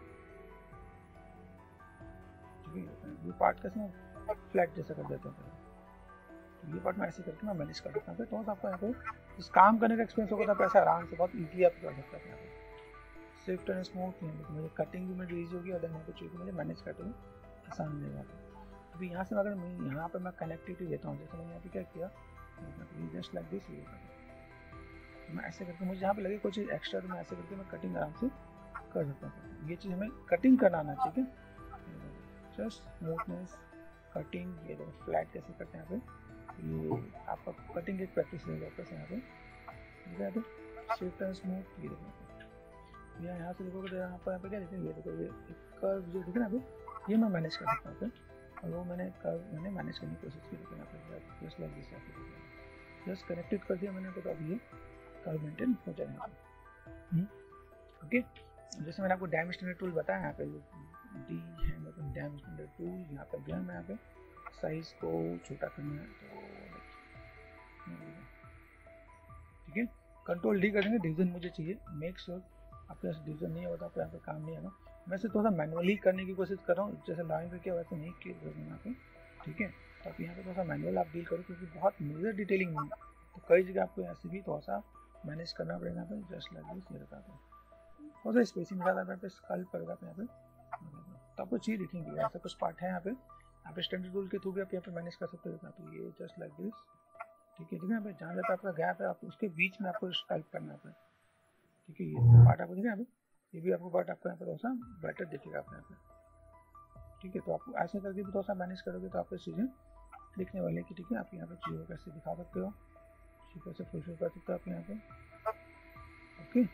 ठीक है। ये पार्ट कैसे फ्लैट जैसा कर देते हैं, तो ये पार्ट मैं ऐसे करके मैं मैनेज कर सकता हूँ। तो आपको यहाँ पे इस काम करने का एक्सपीरियंस होगा तो आप ऐसे आराम से बहुत ईजी आप कर सकते हैं यहाँ पे। स्विफ्ट एंड स्मूथ यहाँ पे मुझे कटिंग भी मेरी ईजी होगी और देन यहाँ पे चीज़ मुझे मैनेज करते हुए आसान मिलेगा। अभी यहाँ से अगर मैं यहाँ पे मैं कनेक्टिविटी देता हूँ, जैसे मैंने यहाँ पे क्या किया जस्ट लाइक दिस, ये मैं ऐसे करके मुझे यहाँ पे लगे कोई चीज़ एक्स्ट्रा तो मैं ऐसे करके मैं कटिंग आराम से कर सकता हूँ। ये चीज़ हमें कटिंग करना आना चाहिए, जस्ट स्मूथनेस, कटिंग, ये देखो फ्लैट कैसे करते हैं यहाँ पे, ये आपका कटिंग एक प्रैक्टिस रहेगा आपका यहाँ पे, ठीक है। यहाँ पे स्विफ्ट एंड स्मूथ, ये देखो यहाँ यहाँ से देखोगे तो यहाँ पर यहाँ पे क्या देखिए, ये देखो ये कर्व जो दिखे ना अभी, ये मैं मैनेज कर सकता हूँ यहाँ पे, और वो मैंने कर्व मैंने मैनेज करने की कोशिश की, लेकिन यहाँ पे just like this, just connected कर दिया मैंने, तो अब ये कर्व मेंटेन हो जाएगा यहाँ पे। ओके, जैसे मैंने आपको डैम स्टैंडर्ड टूल बताया, यहाँ पे डी है मतलब डैम स्टैंडर्ड टूल, यहाँ पर गया मैं, यहाँ पे साइज को छोटा करना है तो ठीक है, कंट्रोल डी कर देंगे, डिवीजन मुझे चाहिए, मेक श्योर आपके पास डिवीजन नहीं होता तो यहाँ पे काम नहीं आना। मैं से थोड़ा सा मैनुअली करने की कोशिश कर रहा हूँ, जैसे लाइन पे किया वैसे नहीं किया करूँगा यहाँ पे, ठीक है। तो आप यहाँ पे थोड़ा सा मैनुअल आप डील करो, क्योंकि बहुत मेजर डिटेलिंग नहीं है, तो कई जगह आपको ऐसे भी थोड़ा सा मैनेज करना पड़ेगा यहाँ पे, जस्ट लाइक दिस, ये रखा था थोड़ा सा स्पेसिंग ज़्यादा यहाँ पे स्कल्प करेगा यहाँ पे, तो आपको चीज़ दिखेंगी, ऐसा कुछ पार्ट है यहाँ पे, यहाँ पे स्टैंडर्ड रूल के थ्रू भी आप यहाँ पे मैनेज कर सकते हो, तो ये जस्ट लाइक दिस, ठीक है। ठीक है, यहाँ पे जहाँ जहाँ आपका गैप है, आप उसके बीच में आपको स्कल्प करना है, ठीक है। ये पार्ट आपको दिखे यहाँ पे, ये भी आपको पार्ट आपको यहाँ पे थोड़ा सा बेटर दिखेगा आप यहाँ पे, ठीक है। तो आप ऐसे करके भी थोड़ा सा मैनेज करोगे तो आपको चीज़ें दिखने वाली कि ठीक है, आप यहाँ पे चीज़ों कैसे दिखा सकते हो, कैसे फुलफिल कर सकते हो आप यहाँ पे, ओके।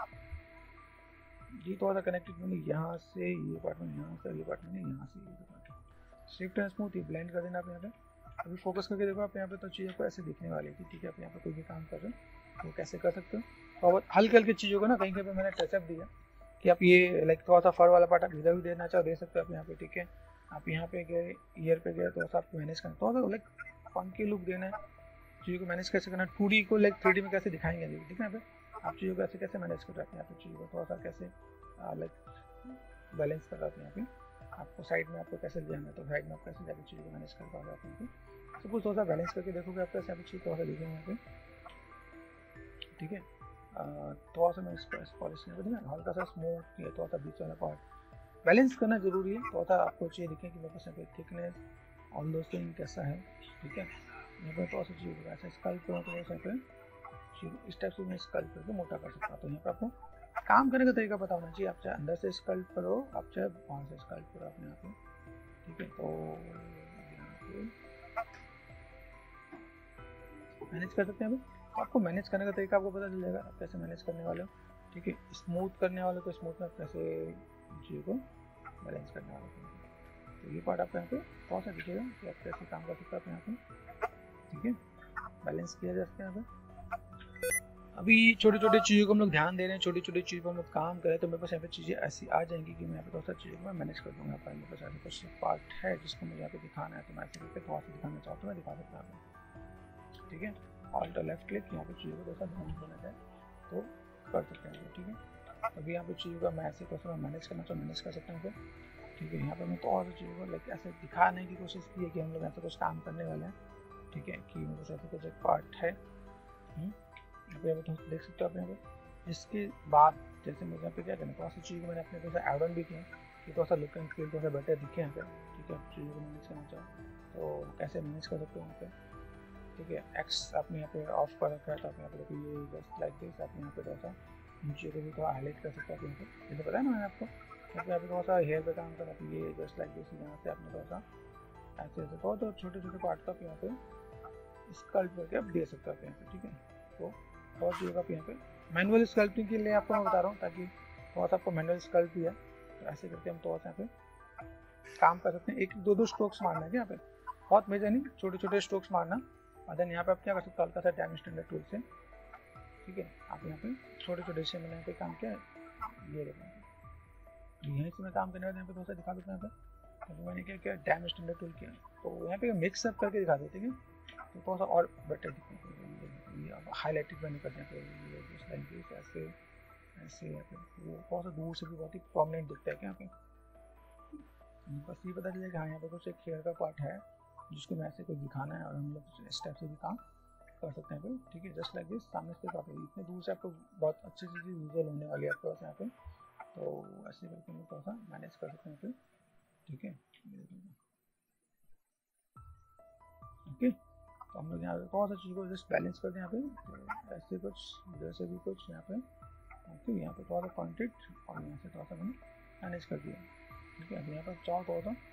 ये थोड़ा सा कनेक्टेड मैंने यहाँ से ये पार्ट में, यहाँ से ये पार्ट में, यहाँ से ये पार्ट, स्विफ्ट एंड स्मूथ ये ब्लेंड कर देना आप यहाँ पे। अभी फोकस करके देखो आप यहाँ पे, तो चीज़ों को ऐसे दिखने वाली थी, ठीक है। आप यहाँ पे कोई भी काम कर रहे हो वो कैसे कर सकते हो, और हल्के हल्के चीज़ों को ना कहीं कहीं पे मैंने टचअप दिया कि आप ये लाइक थोड़ा सा फर वाला पार्ट आप इधर भी देना चाहो दे सकते हो आप यहाँ पे, ठीक है। आप यहाँ पे गए, ईयर पे गए, तो आप मैनेज करना, थोड़ा सा लाइक फंकी लुक देना है, चीज़ों को मैनेज कैसे करना, टू डी को लाइक थ्री डी में कैसे दिखाएंगे, ठीक है। यहाँ पे आप चीज़ों को ऐसे कैसे मैनेज कर रहे हैं, यहाँ पे चीज़ों को थोड़ा सा कैसे लाइक बैलेंस कर रहे हैं यहाँ पे, आपको साइड में आपको कैसे जाना है, तो साइड में आप कैसे जाकर चीज़ों को मैनेज कर पाओगे आप यहाँ पे, सब कुछ थोड़ा सा बैलेंस करके देखोगे आप कैसे, चीज़ थोड़ा सा दिखेंगे यहाँ पे, ठीक है। थोड़ा सा मैं इसको पॉलिश नहीं करूँगा, हल्का सा स्मूथ, ये थोड़ा सा बीच वाला पार्ट बैलेंस करना जरूरी है, थोड़ा सा आपको चाहिए दिखे कि मेरे पास यहाँ पे थिकनेस ऑल दोस्त थिंग कैसा है, ठीक है। यहाँ पर थोड़ा सा चीज़ ऐसा स्कल्प करो तो यहाँ पे इस टाइप से मैं स्कल्प करके मोटा कर सकता हूँ, तो यहाँ पर आपको काम करने का तरीका पता होना चाहिए, आप चाहे अंदर से स्कल्प करो, आप चाहे बाहर से स्कल्प करो अपने यहाँ पे, ठीक है। तो यहाँ पे मैनेज कर सकते हैं, अभी आपको मैनेज करने का तरीका आपको पता चल जाएगा आप कैसे मैनेज करने वाले हो, ठीक है। स्मूथ करने वाले को स्मूथ में कैसे चीज़ को बैलेंस करने वाले को, तो ये पार्ट आपको यहाँ पे थोड़ा सा दिखेगा कि आप कैसे काम कर सकते हो यहाँ पे, ठीक है। बैलेंस किया जा सकता है यहाँ पे। अभी छोटी छोटी चीज़ों को हम लोग ध्यान दे रहे हैं, छोटी छोटी चीज़ों पर हम लोग काम करें, तो मेरे पास यहाँ पे चीज़ें ऐसी आ जाएंगी कि मैं यहाँ पे थोड़ा सा चीज़ों को मैं मैनेज कर दूँगा। यहाँ पर मेरे पास ऐसा कुछ पार्ट है जिसको मुझे यहाँ पे दिखाना है, तो मैं ऐसे करके थोड़ा सा दिखाना चाहता हूँ, मैं दिखा सकता हूँ, ठीक है। ऑल्ट लेफ्ट क्लिक, यहाँ पे चीज़ों को थोड़ा सा ध्यान देना चाहे तो कर सकते हैं, ठीक है। अभी यहाँ पे चीज़ों का मैं ऐसे थोड़ा मैनेज करना चाहूँ मैनेज कर सकता हूँ, ठीक है। यहाँ पर मैं तो और चीज़ों को लाइक ऐसे दिखाने की कोशिश की है कि हम लोग ऐसा कुछ काम करने वाले हैं, ठीक है, कि मेरे पास ऐसा कुछ एक पार्ट है, यहाँ पे तो देख सकते हो आप यहाँ पे। इसके बाद जैसे मुझे यहाँ पे क्या करना, थोड़ा सा चीज़ मैंने अपने पे ऐड ऑन भी किया कि थोड़ा सा लुक एंड फील थोड़ा सा बेटर दिखे यहाँ पे, ठीक है। आप चीज़ों को मैनेज करना चाहो तो कैसे मैनेज कर सकते हो यहाँ पे, ठीक है। एक्स आपने यहाँ पे ऑफ कर रखा है, तो आप यहाँ पे देखिए ये जस्ट लाइक दिस, आप यहाँ पे थोड़ा सा नीचे को भी थोड़ा हाईलाइट कर सकते हो यहाँ पे, जैसे पता है ना मैंने आपको यहाँ पे यहाँ पे थोड़ा सा हेयर पे काम करा, ये जस्ट लाइक दिस, यहाँ से आपने थोड़ा सा ऐसे ऐसे बहुत तो छोटे छोटे पार्ट का यहाँ पे स्कल्प करके आप दे सकते हो यहाँ पे, ठीक है। तो बहुत चीज़ों का यहाँ पे मैनुअल स्कल्पिंग के लिए आपको मैं बता रहा हूँ, ताकि थोड़ा सा आपको मैनुअल स्कल्प भी है, तो ऐसे करके हम थोड़ा सा यहाँ पे काम कर सकते हैं। एक दो दो स्ट्रोक्स मारना है यहाँ पे, बहुत मेजर नहीं, छोटे छोटे स्ट्रोक्स मारना, और देन यहाँ पे आप क्या कर सकते हो हल्का सा डैम स्टैंडर्ड टूल से, ठीक है। आप यहाँ पे छोटे छोटे से मैंने यहाँ पे काम किया, ये देखो यहीं से मैं काम करने वाला यहाँ पे थोड़ा सा दिखा देता हूँ। यहाँ पे मैंने क्या किया, डैम स्टैंडर्ड टूल किया, तो यहाँ पे मिक्सअप करके दिखा देते हैं, तो थोड़ा सा और बेटर दिखने हाईलाइटेड मैंने कर दिया, ऐसे ऐसे वो थोड़ा सा दूर से भी बहुत ही प्रोमिनेंट दिखता है क्या यहाँ पे, बस ये पता चलेगा कि हाँ यहाँ पे कुछ एक हेयर का पार्ट है जिसको मैं ऐसे कुछ दिखाना है, और हम लोग इस टाइप से भी काम कर सकते हैं, ठीक है। जस्ट लाइक दिस, सामने से काफ़ी इतने दूर से आपको बहुत अच्छी चीज़ विजुअल होने वाली है आपके पास यहाँ पे, तो ऐसे करके हम थोड़ा सा मैनेज कर सकते हैं यहाँ पे, ठीक है। ओके, तो हम लोग यहाँ पे थोड़ा सा चीज़ को जस्ट बैलेंस करते हैं यहाँ पे, तो ऐसे कुछ जैसे भी कुछ यहाँ पे, ओके। यहाँ पे थोड़ा सा पॉइंटेड और यहाँ से थोड़ा सा मैंने मैनेज कर दिया, ठीक है। अभी यहाँ पर चाहो थोड़ा सा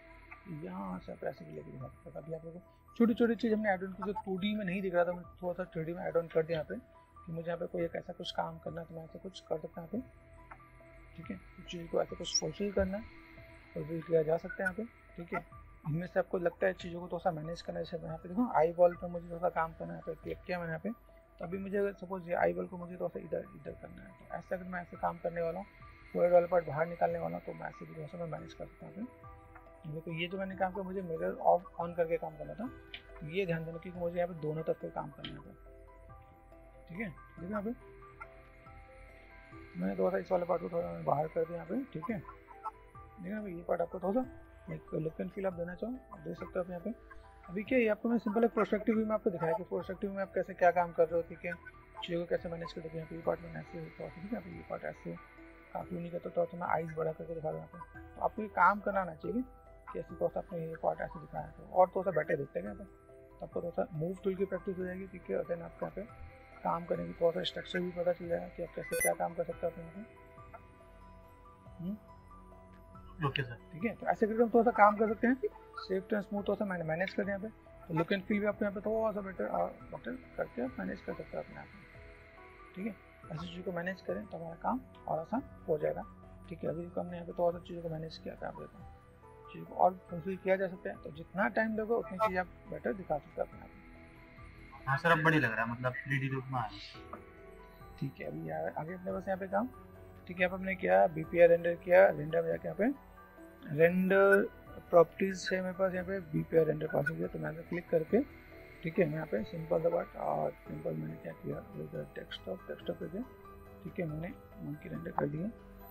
यहाँ से आप ऐसे भी लेके दिखा सकते हैं ताकि आप लोगों को छोटी छोटी चीज़ हमने ऐड ऑन की जो टू डी में नहीं दिख रहा था, मैं थोड़ा सा थ्री डी में ऐड ऑन कर दिया यहाँ पे कि मुझे यहाँ पे कोई एक ऐसा कुछ काम करना है तो मैं ऐसा कुछ कर सकता हूँ यहाँ पे, ठीक है। कुछ चीज़ को ऐसा कुछ फुलफिल करना है तो भी किया जा सकता है यहाँ पे, ठीक है। इनमें से आपको लगता है चीज़ों को थोड़ा सा मैनेज करना है, जैसे यहाँ पे देखो आई बॉल पर मुझे थोड़ा सा काम करना है, यहाँ पे क्लिक किया मैंने यहाँ पे, तो अभी मुझे अगर सपोज ये आई बॉल को मुझे थोड़ा सा इधर इधर करना है, तो ऐसे अगर मैं ऐसे काम करने वाला हूँ पूरा वाला पार्ट बाहर निकालने वाला हूँ तो मैं ऐसे भी थोड़ा सा मैं मैनेज कर सकता हूँ। देखो ये जो मैंने काम किया मुझे मिरर ऑफ ऑन करके काम करना था, तो ये ध्यान देना क्योंकि मुझे यहाँ पे दोनों तरफ पे काम करना था, ठीक है। देखो यहाँ पे मैंने थोड़ा सा इस वाले पार्ट को थोड़ा बाहर कर दिया यहाँ पे, ठीक है। देखो यहाँ पे ये पार्ट आपको थोड़ा सा एक लुक एंड फील आप देना चाहो आप दे सकते हो आप यहाँ पे। अभी क्या है आपको मैं सिंपल एक प्रोस्पेक्टिव व्यू में आपको दिखाया कि प्रोस्पेक्टिव में आप कैसे क्या काम कर रहे हो, ठीक है, चीज़ों को कैसे मैनेज करते हो। यहाँ पे ये पार्ट मैंने ऐसे होता है, ठीक है, ये पार्ट ऐसे काफ़ी नहीं करता तो मैं आइज बड़ा करके दिखा रहा हूँ यहाँ पे, तो आपको ये काम करना आना चाहिए कि ऐसे थोड़ा सा आपने ये पार्ट ऐसे दिखाया था और थोड़ा सा बेटर दिखते हैं यहाँ पे, तो आपको थोड़ा सा मूव टूल की प्रैक्टिस हो जाएगी, ठीक है। देन आपको यहाँ पे काम करने की थोड़ा सा स्ट्रक्चर भी पता चल जाएगा कि आप कैसे क्या काम कर सकते हो अपने यहाँ पे, ओके सर, ठीक है। तो ऐसे करके हम थोड़ा सा काम कर सकते हैं, सेफ्ट एंड स्मूथ थोड़ा सा मैंने मैनेज कर दिया यहाँ पे, तो लुक एंड फील भी आपको यहाँ पे थोड़ा सा बेटर बेटर करके आप मैनेज कर सकते हो अपने आप में, ठीक है। ऐसी चीज़ों को मैनेज करें तो हमारा काम और आसान हो जाएगा, ठीक है। अभी हमने यहाँ पे थोड़ा सा चीज़ों को मैनेज किया था, आप देखो चीज़ों को और फुलफिल किया जा सकता है, तो जितना टाइम दोगे उतनी चीज़ आप बेटर दिखा सकते हो अपने आप में। हाँ सर अब बढ़िया लग रहा है, मतलब थ्री डी लुक में आया, ठीक है। अभी आगे अपने पास यहाँ पे काम, ठीक है, अब हमने किया बीपीआर रेंडर किया, रेंडर में जाके यहाँ पे रेंडर प्रॉपर्टीज है मेरे पास, यहाँ पे बीपीआर रेंडर पास हो गया, तो मैं क्लिक करके, ठीक है, मैं यहाँ पे सिंपल द बट और सिंपल मैंने क्या किया डेस्कटॉप डेस्कटॉप पे, ठीक है, मैंने मंकी रेंडर कर दिया,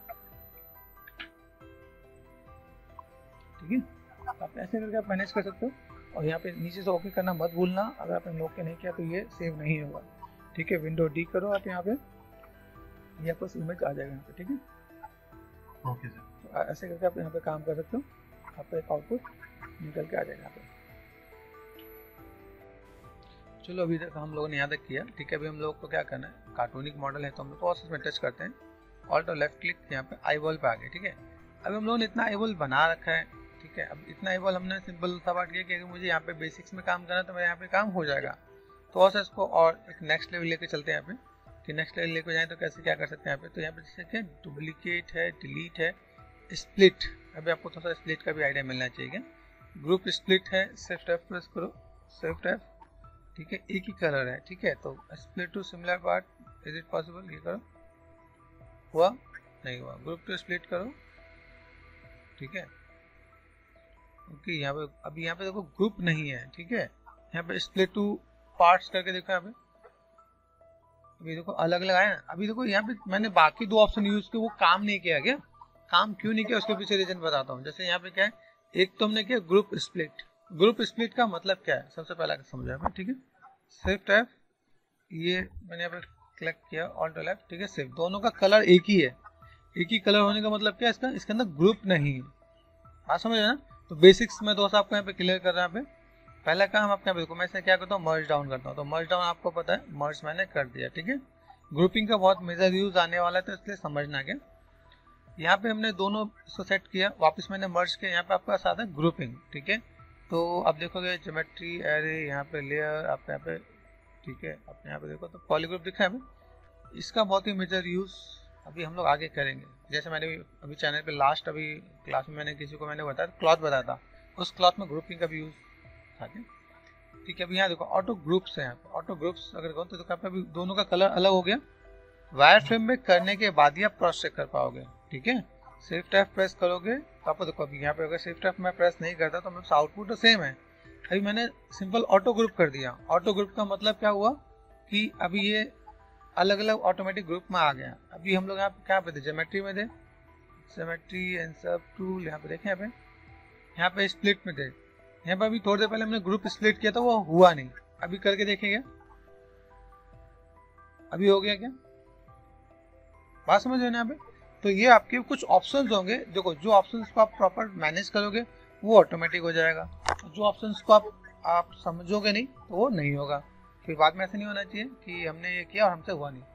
ठीक है। आप ऐसे करके आप मैनेज कर सकते हो और यहाँ पे नीचे से ओके करना मत भूलना, अगर आपने ओके नहीं किया तो ये सेव नहीं होगा, ठीक है। विंडो डी करो आप यहाँ पे, ये आपको इमेज आ जाएगा यहाँ पे, ठीक है। ओके सर, तो ऐसे करके आप यहाँ पे काम कर सकते हो, आपका एक आउटपुट निकल के आ जाएगा यहाँ पे। चलो अभी तक हम लोगों ने यहाँ तक किया, ठीक है। अभी हम लोग को क्या करना है, कार्टूनिक मॉडल है तो हम लोग प्रोसेस में टच करते हैं, ऑल्ट और लेफ्ट क्लिक, यहाँ पे आई बॉल पे आ गए, ठीक है। अभी हम लोगों ने इतना आई बॉल बना रखा है, ठीक है। अब इतना आई बॉल हमने सिंपल सा बात किया कि अगर मुझे यहाँ पे बेसिक्स में काम करना है तो मेरे यहाँ पे काम हो जाएगा, तो ऐसा इसको और एक नेक्स्ट लेवल लेके चलते हैं यहाँ पे, कि नेक्स्ट लेवल लेके जाएँ तो कैसे क्या कर सकते हैं यहाँ पे। तो यहाँ पे जैसे क्या डुप्लीकेट है, डिलीट है, स्प्लिट, अभी आपको थोड़ा सा स्प्लिट का भी आइडिया मिलना चाहिए। ग्रुप स्प्लिट है, शिफ्ट एफ प्रेस करो, शिफ्ट एफ, ठीक है, एक ही कलर है, ठीक है। तो split to similar part, is it possible, ये करो, हुआ नहीं हुआ, ग्रुप टू स्प्लिट करो, ठीक है, ओके। यहाँ पे अभी यहाँ पे देखो ग्रुप नहीं है, ठीक है। यहाँ पे स्प्लिट टू पार्ट्स करके देखो, यहाँ पे अभी देखो अलग अलग आया ना। अभी देखो यहाँ पे मैंने बाकी दो ऑप्शन यूज किए, वो काम नहीं किया, क्या काम क्यों नहीं किया उसके पीछे रीजन बताता हूँ। जैसे यहाँ पे क्या है, एक तो हमने किया ग्रुप स्प्लिट, ग्रुप स्प्लिट का मतलब क्या है सबसे पहला समझा आपने, ठीक है। शिफ्ट एफ, ये मैंने यहाँ पे क्लिक किया, ऑल्ट लेफ्ट, ठीक है, शिफ्ट, दोनों का कलर एक ही है, एक ही कलर होने का मतलब क्या है, इसका इसके अंदर ग्रुप नहीं है, बात समझ ना। तो बेसिक्स में दोस्त आपको यहाँ पे क्लियर कर रहा है। यहाँ पे पहला काम आपके यहाँ पे देखो, मैं इसे क्या करता हूँ, मर्ज डाउन करता हूँ, तो मर्ज डाउन आपको पता है, मर्ज मैंने कर दिया, ठीक है। ग्रुपिंग का बहुत मेजर यूज आने वाला है तो इसलिए समझना क्या, यहाँ पे हमने दोनों इसको सेट किया, वापस मैंने मर्ज किया, यहाँ पे आपका साथ है ग्रुपिंग, ठीक है। तो अब देखोगे ज्योमेट्री एरे, यहाँ पे लेयर, आप यहाँ पे, ठीक है, आप यहाँ पे देखो तो पॉलीग्रुप दिखा है हमें, इसका बहुत ही मेजर यूज अभी हम लोग आगे करेंगे। जैसे मैंने अभी चैनल पे लास्ट अभी क्लास में मैंने किसी को मैंने बताया क्लॉथ बताया था, उस क्लॉथ में ग्रुपिंग का भी यूज था, ठीक है। अभी यहाँ देखो ऑटो ग्रुप्स है, यहाँ पे ऑटो ग्रुप्स अगर कहो तो देखो यहाँ पे अभी दोनों का कलर अलग हो गया, वायर फ्रेम में करने के बाद ही आप क्रॉस चेक कर पाओगे, ठीक है। शिफ्ट एफ प्रेस करोगे तो आपको देखो अभी यहाँ पे अगर शिफ्ट एफ मैं प्रेस नहीं करता तो मेरे आउटपुट तो सेम है। अभी मैंने सिंपल ऑटो ग्रुप कर दिया, ऑटो ग्रुप का मतलब क्या हुआ कि अभी ये अलग अलग ऑटोमेटिक ग्रुप में आ गया। अभी हम लोग यहाँ पे क्या पे थे, ज्योमेट्री में थे, ज्योमेट्री एंड सब टूल, यहाँ पे देखें, यहाँ पे यहाँ पे स्प्लिट में थे, यहाँ पे अभी थोड़ी देर पहले हमने ग्रुप स्प्लिट किया था, वो हुआ नहीं, अभी करके देखेंगे, अभी हो गया क्या, बात समझ रहे हैं यहाँ पे। तो ये आपके कुछ ऑप्शंस होंगे, देखो जो ऑप्शंस को आप प्रॉपर मैनेज करोगे वो ऑटोमेटिक हो जाएगा, जो ऑप्शंस को आप आप समझोगे नहीं तो वो नहीं होगा। फिर बाद में ऐसे नहीं होना चाहिए कि हमने ये किया और हमसे हुआ नहीं।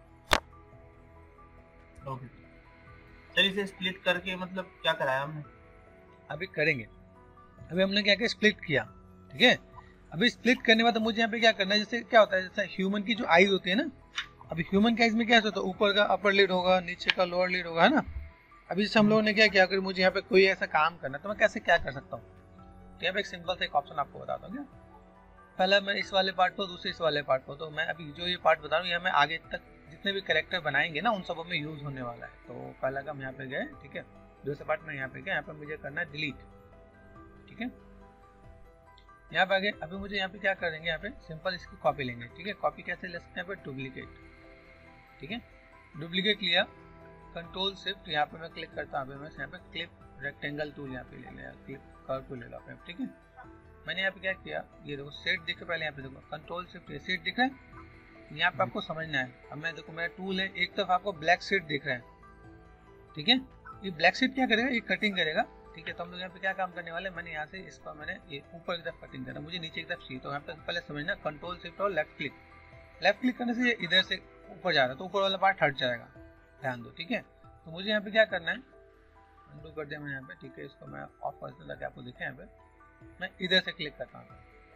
ओके सर, इसे स्प्लिट करके मतलब क्या कराया हमने, अभी करेंगे, अभी हमने क्या किया, स्प्लिट किया, ठीक है। अभी स्प्लिट करने के बाद मुझे यहाँ पे क्या करना है, जैसे क्या होता है, जैसे ह्यूमन की जो आईज होती है ना, अभी ह्यूमन के आईज में क्या होता है, ऊपर का अपर लिड होगा, नीचे का लोअर लिड होगा, है ना। अभी जैसे हम लोगों ने क्या किया, अगर मुझे यहाँ पे कोई ऐसा काम करना है तो मैं कैसे क्या कर सकता हूँ, तो यहाँ पे एक सिंपल सा एक ऑप्शन आपको बताता हूँ। क्या पहला मैं इस वाले पार्ट को, दूसरे इस वाले पार्ट को, तो मैं अभी जो ये पार्ट बता रहा हूँ, यह मैं आगे तक जितने भी कैरेक्टर बनाएंगे ना उन सबों में यूज होने वाला है। तो पहला काम यहाँ पे गए, ठीक है। दूसरा पार्ट में यहाँ पे गया, यहाँ पे मुझे करना है डिलीट, ठीक है। यहाँ पे आगे अभी मुझे यहाँ पे क्या करेंगे, यहाँ पे सिंपल इसकी कॉपी लेंगे, ठीक है। कॉपी कैसे ले सकते हैं, यहाँ पे डुप्लीकेट, ठीक है। डुप्लीकेट लिया, कंट्रोल शिफ्ट, यहाँ पे मैं क्लिक करता हूँ, मैं यहाँ पे क्लिप रेक्टेंगल टूल यहाँ पे ले लिया, क्लिप कर्व टूल ले लो, ठीक है। मैंने यहाँ पे क्या किया, ये देखो सेट दिख रहा है, पहले यहाँ पे देखो कंट्रोल शिफ्ट, ये सेट दिख रहा है, यहाँ पे आपको समझना है। अब मैं देखो मेरा टूल है, एक तरफ आपको ब्लैक सेट दिख रहा है, ठीक है। ये ब्लैक सेट क्या करेगा, ये कटिंग करेगा, ठीक है। तो हम लोग यहाँ पे क्या काम करने वाले, मैंने यहाँ से इसका मैंने ये ऊपर की तरफ कटिंग करना, मुझे नीचे की तरफ चाहिए, तो यहाँ पे पहले समझना कंट्रोल शिफ्ट और लेफ्ट क्लिक, लेफ्ट क्लिक करने से ये इधर से ऊपर जा रहा है, तो ऊपर वाला पार्ट हट जाएगा, ध्यान दो, ठीक है। तो मुझे यहाँ पे क्या करना है, अनडू कर दिया मैंने यहाँ पे, ठीक है। इसको मैं ऑफ कर देता ताकि आपको दिखे, यहाँ पे मैं इधर से क्लिक करता हूँ,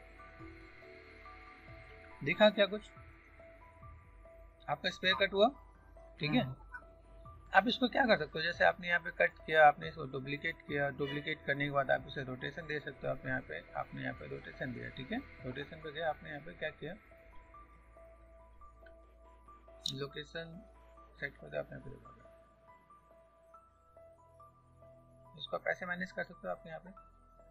दिखा क्या कुछ आपका स्पेयर कट हुआ, ठीक है। आप इसको क्या कर सकते हो, जैसे आपने यहाँ पे कट किया, आपने इसको डुप्लीकेट किया, डुप्लीकेट करने के बाद आप इसे रोटेशन दे सकते हो, आप यहाँ पे आपने यहाँ पे रोटेशन दिया, ठीक है। रोटेशन पे गया, आपने यहाँ पे क्या किया, लोकेशन सेट कर दिया, आपने यहाँ पे इसको आप ऐसे मैनेज कर सकते हो, आपने यहाँ पे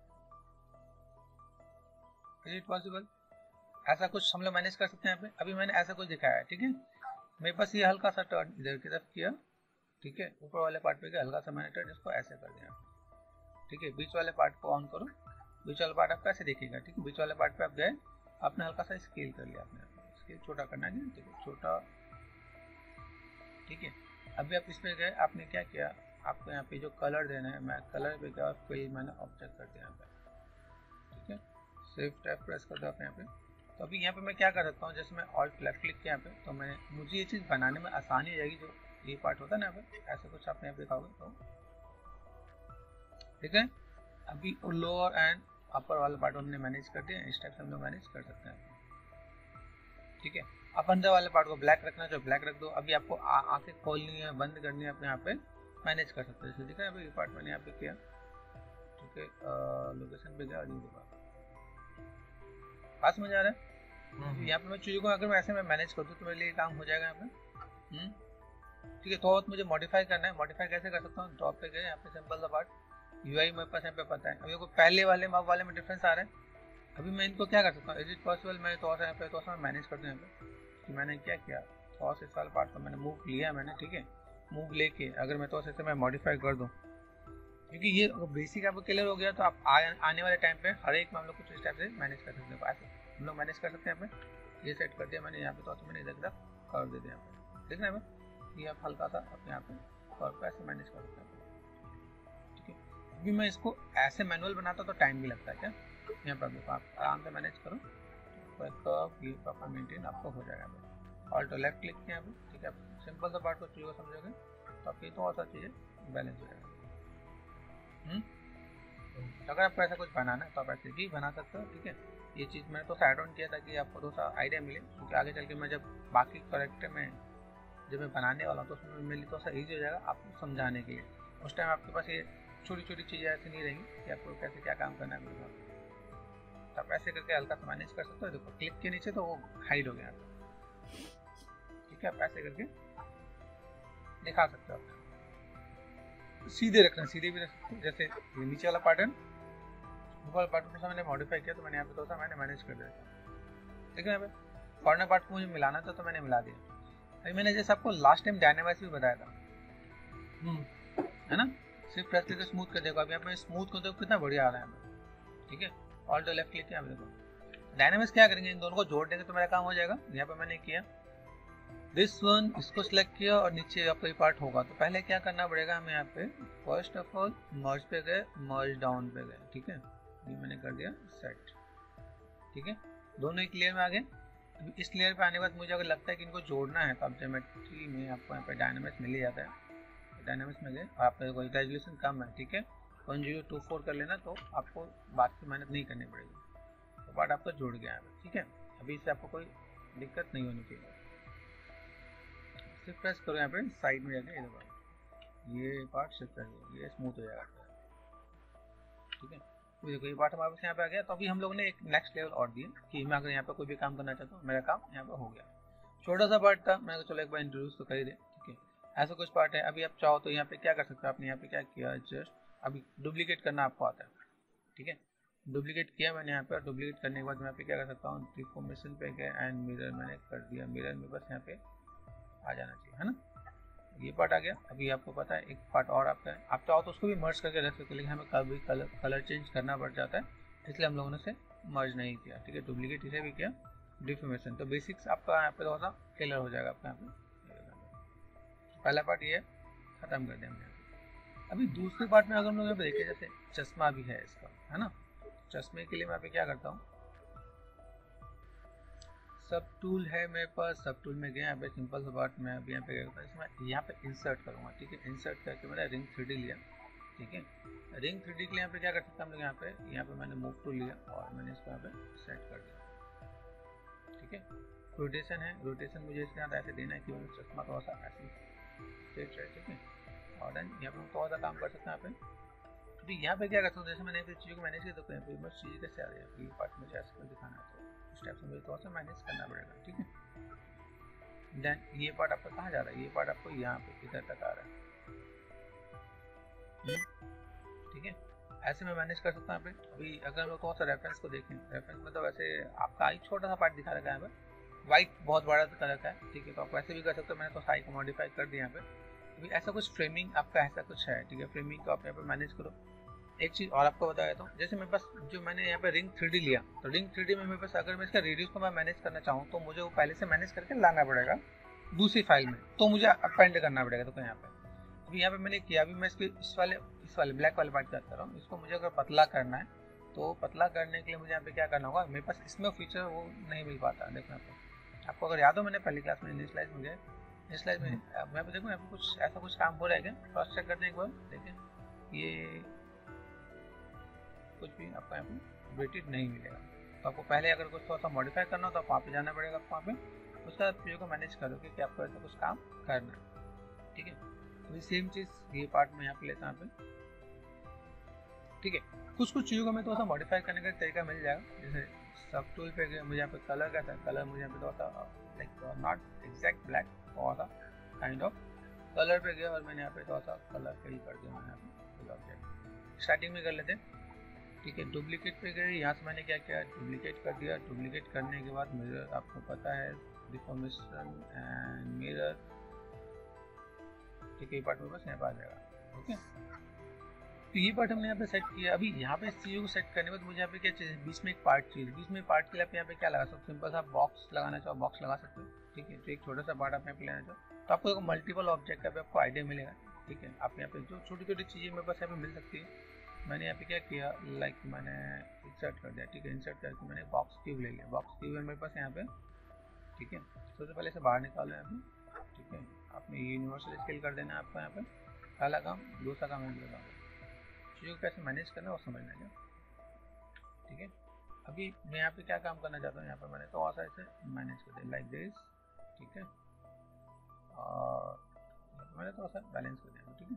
इज इट पॉसिबल, ऐसा कुछ हम लोग मैनेज कर सकते हैं यहाँ पे। अभी मैंने ऐसा कुछ दिखाया है, ठीक है। मेरे पास ये हल्का सा टर्न इधर की तरफ किया, ठीक है। ऊपर वाले पार्ट पे गया, हल्का सा मैंने टर्न इसको ऐसे कर दिया, ठीक है। बीच वाले पार्ट को ऑन करो, बीच वाला पार्ट आपका ऐसे दिखेगा, ठीक है। बीच वाले पार्ट पे आप गए, आपने हल्का सा स्केल कर लिया, आपने स्केल छोटा करना है, ठीक है, छोटा, ठीक है। अभी आप इस पे गए, आपने क्या किया, आपको यहाँ पे जो कलर देना है, मैं कलर पे गया और फिल मैंने ऑब्जेक्ट कर दिया यहाँ पे, ठीक है। शिफ्ट एफ प्रेस कर दो आप यहाँ पे। तो अभी यहाँ पे मैं क्या कर सकता हूँ, जैसे मैं ऑल्ट लेफ्ट क्लिक किया यहाँ पे, तो मैं मुझे ये चीज़ बनाने में आसानी हो जाएगी, जो ये पार्ट होता है ना यहाँ पे, ऐसा कुछ आपने यहाँ पे दिखाओगे तो, ठीक है। अभी लोअर एंड अपर वाला पार्ट हमने मैनेज कर दिया, इस टाइप से हम लोग मैनेज कर सकते हैं, ठीक है। अब अंदर वाले पार्ट को ब्लैक रखना जो ब्लैक रख दो। अभी आपको आंखें खोलनी है, बंद करनी है, अपने यहाँ पे मैनेज कर सकते हैं, जैसे दिख रहा है। अभी पार्ट मैंने यहाँ पे किया, ठीक है। लोकेशन पे गया, पास में जा रहा है, यहाँ पे मैं चीज़ों को अगर मैं ऐसे में मैनेज कर दूँ तो मेरे लिए काम हो जाएगा यहाँ पे, ठीक है। तो बहुत मुझे मॉडिफाई करना है, मॉडिफाई कैसे कर सकता हूँ, टॉप पे गए, यहाँ पे सिंपल सा पार्ट यूआई मेरे पास यहाँ पे पता है। अभी को पहले वाले मॉब वाले में डिफरेंस आ रहा है। अभी मैं इनको क्या कर सकता हूँ, इज इट पॉसिबल, मैं थोड़ा सा यहाँ पे थोड़ा सा मैनेज कर दूँ यहाँ पे, कि मैंने क्या किया, थोड़ा सा इस वाला पार्ट को मैंने मूव लिया मैंने, ठीक है। मूव लेके अगर मैं थोड़ा सा मैं मॉडिफाई कर दूँ, क्योंकि ये बेसिक आपको क्लियर हो गया, तो आप आ, आने वाले टाइम पे हर एक मामलों को इस टाइप से मैनेज कर सकते हैं। ऐसे हम लोग मैनेज कर सकते हैं। यहाँ पे ये सेट कर दिया मैंने, यहाँ पे तो मैंने इधर तरफ कर दे दिया, यहाँ पे देख रहे हैं, ये आप हल्का सा अपने यहाँ पे कर्व पे ऐसे मैनेज कर सकते हैं, ठीक है। अभी मैं इसको ऐसे मैनुअल बनाता तो टाइम भी लगता है क्या, यहाँ पर देखो आप आराम से मैनेज करो, कर्व ये प्रॉपर मेंटेन आपको हो जाएगा। ऑल्ट लेफ्ट क्लिक किया अभी, ठीक है। सिंपल सा पार्ट को चीज़ों को समझोगे तो आपकी तो और सा चीज़ें बैलेंस हो जाएगा। तो अगर आपको ऐसा कुछ बनाना है तो आप ऐसे भी बना सकते हो, ठीक है। ये चीज़ मैंने तो ऐड ऑन किया ताकि आपको थोड़ा सा आइडिया मिले, क्योंकि आगे चल के मैं जब बाकी करेक्टर में जब मैं बनाने वाला हूँ तो उसमें मेरे लिए थोड़ा सा ईजी हो जाएगा आपको समझाने के लिए। उस टाइम आपके पास ये छोटी छोटी चीज़ें ऐसी नहीं रहेंगी कि आपको कैसे क्या काम करना है। तो आप ऐसे करके हल्का सा मैनेज कर सकते हो। देखो क्लिक के नीचे तो वो हाइड हो गया, ठीक है। आप ऐसे करके दिखा सकते हो, आप सीधे रखना, सीधे भी रख सकते हो। जैसे ये नीचे वाला पार्ट है, ऊपर वाला पार्ट को मैंने मॉडिफाई किया तो मैंने यहाँ पे थोड़ा सा मैंने मैनेज कर दिया, ठीक है। यहाँ पे कॉर्नर पार्ट को मुझे मिलाना था तो मैंने मिला दिया। अभी मैंने जैसे आपको लास्ट टाइम डायनामाइज भी बताया था, है ना, सिर्फ प्रेस करके स्मूथ कर देगा। अभी यहाँ पे स्मूथ को देखो कितना बढ़िया आ रहा है, ठीक है। ऑल्ट लेफ्ट क्लिक किया, देखो डायनामिक्स क्या करेंगे, इन दोनों को जोड़ देंगे तो मेरा काम हो जाएगा। यहाँ पे मैंने किया दिस वन, इसको सिलेक्ट किया और नीचे आपका ये पार्ट होगा। तो पहले क्या करना पड़ेगा हमें, यहाँ पे फर्स्ट ऑफ ऑल मर्ज पे गए, मर्ज डाउन पे गए, ठीक है। ये मैंने कर दिया सेट, ठीक है। दोनों एक लेयर में आ गए। अभी इस लेयर पे आने के बाद मुझे अगर लगता है कि इनको जोड़ना है तो आप ज्योमेट्री में आपको यहाँ पे डायनामिक्स मिल ही जाता है। डायनामिक्स में गए और आपका कोई रेजोल्यूशन कम है, ठीक है, वन जीरो टू फोर कर लेना तो आपको बात की मेहनत नहीं करनी पड़ेगी, तो पार्ट आपका जुड़ गया है। ठीक है, अभी इससे आपको कोई दिक्कत नहीं होनी चाहिए। सिर्फ प्रेस करो यहाँ पे साइड में जाके, ये देखो ये पार्ट सिर्फ प्रेस करो, ये स्मूथ हो जाएगा। ठीक है, तो देखो ये पार्ट हमारे पास यहाँ पे आ गया। तो अभी हम लोगों ने एक नेक्स्ट लेवल और दिया कि मैं अगर यहाँ पे कोई भी काम करना चाहता हूँ, मेरा काम यहाँ पे हो गया। छोटा सा पार्ट था, मैं चलो एक बार इंट्रोड्यूस तो कर ही दे। ठीक है, ऐसा कुछ पार्ट है। अभी आप चाहो तो यहाँ पे क्या कर सकते हो, आपने यहाँ पे क्या किया, जस्ट अभी डुप्लीकेट करना आपको आता है। ठीक है, डुप्लीकेट किया मैंने यहाँ पे, डुप्लीकेट करने के बाद मैं यहाँ पे क्या कर सकता हूँ, डिफॉर्मेशन पे गया एंड मिरर मैंने कर दिया। मिरर में बस यहाँ पे आ जाना चाहिए, है ना, ये पार्ट आ गया। अभी आपको पता है एक पार्ट और आपका है, आप चाहो तो उसको भी मर्ज करके रख सकते हो, लेकिन हमें कभी कलर कलर चेंज करना पड़ जाता है, इसलिए हम लोगों ने इसे मर्ज नहीं किया। ठीक है, डुप्लीकेट इसे भी किया, डिफॉर्मेशन, तो बेसिक्स आपका यहाँ पे थोड़ा सा क्लियर हो जाएगा आपका। यहाँ पे पहला पार्ट ये खत्म कर दें हमने। अभी दूसरे पार्ट में अगर हम लोग यहाँ पे देखें, जैसे चश्मा भी है इसका, है ना, चश्मे के लिए मैं यहाँ पे क्या करता हूँ, सब टूल है मेरे पास, सब टूल में गया यहाँ पे सिंपल सा पार्ट में अभी यहाँ पे क्या करता हूँ, इसमें यहाँ पे इंसर्ट करूँगा। ठीक है, इंसर्ट करके मैंने रिंग थ्री डी लिया। ठीक है, रिंग थ्री डी के लिए यहाँ पे क्या कर सकते हैं हम लोग, यहाँ पे यहाँ पे मैंने मूव टूल लिया और मैंने इसको यहाँ पे सेट कर दिया। ठीक है, रोटेशन है, रोटेशन मुझे इसके साथ ऐसे देना है कि वो चश्मा थोड़ा सा ऐसे स्ट्रेट रहे। ठीक है, और देन यहाँ पे हम थोड़ा सा काम कर सकते हैं यहाँ पे। तो यहाँ पे क्या करता हूँ, जैसे मैंने चीज़ों को मैनेज किया, तो बस चीज़ कैसे आ रही है, ये पार्ट मुझे ऐसे दिखाना है, तो स्टेप से मुझे थोड़ा सा मैनेज करना पड़ेगा। ठीक है, देन ये पार्ट आपका कहाँ जा रहा है, ये पार्ट आपको यहाँ पे इधर तक आ रहा है। ठीक है, ऐसे मैं मैनेज कर सकता हूँ यहाँ पे। अभी अगर हम लोग थोड़ा सा रेफरेंस को देखें, रेफरेंस में तो वैसे आपका आई छोटा सा पार्ट दिखा रखा है यहाँ पे, वाइट बहुत बड़ा कर रखा है। ठीक है, तो आप वैसे भी कर सकते हो, मैंने तो साइज को मॉडिफाई कर दिया यहाँ पे। अभी ऐसा कुछ फ्रेमिंग आपका ऐसा कुछ है। ठीक है, फ्रेमिंग को आप यहाँ पे मैनेज करो। एक चीज़ और आपको बता देता हूँ, जैसे मेरे पास जो मैंने यहाँ पे रिंग थ्री डी लिया, तो रिंग थ्री डी में मेरे पास अगर मैं इसका रेडियस को मैं मैनेज करना चाहूँ, तो मुझे वो पहले से मैनेज करके लाना पड़ेगा दूसरी फाइल में, तो मुझे अपेंड करना पड़ेगा। तो यहाँ पे अभी यहाँ पे मैंने किया, अभी मैं इसके इस वाले इस वाले ब्लैक वाले पार्ट की बात कर रहा हूँ, इसको मुझे अगर पतला करना है, तो पतला करने के लिए मुझे यहाँ पे क्या करना होगा, मेरे पास इसमें फीचर वो नहीं मिल पाता। देखो यहाँ पे आपको अगर याद हो, मैंने पहली क्लास में इनिशियलाइज में गया, इनिशियलाइज में यहाँ पे देखो यहाँ पे कुछ ऐसा कुछ काम हो रहा है क्या, क्रॉस चेक करते हैं एक बार। देखिए ये कुछ भी आपको यहाँ पे वेटेड नहीं मिलेगा, तो आपको पहले अगर कुछ थोड़ा सा मॉडिफाई करना हो तो आप वहाँ पे जाना पड़ेगा आपको, वहाँ पे उसका चीज़ों को मैनेज करोगे कि आपको ऐसा कुछ काम करना है। ठीक है, तो सेम चीज़ ये पार्ट में यहाँ पे लेता हूँ पे। ठीक है, कुछ कुछ चीज़ों को मैं थोड़ा सा मॉडिफाई करने का तरीका मिल जाएगा। जैसे सब टूल पे गए, मुझे यहाँ पे कलर का था, कलर मुझे यहाँ पे थोड़ा सा लाइक नॉट एग्जैक्ट ब्लैक, थोड़ा सा काइंड ऑफ कलर पे गया और मैंने यहाँ पे थोड़ा सा कलर फिल कर दिया। मैंने यहाँ पे स्टार्टिंग में कर लेते हैं। ठीक है, डुप्लीकेट पे गए, यहाँ से मैंने क्या किया, डुप्लीकेट कर दिया। डुप्लीकेट करने के बाद मिरर आपको पता है, डिफॉर्मेशन एंड मिरर। ठीक है, ये पार्ट में बस यहाँ पे आ जाएगा। ओके, तो ये पार्ट हमने यहाँ पे सेट किया। अभी यहाँ पे इस चीज़ों को सेट करने के बाद मुझे यहाँ पे क्या चाहिए, बीच में एक पार्ट चाहिए। बीच में पार्ट के लिए आप यहाँ पे क्या लगा सकते हो, सिंपल सा बॉक्स लगाना चाहो बॉक्स लगा सकते हो। ठीक है, तो एक छोटा सा पार्ट आप यहाँ पे लेना चाहो तो आपको एक मल्टीपल ऑब्जेक्ट का भी आपको आइडिया मिलेगा। ठीक है, आप यहाँ पे जो छोटी छोटी चीज़ें मेरे पास यहाँ पे मिल सकती है, मैंने यहाँ पे क्या किया, लाइक मैंने इंसर्ट कर दिया। ठीक है, इंसर्ट करके मैंने बॉक्स क्यूब ले लिया। बॉक्स क्यूब है मेरे पास यहाँ पे। ठीक है, सबसे पहले इसे बाहर निकालो यहाँ पे। ठीक है, आपने यूनिवर्सल स्केल कर देना है आपको यहाँ पे, पहला काम। दूसरा काम है बताऊँ चीज़ों को कैसे मैनेज करना है वो समझना है। ठीक है, अभी मैं यहाँ पे क्या काम करना चाहता हूँ, यहाँ पे मैंने तो ऐसा इसे मैनेज कर दिया लाइक दिस। ठीक है, और मैंने तो ऐसा बैलेंस कर दिया। ठीक है,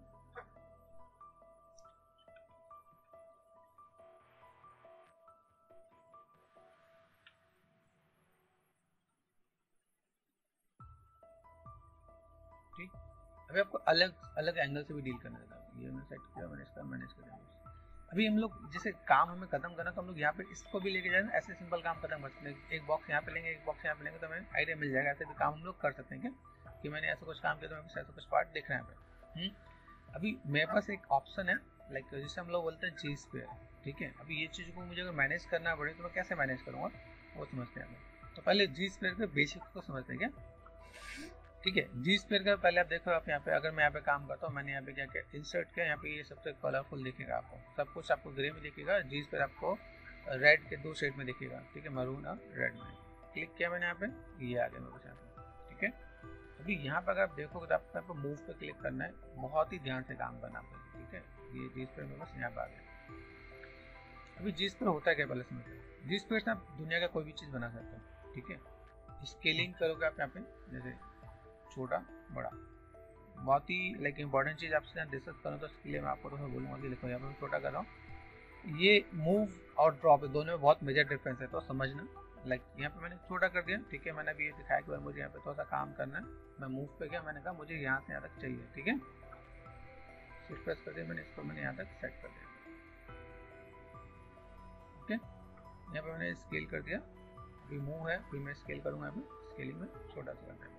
ठीक, अभी आपको अलग अलग एंगल से भी डील करना था। ये मैंने सेट किया, मैंने इसका मैनेज कर दिया। अभी हम लोग जैसे काम हमें खत्म करना तो हम लोग यहाँ पे इसको भी लेके जाए, ऐसे सिंपल काम खत्म कर सकते हैं। एक बॉक्स यहाँ पे लेंगे, एक बॉक्स यहाँ पे लेंगे, तो हमें आइडिया मिल जाएगा। ऐसे भी काम हम लोग कर सकते हैं क्या कि मैंने ऐसा कुछ काम किया तो मेरे पास ऐसा कुछ पार्ट दिख रहा है पे। अभी मेरे पास एक ऑप्शन है लाइक जिसे हम लोग बोलते हैं जी स्क्वायर। ठीक है, अभी ये चीज़ को मुझे अगर मैनेज करना पड़े तो मैं कैसे मैनेज करूँगा वो समझते हैं। तो पहले जी स्क्वायर के बेसिक को समझते हैं क्या। ठीक है, जी स्क्वायर का पहले आप देखो, आप यहाँ पे अगर मैं यहाँ पे काम करता हूँ, मैंने यहाँ पे क्या किया, इंसर्ट किया। यहाँ पे ये सबसे कलरफुल दिखेगा आपको, सब कुछ आपको ग्रे में दिखेगा। जी स्क्वायर आपको रेड के दो शेड में दिखेगा। ठीक है, मरून और रेड में। क्लिक किया मैंने यहाँ पे, ये आ गया मेरे पास यहाँ पे। ठीक है, अभी यहाँ पर अगर आप देखोगे तो आपको यहाँ पर मूव पे क्लिक करना है, बहुत ही ध्यान से काम करना पड़ेगा, ठीक है। ये जी स्पेयर में बस यहाँ पर आ गया। अभी जी स्पेयर होता है क्या पहले समझते हैं। जी स्पेयर से आप दुनिया का कोई भी चीज़ बना सकते हो, ठीक है। स्केलिंग करोगे आप यहाँ पे, जैसे छोटा बड़ा, बहुत ही लाइक इंपॉर्टेंट चीज़ आपसे डिस्कस करूँ तो इसके लिए मैं आपको थोड़ा बोलूँगा कि देखो यहाँ पर मैं छोटा कर रहा हूँ। ये मूव और ड्रॉप दोनों में बहुत मेजर डिफरेंस है, तो समझना। लाइक यहाँ पे मैंने छोटा कर दिया, ठीक है। मैंने अभी ये दिखाया कि भाई मुझे यहाँ पे थोड़ा सा काम करना है, मैं मूव पे गया, मैंने कहा मुझे यहाँ से यहाँ तक चाहिए, ठीक है। शिफ्ट प्रेस कर दिया मैंने, इसको मैंने यहाँ तक सेट कर दिया, ओके। यहाँ पे मैंने स्केल कर दिया, अभी मूव है, फिर मैं स्केल करूँगा, यहाँ पे स्केलिंग में छोटा सा करना है।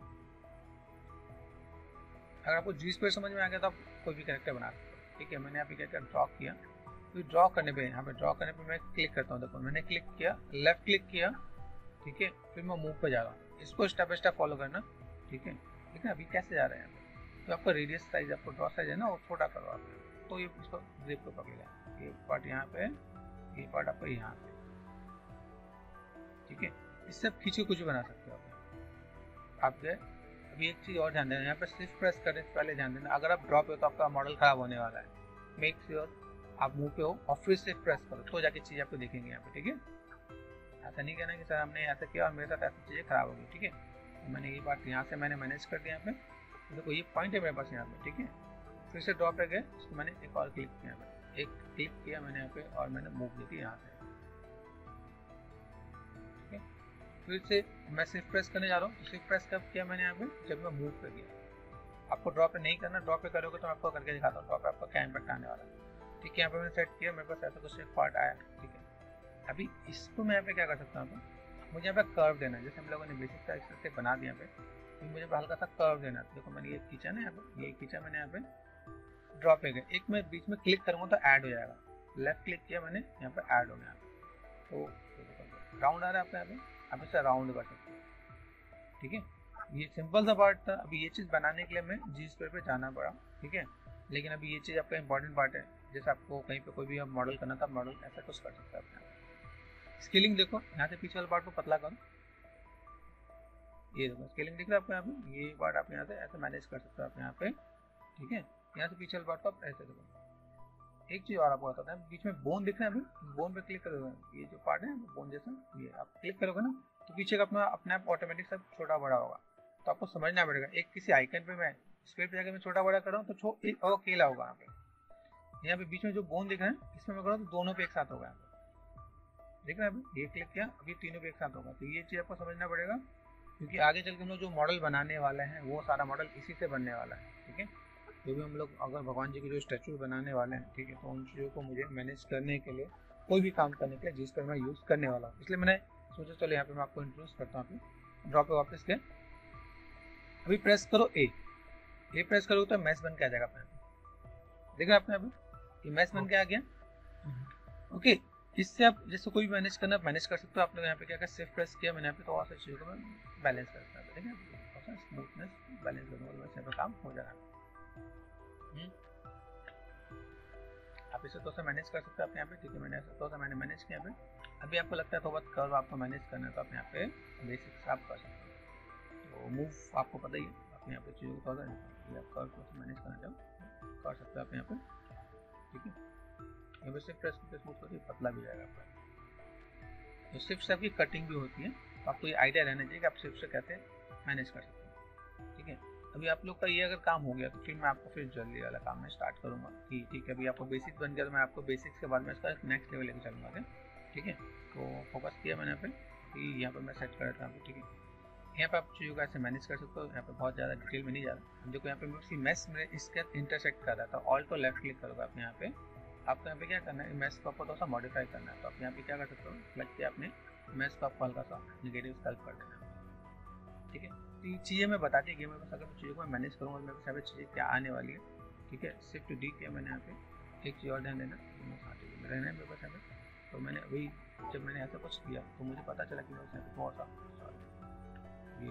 अगर आपको जी स्पेयर समझ में आ गया तो आप कोई भी कैरेक्टर बना सकते हो, ठीक है। मैंने यहाँ पे क्या क्या ड्रॉ किया, फिर ड्रॉ करने पे यहाँ पे ड्रॉ करने पे मैं क्लिक करता हूँ, देखो मैंने क्लिक किया, लेफ्ट क्लिक किया, ठीक है। फिर मैं मूव पे जा रहा हूँ, इसको स्टेप बाय स्टेप फॉलो करना, ठीक है। लेकिन अभी कैसे जा रहे हैं, तो आपका रेडियस साइज, आपको ड्रॉ साइज है ना, वो छोटा करो आप, तो ये इसको ग्रिप को पकड़ेगा, ये पार्ट यहाँ पे, ये पार्ट आपको यहाँ पे, ठीक है। इससे आप खींचे कुछ बना सकते हो आप गए। अभी एक चीज़ और ध्यान देना, यहाँ पे शिफ्ट प्रेस करने से पहले ध्यान देना, अगर आप ड्रॉ पे हो तो आपका मॉडल खराब होने वाला है। मेक श्योर आप मूव पे हो और फिर शिफ्ट प्रेस करो, तो जाके चीज़ आपको दिखेंगे यहाँ पे, ठीक है। ऐसा नहीं कहना कि सर हमने ऐसा किया और मेरे साथ ऐसी चीज़ें खराब हो गई, ठीक है। तो मैंने ये बात यहाँ से मैंने मैनेज कर दिया यहाँ पे, तो देखो ये पॉइंट है मेरे पास यहाँ पे, ठीक है। फिर से ड्रॉ पे गए, उसको मैंने एक और क्लिक किया, मैंने एक क्लिक किया मैंने यहाँ पे, और मैंने मूव दी थी यहाँ से, ठीक है। फिर से मैं शिफ्ट प्रेस करने जा रहा हूँ, शिफ्ट प्रेस कब किया मैंने यहाँ पे, जब मैं मूव पे गया। आपको ड्रॉ पे नहीं करना, ड्रॉ पे करोगे तो मैं आपको करके दिखाता हूँ ड्रॉ पे आपको क्या इम्पैक्ट आने वाला है, ठीक है। यहाँ पे मैंने सेट किया, मेरे पास ऐसा कुछ एक पार्ट आया, ठीक है। अभी इसको मैं यहाँ पे क्या कर सकता हूँ, मुझे यहाँ पे कर्व देना है, जैसे हम लोगों ने बेसिक सा एक्सरसाइज बना दिया यहाँ पे, मुझे हल्का सा कर्व देना है। देखो मैंने ये खींचा ना यहाँ पे, ये खींचा मैंने यहाँ पे, ड्रॉ पे गया, एक मैं बीच में क्लिक करूँगा तो ऐड हो जाएगा, लेफ्ट क्लिक किया मैंने, यहाँ पे ऐड हो गया, तो राउंड आ रहा है आपका यहाँ पे, आप इसे राउंड कर सकते हो, ठीक है। ये सिंपल सा पार्ट था। अभी ये चीज़ बनाने के लिए मैं जी स्पेयर पे जाना पड़ा, ठीक है। लेकिन अभी ये चीज़ आपका इंपॉर्टेंट पार्ट है, जैसे आपको कहीं पे कोई भी आप मॉडल करना था, मॉडल ऐसा कुछ कर सकते हैं आप। स्केलिंग देखो, यहाँ से पीछे वाले पार्ट को पतला करो, ये देखो स्केलिंग दिख रहा है आपको यहाँ पे, ये पार्ट आप यहाँ से ऐसे मैनेज कर सकते हो आप यहाँ पे, ठीक है। यहाँ से पीछे वाले पार्ट को आप ऐसे देखो। एक चीज़ और आपको बताता है, बीच में बोन दिख रहा है, अभी बोन पे क्लिक करोगे, ये जो पार्ट है बोन जैसा, ये आप क्लिक करोगे ना, तो पीछे का अपना अपने आप ऑटोमेटिक सब छोटा बड़ा होगा। तो आपको समझना पड़ेगा, एक किसी आइकन पे मैं स्क्रीन पे जाकर मैं छोटा बड़ा कर रहा हूँ, तो छो एक और अकेला होगा यहाँ पे। यहाँ पे बीच में जो बोन दिख रहा है, इसमें मैं कर रहा हूँ तो दोनों पे एक साथ होगा, देख रहे हैं अभी, ये क्लिक किया, अभी तीनों पे एक साथ होगा। तो ये चीज़ आपको समझना पड़ेगा, क्योंकि आगे चल के हम लोग जो मॉडल बनाने वाले हैं, वो सारा मॉडल इसी से बनने वाला है, ठीक है। जो भी हम लोग अगर भगवान जी की जो स्टैचू बनाने वाले हैं, ठीक है, तो उन चीज़ों को मुझे मैनेज करने के लिए, कोई भी काम करने के लिए जिस पर मैं यूज़ करने वाला हूँ, इसलिए मैंने सोचा चलो यहाँ पे मैं आपको इंट्रोड्यूस करता हूँ। ड्रॉ पे वापस गए, अभी प्रेस करो ए, ए प्रेस करो तो मैश बन के आ जाएगा अपने, देखो आपने अभी ये मैश बन के आ गया, ओके। इससे आप जैसे कोई भी मैनेज करना मैनेज कर सकते हो। आपने यहाँ पे क्या किया, शिफ्ट प्रेस किया मैंने यहाँ पे, तो और सारी चीज़ों को मैं बैलेंस कर सकता हूँ, ठीक है। स्मूथनेस बैलेंस करने के बाद यहाँ पे काम हो जाएगा। आप इसे थोड़ा सा मैनेज कर सकते हो आप यहाँ पे, ठीक है। मैंने थोड़ा सा मैंने मैनेज किया यहाँ पे। अभी आपको लगता है थोड़ा बहुत कर्व आपको मैनेज करना है, तो आप यहाँ पे बेसिक्स आप कर सकते हो। तो मूव आपको पता ही है, आप यहाँ पे चीज़ों को थोड़ा सा कर्व को मैनेज करना चाहो कर सकते हो आप यहाँ पे, ठीक है। यहाँ पे शिफ्ट प्रेस करके स्मूथ करके पतला भी जाएगा आपका। तो शिफ्ट से आपकी कटिंग भी होती है, तो आपको ये आइडिया रहना चाहिए कि आप शिफ्ट से कैसे मैनेज कर सकते हैं, ठीक है। अभी आप लोग का ये अगर काम हो गया तो फिर मैं आपको फिर जल्दी वाला काम मैं स्टार्ट करूँगा कि ठीक है। अभी आपको बेसिक बन गया तो मैं आपको बेसिक्स के बाद में इसका नेक्स्ट लेवल लेके चलूँगा, ठीक है। तो फोकस किया मैंने यहाँ पे कि यहाँ पर मैं सेट कर रहा था, ठीक है। यहाँ पे आप चीज़ों को ऐसे मैनेज कर सकते हो। यहाँ पे बहुत ज़्यादा डिटेल में नहीं जा रहा। देखो यहाँ पे मैं मैश में इसके इंटरसेक्ट कर रहा था, ऑल्ट और लेफ्ट क्लिक करोगे आप यहाँ पे, आपको यहाँ पे क्या करना है, मैश को आपको थोड़ा सा मॉडिफाई करना है। तो आप यहाँ पे क्या कर सकते हो, सेलेक्ट किया आपने मैश को आपको हल्का सा निगेटिव स्कल्प कर देना, ठीक है। तो ये चीज़ें मैं बताती है कि मेरे पास अगर चीज़ों को मैं मैनेज करूँगा मेरे पास यहाँ पे चीज़ें क्या आने वाली है, ठीक है। शिफ्ट डी किया मैंने यहाँ पे। एक चीज़ और ध्यान देना, रहना है मेरे पास यहाँ पे। तो मैंने अभी जब मैंने ऐसा कुछ किया तो मुझे पता चला कि मेरे पास बहुत सा ये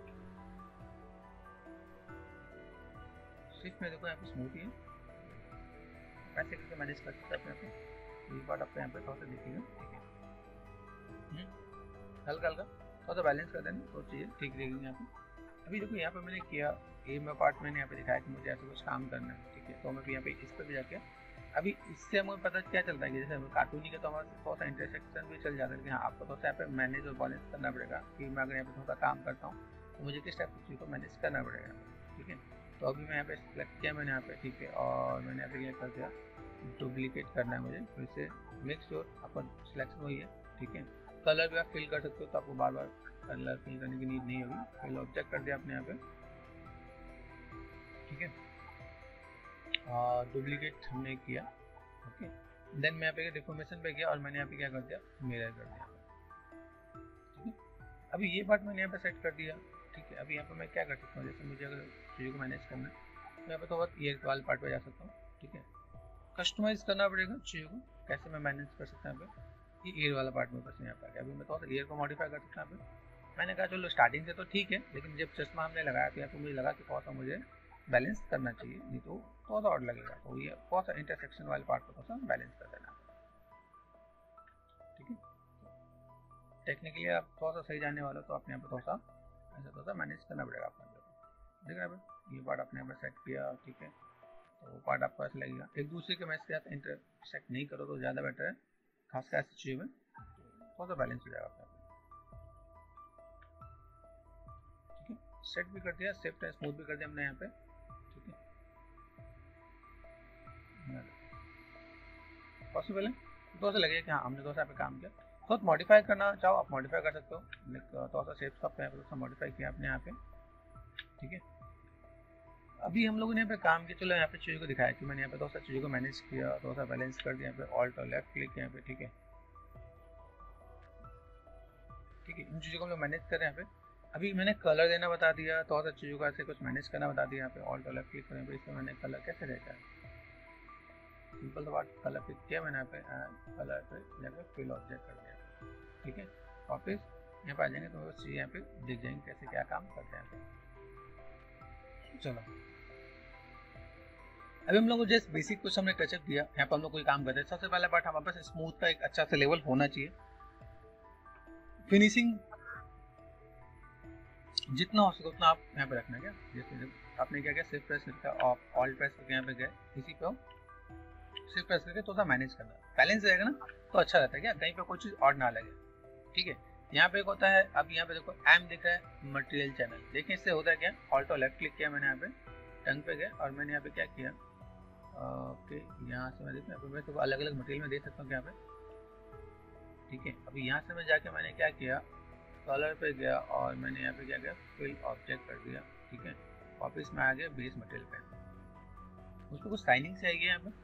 शिफ्ट में देखो यहाँ पे स्मूथ ही है, ऐसे करके मैनेज कर सकते हैं अपने पे। ये पार्ट आपको यहाँ पे थोड़ा सा दिखेगा, ठीक है। हल्का हल्का थोड़ा सा बैलेंस कर देना तो चीज़ें ठीक रहेगी यहाँ पे, अभी देखो यहाँ पे मैंने किया ए में पार्ट मैंने यहाँ पे दिखाया कि मुझे ऐसा कुछ काम करना है, ठीक है। तो मैं यहाँ पे इस पर भी जाके अभी इससे हमें पता क्या चलता है कि जैसे कार्टूनी का तो हमारे थोड़ा सा इंटरसेक्शन भी चल जाता है, लेकिन हाँ आपको थोड़ा सा यहाँ पे मैनेज और बैलेंस करना पड़ेगा कि मैं अगर यहाँ पे थोड़ा काम करता हूँ तो मुझे किस टाइप की चीज़ को मैनेज करना पड़ेगा, ठीक है। तो अभी मैं यहाँ पे सेलेक्ट किया मैंने यहाँ पे, ठीक है, और मैंने यहाँ पे क्या कर दिया, डुप्लीकेट करना है मुझे, फिर से मेक श्योर अपन सिलेक्शन वही है, ठीक है। कलर भी आप फिल कर सकते हो, तो आपको बार बार कलर फिल करने की नीड नहीं होगी। फिल ऑब्जेक्ट कर दिया आपने यहाँ पे, ठीक है, और डुप्लीकेट हमने किया, ओके। देन मैं यहाँ पे डिफॉर्मेशन पे गया और मैंने यहाँ पे क्या कर दिया, मिरर कर दिया, ठीक है। अभी ये पार्ट मैंने यहाँ पे सेट कर दिया, ठीक है। अभी यहाँ पे मैं क्या कर सकता हूँ, जैसे मुझे अगर चीज़ों को मैनेज करना है तो यहाँ पे थोड़ा ईयर वाले पार्ट पे जा सकता हूँ, ठीक है। कस्टमाइज करना पड़ेगा चीज़ों को, कैसे मैं मैनेज कर सकता हूँ यहाँ पे, ये ईयर वाला पार्ट में बस यहाँ पे आ गया। अभी मैं थोड़ा सा ईयर को मॉडिफाई कर सकता हूँ। मैंने कहा चलो स्टार्टिंग से तो ठीक है, लेकिन जब चश्मा हमने लगाया तो यहाँ पे मुझे लगा कि थोड़ा सा मुझे बैलेंस करना चाहिए, नहीं तो थोड़ा सा और लगेगा। तो ये थोड़ा सा इंटरसेक्शन वाले पार्ट को थोड़ा सा बैलेंस कर देना, ठीक है। टेक्निकली आप थोड़ा सा सही जाने वाला तो अपने यहाँ पे थोड़ा सा ऐसा थोड़ा सा मैनेज करना पड़ेगा आपको। देख रहे हैं ये पार्ट अपने यहाँ पे सेट किया, ठीक है। तो वो पार्ट आपको ऐसा लगेगा, एक दूसरे के मैच के साथ इंटरसेक्ट नहीं करो तो ज़्यादा बेटर है, खासकर ऐसी चीज़ में थोड़ा सा बैलेंस हो जाएगा आपका, ठीक है। सेट भी कर दिया, सेफ्ट है, स्मूथ भी कर दिया हमने यहाँ पे, ठीक है। पॉसिबल है, थोड़ा सा लगेगा कि हाँ हमने थोड़ा सा यहाँ पे काम किया। थोड़ा मॉडिफाई करना चाहो आप मॉडिफाई कर सकते हो, थोड़ा सा शेप का थोड़ा सा मॉडिफाई किया आपने यहाँ पे, ठीक है। अभी हम लोगों ने यहाँ पे काम किया, चलो यहाँ पे चीज़ों को दिखाया कि मैंने यहाँ पे थोड़ा सा चीज़ों को मैनेज किया, थोड़ा सा बैलेंस कर दिया, यहाँ पे ऑल्ट और लेफ्ट क्लिक यहाँ पे, ठीक है, ठीक है। इन चीज़ों को हम लोग मैनेज कर रहे हैं यहाँ पे। अभी मैंने कलर देना बता दिया, थोड़ा सा चीज़ों को ऐसे कुछ मैनेज करना बता दिया। यहाँ पे ऑल्ट और लेफ्ट क्लिक करें पे, इसमें मैंने कलर कैसे रहता है, सिंपल तो बात, कलर पिक किया मैंने यहाँ पे, कलर पे यहाँ पे फिल ऑब्जेक्ट कर दिया, ठीक है। वापस यहाँ पे आ जाएंगे तो चीज़ यहाँ पे दिख जाएंगे कैसे क्या काम करते हैं यहाँ पे। चलो अभी हम लोग को जस्ट बेसिक कुछ हमने टचअप दिया, यहाँ पर हम लोग कोई काम करते हैं। सबसे पहला पार्ट हमारे पास स्मूथ का एक अच्छा सा लेवल होना चाहिए। फिनिशिंग जितना हो सके उतना आप यहाँ पे रखना, क्या जैसे आपने क्या किया, शिफ्ट प्रेस करके ऑल्ट प्रेस करके यहाँ पे गए, इसी पे शिफ्ट प्रेस करके थोड़ा सा मैनेज करना, बैलेंस रहेगा ना तो अच्छा रहता है, क्या कहीं पे कोई चीज़ और ना लगे, ठीक है। यहाँ पे एक होता है, अब यहाँ पे देखो एम दिख रहा है मटेरियल चैनल, देखिए इससे होता है क्या, ऑल्ट और लेफ्ट क्लिक किया मैंने यहाँ पे, टंग पे गए और मैंने यहाँ पे क्या किया, ओके यहाँ से मैं देखता हूँ, मैं तो अलग अलग मटेरियल में देख सकता हूँ यहाँ पे, ठीक है। अभी यहाँ से मैं जाके मैंने क्या किया, कलर पे गया और मैंने यहाँ पे क्या किया, फिल ऑब्जेक्ट कर दिया, ठीक है। वापस में आ गया बेस मटेरियल पे, उसको कुछ साइनिंग से आएगी यहाँ पे,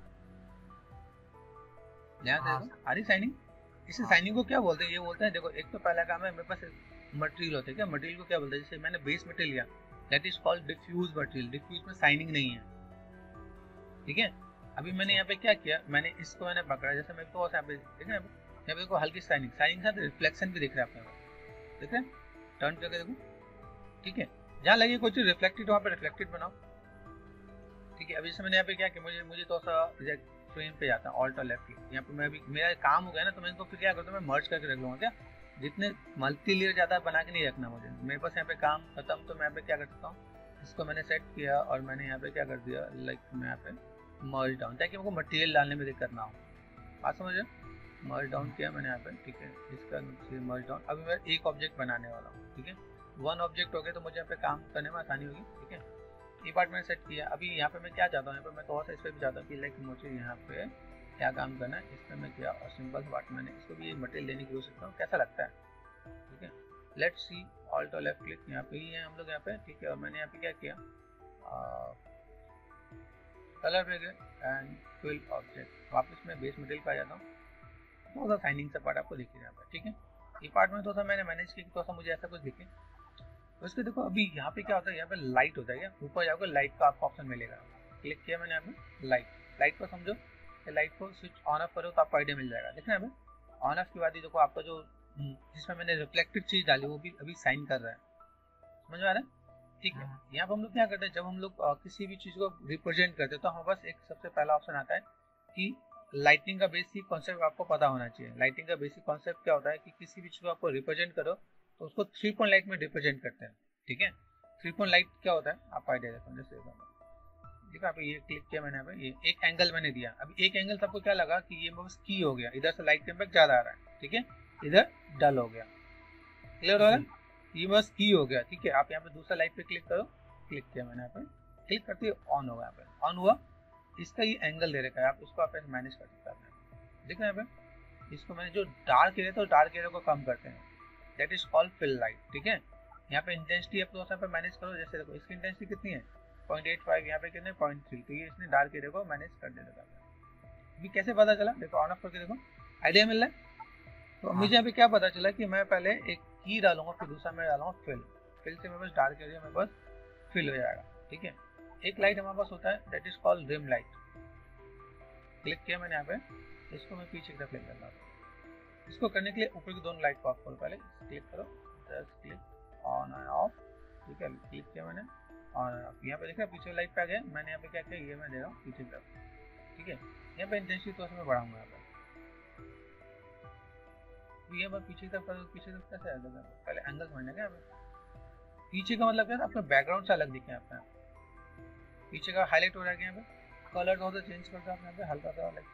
यहाँ से आ रही साइनिंग। इसे साइनिंग को क्या बोलते हैं, ये बोलते हैं, देखो एक तो पहला काम है मेरे पास मटेरियल होते हैं, क्या मटेरियल को क्या बोलते हैं, जैसे मैंने बेस मटेरियल लिया, that is called diffuse material, diffuse में साइनिंग नहीं है, ठीक है। अभी मैंने यहाँ पे क्या किया, मैंने इसको मैंने पकड़ा, जैसे मेरे को यहाँ पे देख रहे हैं, यहाँ पे देखो हल्की साइनिंग, साइनिंग के साथ रिफ्लेक्शन भी दिख रहा है आपको, देख रहे हैं, टर्न करके देखो, ठीक है। जहाँ लगे कोई चीज रिफ्लेक्टेड वहाँ पे रिफ्लेक्टेड बनाओ, ठीक है। अभी जैसे मैंने यहाँ पे क्या किया, मुझे मुझे थोड़ा सा फ्रेम पे जाता है, ऑल्ट और लेफ्ट क्लिक, यहाँ पे मैं अभी मेरा काम हो गया ना, तो मैं इनको फिर क्या करता हूँ, मैं मर्ज करके रख लूँगा, क्या जितने मल्टी लेयर ज़्यादा बना के नहीं रखना मुझे, मेरे पास यहाँ पे काम खत्म, तो मैं यहाँ पे क्या कर सकता हूँ, इसको मैंने सेट किया और मैंने यहाँ पे क्या कर दिया, लाइक मैं यहाँ पे मर्ज डाउन, ताकि मेरे को मटेरियल डालने में दिक्कत ना हो, बात समझे, मर्ज डाउन किया मैंने यहाँ पे, ठीक है। इसका मर्ज डाउन, अभी मैं एक ऑब्जेक्ट बनाने वाला हूँ, ठीक है। वन ऑब्जेक्ट हो गया तो मुझे यहाँ पे काम करने में आसानी होगी, ठीक है। ये पार्ट मैंने सेट किया। अभी यहाँ पे मैं क्या चाहता हूँ, यहाँ पे मैं थोड़ा सा इस पर भी चाहता हूँ कि लाइक मुझे यहाँ पे क्या काम करना है, इसमें मैं किया और सिंपल सा पार्ट मैंने इसको भी मटेरियल देने की कोशिश करता हूँ, कैसा लगता है, ठीक है। लेट्स सी, ऑल्ट और लेफ्ट क्लिक, यहाँ पे ही है हम लोग यहाँ पे, ठीक है। और मैंने यहाँ पे क्या किया, कलर पे गए एंड फिल ऑब्जेक्ट, वापस मैं बेस मटेरियल पे आ जाता हूँ, थोड़ा सा साइनिंग सा पार्ट आपको दिखे यहाँ पे, ठीक है। ये पार्ट में थोड़ा सा मैंने मैनेज किया, थोड़ा सा मुझे ऐसा कुछ दिखे। उसके देखो अभी यहाँ पे क्या होता है, यहाँ पे लाइट होता है, क्या ऊपर जाओगे लाइट का आपको ऑप्शन मिलेगा, क्लिक किया मैंने यहाँ पे लाइट, लाइट को समझो, लाइट को स्विच ऑन ऑफ करो तो आपको आइडिया मिल जाएगा, देखना है ऑन ऑफ की बात ही, देखो आपका जो जिसमें मैंने रिफ्लेक्टेड चीज डाली वो भी अभी साइन कर रहा है, समझ में आ रहा है, ठीक है। यहाँ पर हम लोग क्या करते हैं, जब हम लोग किसी भी चीज को रिप्रेजेंट करते हैं तो हमारे पास एक सबसे पहला ऑप्शन आता है कि लाइटिंग का बेसिक कॉन्सेप्ट आपको पता होना चाहिए। लाइटिंग का बेसिक कॉन्सेप्ट क्या होता है कि किसी भी चीज को आपको रिप्रेजेंट करो तो उसको थ्री पॉइंट लाइट में रिप्रेजेंट करते हैं, ठीक है। थ्री पॉइंट लाइट क्या होता है आपको आइडिया देखो, जैसे देखो आप ये क्लिक किया मैंने, यहाँ पे ये एक एंगल मैंने दिया। अभी एक एंगल सबको क्या लगा कि ये बस की हो गया, इधर से लाइट का इम्पैक्ट ज्यादा आ रहा है, ठीक है, इधर डल हो गया, क्लियर हो रहा है, ये बस की हो गया, ठीक है। आप यहाँ पे दूसरा लाइट पे क्लिक करो, क्लिक किया मैंने यहाँ पे, क्लिक करते ही ऑन होगा, यहाँ पे ऑन हुआ, इसका ये एंगल दे रखा है, आप इसको आप ऐसे मैनेज कर सकते हैं, देखना यहाँ पे, इसको मैंने जो डार्क एरिया था डार्क एरिया को कम करते हैं, that is called fill light, ठीक है। यहाँ पे इंटेंसिटी आप थोड़ा सा मैनेज करो, जैसे देखो इसकी इंटेंसिटी कितनी है पॉइंट एट फाइव, यहाँ पे कितने पॉइंट थ्री, तो ये इसने डार्क एरिया को मैनेज कर देता है। अभी कैसे पता चला, देखो ऑन ऑफ करके देखो, आइडिया मिल रहा है। तो मुझे यहाँ पे क्या पता चला कि मैं पहले एक की डालूंगा, फिर दूसरा मैं डालूंगा फिल, फिल से मेरे पास डार्क एरिया मेरे पास फिल हो जाएगा, ठीक है। एक लाइट हमारे पास होता है that is called rim light, click किया मैंने यहाँ पे, इसको मैं पीछे की तरफ क्लिक करना है। इसको करने के लिए ऊपर की दोनों लाइट को ऑफ करो, पहले क्लिक करो, just click on and off, ठीक है, क्लिक किया मैंने ऑन एंड ऑफ। यहाँ पे देखा पीछे लाइट पे आ गया, मैंने यहाँ पे क्या किया, ये मैं दे रहा हूँ पीछे की तरफ, ठीक है। यहाँ पे इंटेंसिटी थोड़ा सा मैं बढ़ाऊंगा, यहाँ पे ये मैं पीछे की तरफ करूँ, पीछे की तरफ कैसे आएगा, पहले एंगल समझने का। पीछे का मतलब क्या है, आपका बैकग्राउंड से अलग दिखे, आपका पीछे का हाईलाइट हो रहा है, यहाँ पे कलर थोड़ा सा चेंज करते हैं, यहाँ पे हल्का सा अलग,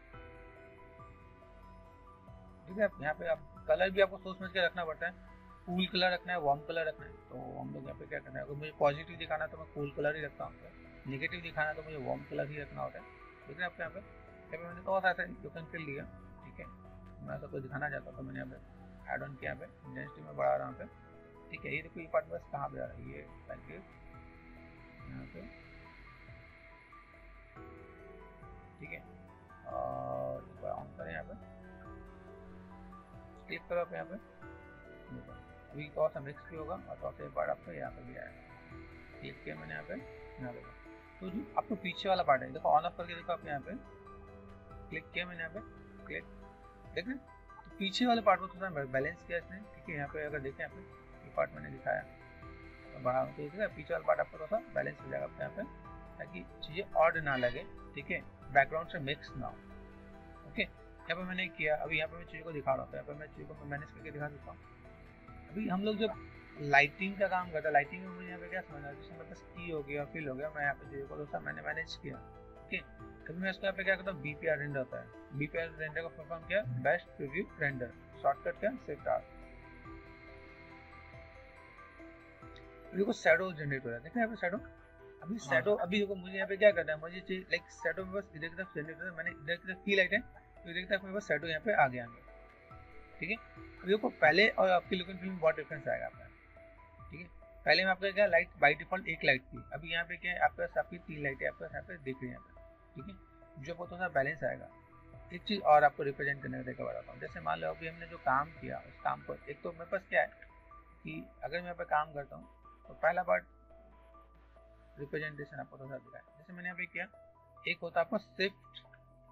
ठीक है। यहाँ पे आप कलर भी आपको सोच समझ के रखना पड़ता है, कूल कलर रखना है, वार्म कलर रखना है, तो हम लोग यहाँ पे क्या करना है, अगर मुझे पॉजिटिव दिखाना है तो मैं कूल कलर ही रखता हूँ, नेगेटिव दिखाना है तो मुझे वार्म कलर ही रखना होता है, ठीक है। आपको यहाँ पे यहाँ पे मैंने थोड़ा सा यू कैन फिल दिया, ठीक है। मैं ऐसा कुछ दिखाना चाहता हूँ तो मैंने यहाँ पे एड ऑन किया, यहाँ पे इंटेंसिटी में बढ़ा रहा हूँ, यहाँ पे ठीक है। ये देखो ये पार्ट बस कहाँ पे आ रहा है, ये करके यहाँ पे, ठीक है। और एक बार ऑन करें, यहाँ पे क्लिक करो, आप यहाँ पे अभी थोड़ा सा मिक्स भी होगा और थोड़ा सा एक बार आपको यहाँ पे भी आएगा, क्लिक किया मैंने यहाँ पे, यहाँ देखो तो जो आपको पीछे वाला पार्ट है, देखो ऑन ऑफ करके देखो, आप यहाँ पे क्लिक किया मैंने, यहाँ पे क्लिक, देख रहे तो पीछे वाले पार्ट को थोड़ा बैलेंस किया इसने, ठीक है। यहाँ पे अगर देखें, यहाँ पे ये पार्ट मैंने दिखाया तो बढ़ा तो ठीक है, पीछे वाला पार्ट आपको थोड़ा सा बैलेंस हो जाएगा यहाँ पे, ताकि चीज़ें ऑड ना लगे, ठीक है, बैकग्राउंड से मिक्स ना हो, ओके। यहाँ पे मैंने किया, अभी यहाँ पे मैं चीज़ों को दिखा रहा हूँ, यहाँ पे मैं चीज़ों को मैनेज करके दिखा देता हूँ। अभी हम लोग जब लाइटिंग का काम करते हैं, लाइटिंग में मुझे यहाँ पे क्या समझना है, जैसे मेरे पास की हो गया, फिल हो गया, मैं यहाँ पे चीज़ों को थोड़ा मैंने मैनेज किया, ओके। अभी मैं इसको यहाँ पे क्या करता हूँ, बीपीआर रेंडर होता है, बीपीआर रेंडर का परफॉर्म किया, बेस्ट प्रीव्यू रेंडर, शॉर्टकट क्या, शिफ्ट आर, देखो शैडो जनरेट हो रहा है, देखो यहाँ पे शैडो, अभी शैडो, अभी देखो मुझे यहाँ पे क्या करना है, मुझे चाहिए लाइक शैडो में बस इधर की तरफ जनरेट हो रहा है, मैंने इधर की तरफ की लाइट है तो इधर की तरफ मेरे पास शैडो यहाँ पे आ गया, ठीक है। अभी देखो पहले और आपकी लुक एंड फील में बहुत डिफरेंस आएगा आपका, ठीक है। पहले में आपका क्या लाइट बाई डिफॉल्ट एक लाइट थी, अभी यहाँ पे क्या है, आपके पास आपकी तीन लाइटें आपके पास यहाँ पे दिख रही है, ठीक है, जो बहुत सा बैलेंस आएगा। एक चीज़ और आपको रिप्रेजेंट करने का तरीका बताता हूँ, जैसे मान लो अभी हमने जो काम किया उस काम को, एक तो मेरे पास क्या है कि अगर मैं यहाँ पे काम करता हूँ तो पहला पार्ट रिप्रेजेंटेशन आपको थोड़ा दिखाया, जैसे मैंने यहाँ पे किया, एक होता है आपका शिफ्ट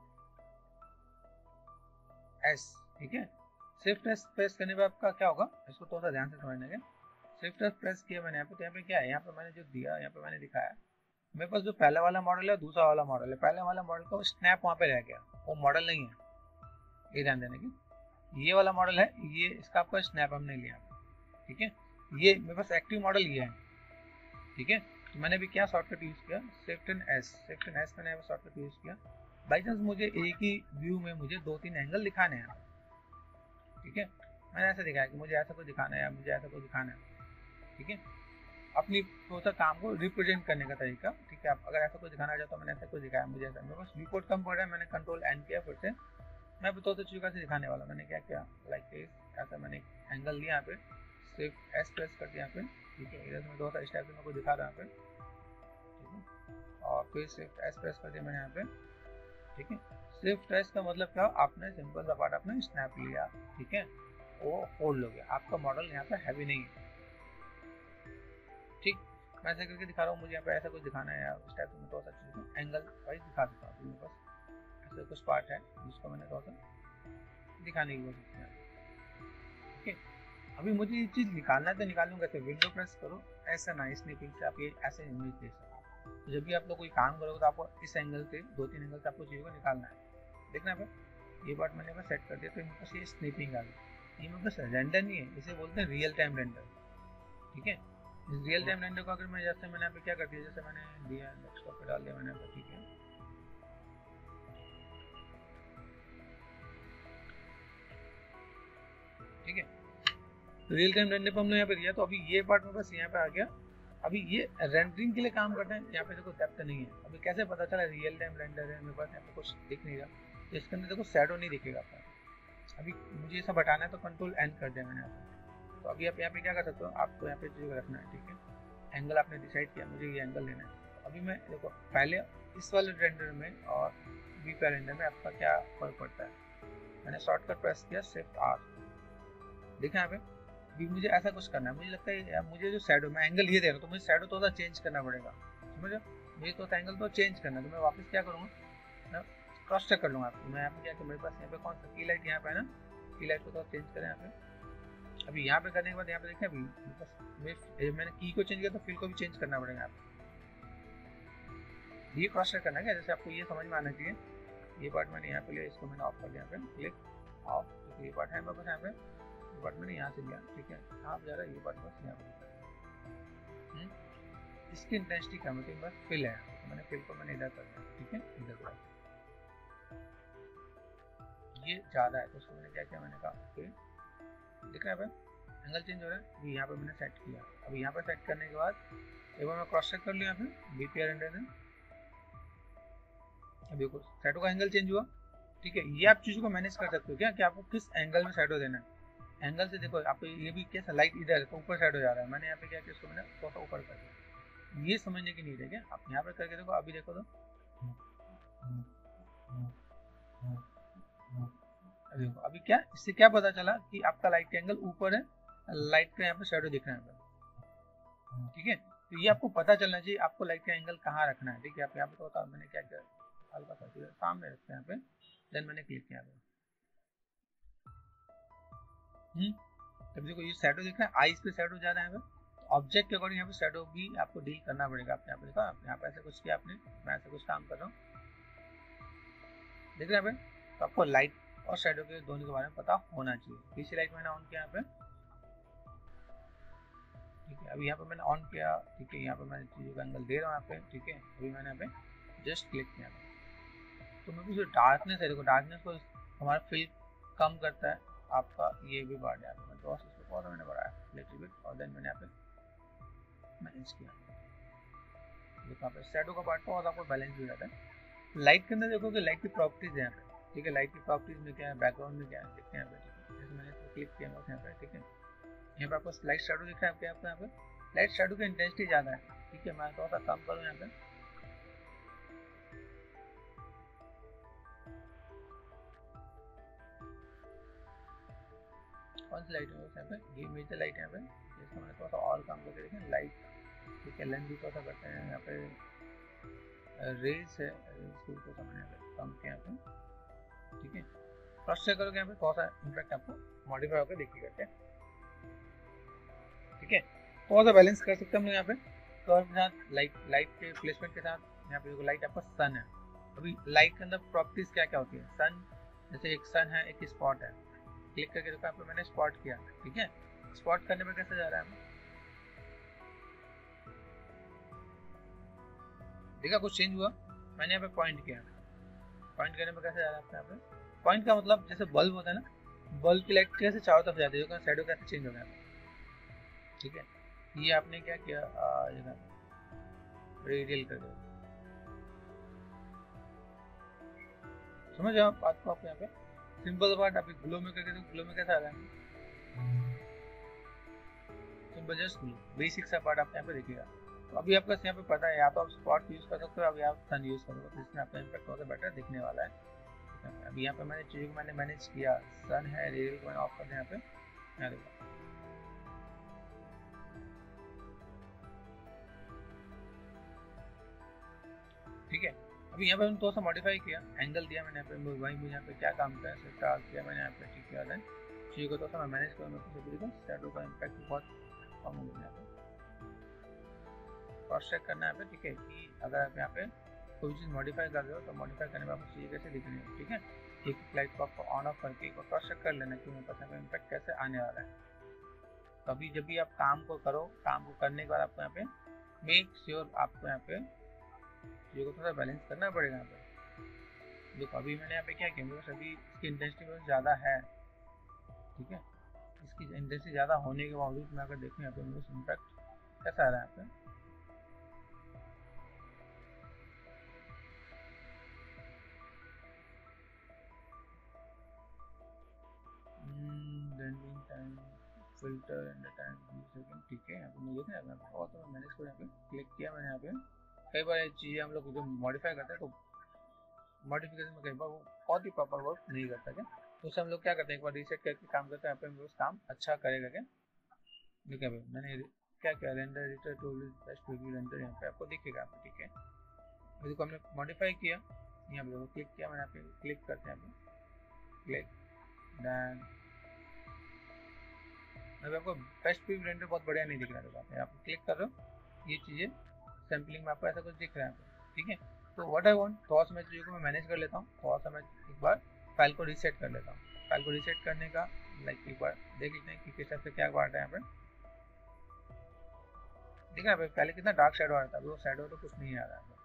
एस, ठीक है। शिफ्ट एस प्रेस करने पे आपका क्या होगा, इसको थोड़ा सा ध्यान से समझने के, शिफ्ट एस प्रेस किया मैंने यहाँ पे, तो यहाँ पे क्या है, यहाँ पे मैंने जो दिया, यहाँ पे मैंने दिखाया, मेरे पास जो पहला वाला मॉडल है दूसरा वाला मॉडल है, पहले वाला मॉडल का स्नैप वहाँ पे रह गया, वो मॉडल नहीं है, ये ध्यान देने की। ये वाला मॉडल है, ये इसका आपका स्नैप हमने लिया, ठीक है। ये मेरे पास एक्टिव मॉडल ये है, ठीक है। तो मैंने भी क्या शॉर्टकट यूज किया, shift and S, shift and S मैंने शॉर्टकट यूज किया। बाई चांस मुझे एक ही व्यू में मुझे दो तीन एंगल दिखाने हैं, ठीक है, मैंने ऐसा दिखाया कि मुझे ऐसा कुछ दिखाना है या मुझे ऐसा कुछ दिखाना है, ठीक है। अपनी थोड़ा काम को रिप्रेजेंट करने का तरीका, ठीक है। आप अगर ऐसा कुछ दिखाना चाहते हो, मैंने ऐसा कुछ दिखाया, मुझे ऐसा, मेरे पास रिपोर्ट कम पड़ रहा है, मैंने कंट्रोल एन किया, फिर से मैं तो तो चीज़ों से दिखाने वाला, मैंने क्या किया, लाइक ऐसा मैंने एंगल लिया यहाँ पे, सिर्फ एस प्रेस कर दिया यहाँ पे, ठीक है। इधर से मैं दो सा स्टेप से मैं को दिखा रहा हूँ यहाँ पे, ठीक है, और फिर सिर्फ एस प्रेस कर दिया मैंने यहाँ पे, ठीक है। सिर्फ एस का मतलब क्या, आपने सिंपल सा पार्ट आपने स्नैप लिया, ठीक है, वो होल्ड हो गया, आपका मॉडल यहाँ पे हैवी नहीं है, ठीक। मैं ऐसे करके दिखा रहा हूँ, मुझे यहाँ पे ऐसा कुछ दिखाना है, इस टाइप से मैं थोड़ा सा चीज़ को एंगल वाइज दिखा देता हूँ, मेरे पास ऐसे कुछ पार्ट है जिसको मैंने थोड़ा सा दिखाने की कोशिश किया, ठीक है। अभी मुझे ये चीज़ निकालना है तो निकाल लूँगा, कैसे, विंडो प्रेस करो, ऐसा ना स्नैपिंग से आप ये ऐसे इमेज दे सकते। तो जब भी आप लोग कोई काम करोगे तो आपको इस एंगल से दो तीन एंगल से आपको चीज़ों को निकालना है, देखना है। ये पार्ट मैंने बस सेट कर दिया, तो मेरे पास ये स्नैपिंग आ गई, ये मेरे पास रेंडर नहीं है, इसे बोलते हैं रियल टाइम रेंडर, ठीक है। रियल टाइम रेंडर को अगर मैं जैसे मैंने यहाँ पे क्या कर दिया, जैसे मैंने दिया डेस्कटॉप पे डाल दिया मैंने यहाँ पे, ठीक है। ठीक है, तो रियल टाइम रेंडर पे हमने यहाँ पे दिया, तो अभी ये पार्ट में बस यहाँ पे आ गया। अभी ये रेंडरिंग के लिए काम करते हैं, यहाँ पे देखो डेप्थ नहीं है। अभी कैसे पता चला रियल टाइम रेंडर है, मेरे पास यहाँ पे कुछ दिख नहीं रहा, तो इसके अंदर देखो शैडो नहीं दिखेगा आपका। अभी मुझे ये सब हटाना है तो कंट्रोल एन कर दिया मैंने यहाँ पे। तो अभी आप यहाँ पे क्या कर सकते हो, आपको यहाँ पे जो रखना है, ठीक है। एंगल आपने डिसाइड किया, मुझे ये एंगल लेना है। अभी मैं देखो पहले इस वाले रेंडर में और बी पी रेंडर में आपका क्या फर्क पड़ता है। मैंने शॉर्टकट प्रेस किया, शिफ्ट आर, देखा यहाँ पे। अभी मुझे ऐसा कुछ करना है, मुझे लगता है मुझे जो शैडो, मैं एंगल ये दे रहा हूँ तो मुझे शैडो थोड़ा चेंज करना पड़ेगा, समझ रहे, मुझे तो एंगल तो चेंज करना है। तो मैं वापस क्या करूँगा, मैं क्रॉस चेक कर लूँगा। तो मैं यहाँ पे क्या कि मेरे पास यहाँ पे कौन सा की लाइट यहाँ पे है ना, की लाइट को थोड़ा चेंज करें यहाँ पे। अभी यहाँ पे करने के बाद यहाँ पे देखें, अभी बस मैंने की को चेंज किया तो फील को भी चेंज करना पड़ेगा यहाँ पे। ये क्रॉस चेक करना है क्या, जैसे आपको ये समझ में आना चाहिए। ये पार्ट मैंने यहाँ पे लिया, इसको मैंने ऑफ कर दिया, यहाँ पे क्लिक ऑफ, तो ये पार्ट है मेरे पास यहाँ पे, पार्ट मैंने यहाँ से लिया, ठीक है। आप जा रहा है ये पार्ट बस यहाँ पे, इसकी इंटेंसिटी कम है, बस फिल है, तो मैंने फिल को मैंने इधर कर दिया, ठीक है, इधर कर ये ज़्यादा है, तो उसको मैंने क्या किया, मैंने कहा फिर दिख रहा है एंगल चेंज हो रहा है। अभी यहाँ पे मैंने सेट किया, अभी यहाँ पे सेट करने के बाद एक बार मैं क्रॉस चेक कर लिया, फिर बी पी आर रेंडर है। अभी देखो शैडो का एंगल चेंज हुआ, ठीक है। ये आप चीज़ों को मैनेज कर सकते हो क्या, कि आपको किस एंगल में शैडो देना है। एंगल से देखो आप ये भी कैसा लाइट इधर है तो ऊपर साइड हो जा रहा है, मैंने यहाँ पे क्या किया, इसको मैंने थोड़ा ऊपर कर दिया। ये समझने की नीड है क्या, आप यहाँ पे करके देखो। अभी देखो तो अभी देखो, अभी क्या, इससे क्या पता चला कि आपका लाइट का एंगल ऊपर है, लाइट का यहाँ पे शैडो दिख रहा है, ठीक है। तो ये आपको पता चलना चाहिए आपको लाइट का एंगल कहाँ रखना है, ठीक है। आप यहाँ पे तो मैंने क्या किया, हल्का सा सामने रखते हैं यहाँ पे, देन मैंने क्लिक किया। हम्म तब देखो ये शैडो दिख रहा है, आईज पे शैडो जा रहा है, ऑब्जेक्ट के अकॉर्डिंग यहाँ पे शैडो भी आपको डील करना पड़ेगा। आपने यहाँ पे देखा, यहाँ पे ऐसा कुछ किया आपने, मैं ऐसा कुछ काम कर रहा हूँ, देख रहे हैं। तो आपको लाइट और शैडो के दोनों के बारे में पता होना चाहिए। पीछे लाइट मैंने ऑन किया यहाँ पे, ठीक है। अभी यहाँ पे मैंने ऑन किया, ठीक है। यहाँ पे मैं चीज़ों का एंगल दे रहा हूँ यहाँ पे, ठीक है। अभी मैंने यहाँ पे जस्ट क्लिक किया, तो मैं जो डार्कनेस है, देखो डार्कनेस को हमारा फील कम करता है, आपका ये भी बढ़ जाता है। तो इसको बहुत मैंने बढ़ाया लिटिल बिट, और देन मैंने यहाँ पे मैनेज किया। देखो यहाँ पे शैडो का पार्ट बहुत आपको बैलेंस हो जाता है। लाइट के अंदर देखो कि लाइट की प्रॉपर्टीज है यहाँ पे, ठीक है। लाइट की प्रॉपर्टीज में क्या है, बैकग्राउंड में क्या है, देखते हैं यहाँ पे, ठीक है। जैसे मैंने क्लिक किया यहाँ पे, ठीक है। यहाँ पे आपको लाइट शैडो दिख रहा है, आपको यहाँ पे लाइट शैडो की इंटेंसिटी ज़्यादा है, ठीक है। मैं थोड़ा सा कम करूँ यहाँ पे, कौन सी लाइट है यहाँ पे, ये मेजर लाइट है यहाँ पे, इसको मैंने थोड़ा सा और काम करके देखें लाइट, ठीक है। लेंथ भी थोड़ा सा करते हैं यहाँ पे, रेज है, रेज को थोड़ा सा मैंने कम किया यहाँ पे, ठीक है। क्रॉस चेक करोगे यहाँ पे थोड़ा सा इम्पैक्ट आपको मॉडिफाई होकर देखिएगा क्या, ठीक है। थोड़ा सा बैलेंस कर सकते हैं हम लोग यहाँ पे कर्व के साथ, लाइट लाइट के प्लेसमेंट के साथ। यहाँ पे देखो लाइट आपका सन है, अभी लाइट के अंदर प्रॉपर्टीज क्या क्या होती है। सन, जैसे एक सन है, एक स्पॉट है, क्लिक करके देखो यहाँ पे मैंने स्पॉट किया, ठीक है। स्पॉट करने में कैसे जा रहा है, देखा कुछ चेंज हुआ। मैंने यहाँ पे पॉइंट किया, पॉइंट करने में कैसे जा रहा है यहाँ पे। पॉइंट का मतलब जैसे बल्ब होता है ना, बल्ब की लाइट कैसे चारों तरफ जाती है, शैडो कैसे चेंज हो गया, ठीक है। ये आपने क्या किया, रेडियल कर दिया, समझ आप बात को। आप यहाँ पे सिंपल पार्ट अभी ग्लो में करके, तो ग्लो में कैसा आ रहा है, सिंपल जस्ट ग्लो, बेसिक सा पार्ट आप यहाँ पे देखिएगा। तो अभी आपका यहाँ पे पता है, या तो आप स्पॉट यूज कर सकते हो, अभी आप सन यूज करोगे तो इसमें आपका इम्पैक्ट बहुत बेटर दिखने वाला है। अभी यहाँ पे मैंने चीज़ों को मैंने मैनेज किया, सन है, रेडियल को मैंने ऑफ कर दिया यहाँ पे, यहाँ देखो, ठीक है। अभी यहाँ पे मैंने थोड़ा सा मॉडिफाई किया, एंगल दिया मैंने यहाँ पे, वही मुझे यहाँ पे क्या काम किया, स्टार किया मैंने यहाँ पे, ठीक है। देन चीज़ को थोड़ा सा मैं मैनेज करूँगा, तो देखो शैडो का इम्पैक्ट बहुत कम हो गया यहाँ पे। क्रॉस चेक करना है यहाँ पे, ठीक है, कि अगर आप यहाँ पे कोई चीज़ मॉडिफाई कर रहे हो तो मॉडिफाई करने में आपको चीज़ें कैसे दिखनी है, ठीक है। एक लाइट को आपको ऑन ऑफ करके एक क्रॉस चेक कर लेना कि मेरे पास यहाँ पे इम्पैक्ट कैसे आने वाला है। कभी जब भी आप काम को करो, काम को करने के बाद आपको यहाँ पे मेक श्योर आपको यहाँ पे चीज़ों को थोड़ा बैलेंस करना पड़ेगा। यहाँ पे देखो अभी मैंने यहाँ पे क्या किया, मेरे अभी इसकी इंटेंसिटी बहुत ज़्यादा है, ठीक है। इसकी इंटेंसिटी ज़्यादा होने के बावजूद मैं अगर देखूँ यहाँ पे मेरे इम्पैक्ट कैसा आ रहा है यहाँ पे, फिल्टर एंड टाइम सेकंड, ठीक है। यहाँ पे मुझे देखना है और तो मैं मैनेज को यहाँ पे क्लिक किया मैंने। यहाँ पे कई बार ये चीज़ें हम लोग जो मॉडिफाई करते हैं तो मॉडिफिकेशन में कई बार वो बहुत ही प्रॉपर वर्क नहीं करता क्या, तो उससे हम लोग क्या करते हैं, एक बार रीसेट करके काम करते हैं, यहाँ पे उस काम अच्छा करेगा क्या। ठीक है, मैंने क्या किया, render editor tool best preview render यहाँ पे आपको दिखेगा, ठीक है। इसको हमने मॉडिफाई किया, यहाँ पे क्लिक किया मैंने, यहाँ पे क्लिक करते हैं, यहाँ पे क्लिक डन। अभी आपको बेस्ट प्रीव्यू रेंडर बहुत बढ़िया नहीं दिख रहा है, आप क्लिक कर रहे हो ये चीज़ें सैम्पलिंग में आपको ऐसा कुछ दिख रहा है, ठीक है। तो व्हाट आई वांट, थोड़ा सा मैं चीज़ों को मैं मैनेज कर लेता हूँ, थोड़ा सा मैं एक बार फाइल को रीसेट कर लेता हूँ। फाइल को रीसेट करने का लाइक एक बार देख लेते हैं कि किस टाइप से क्या बात है यहाँ पे, ठीक है। पहले कितना डार्क शेडो आ रहा था, अभी वो शेडो तो कुछ नहीं आ रहा है,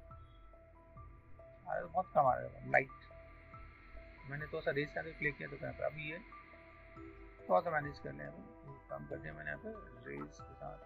आ बहुत कम आ रहा है लाइट। मैंने थोड़ा सा रेस करके क्लिक किया तो यहाँ पे अभी ये थोड़ा सा मैनेज कर लिया, काम कर दिया मैंने यहाँ पे रेस के साथ,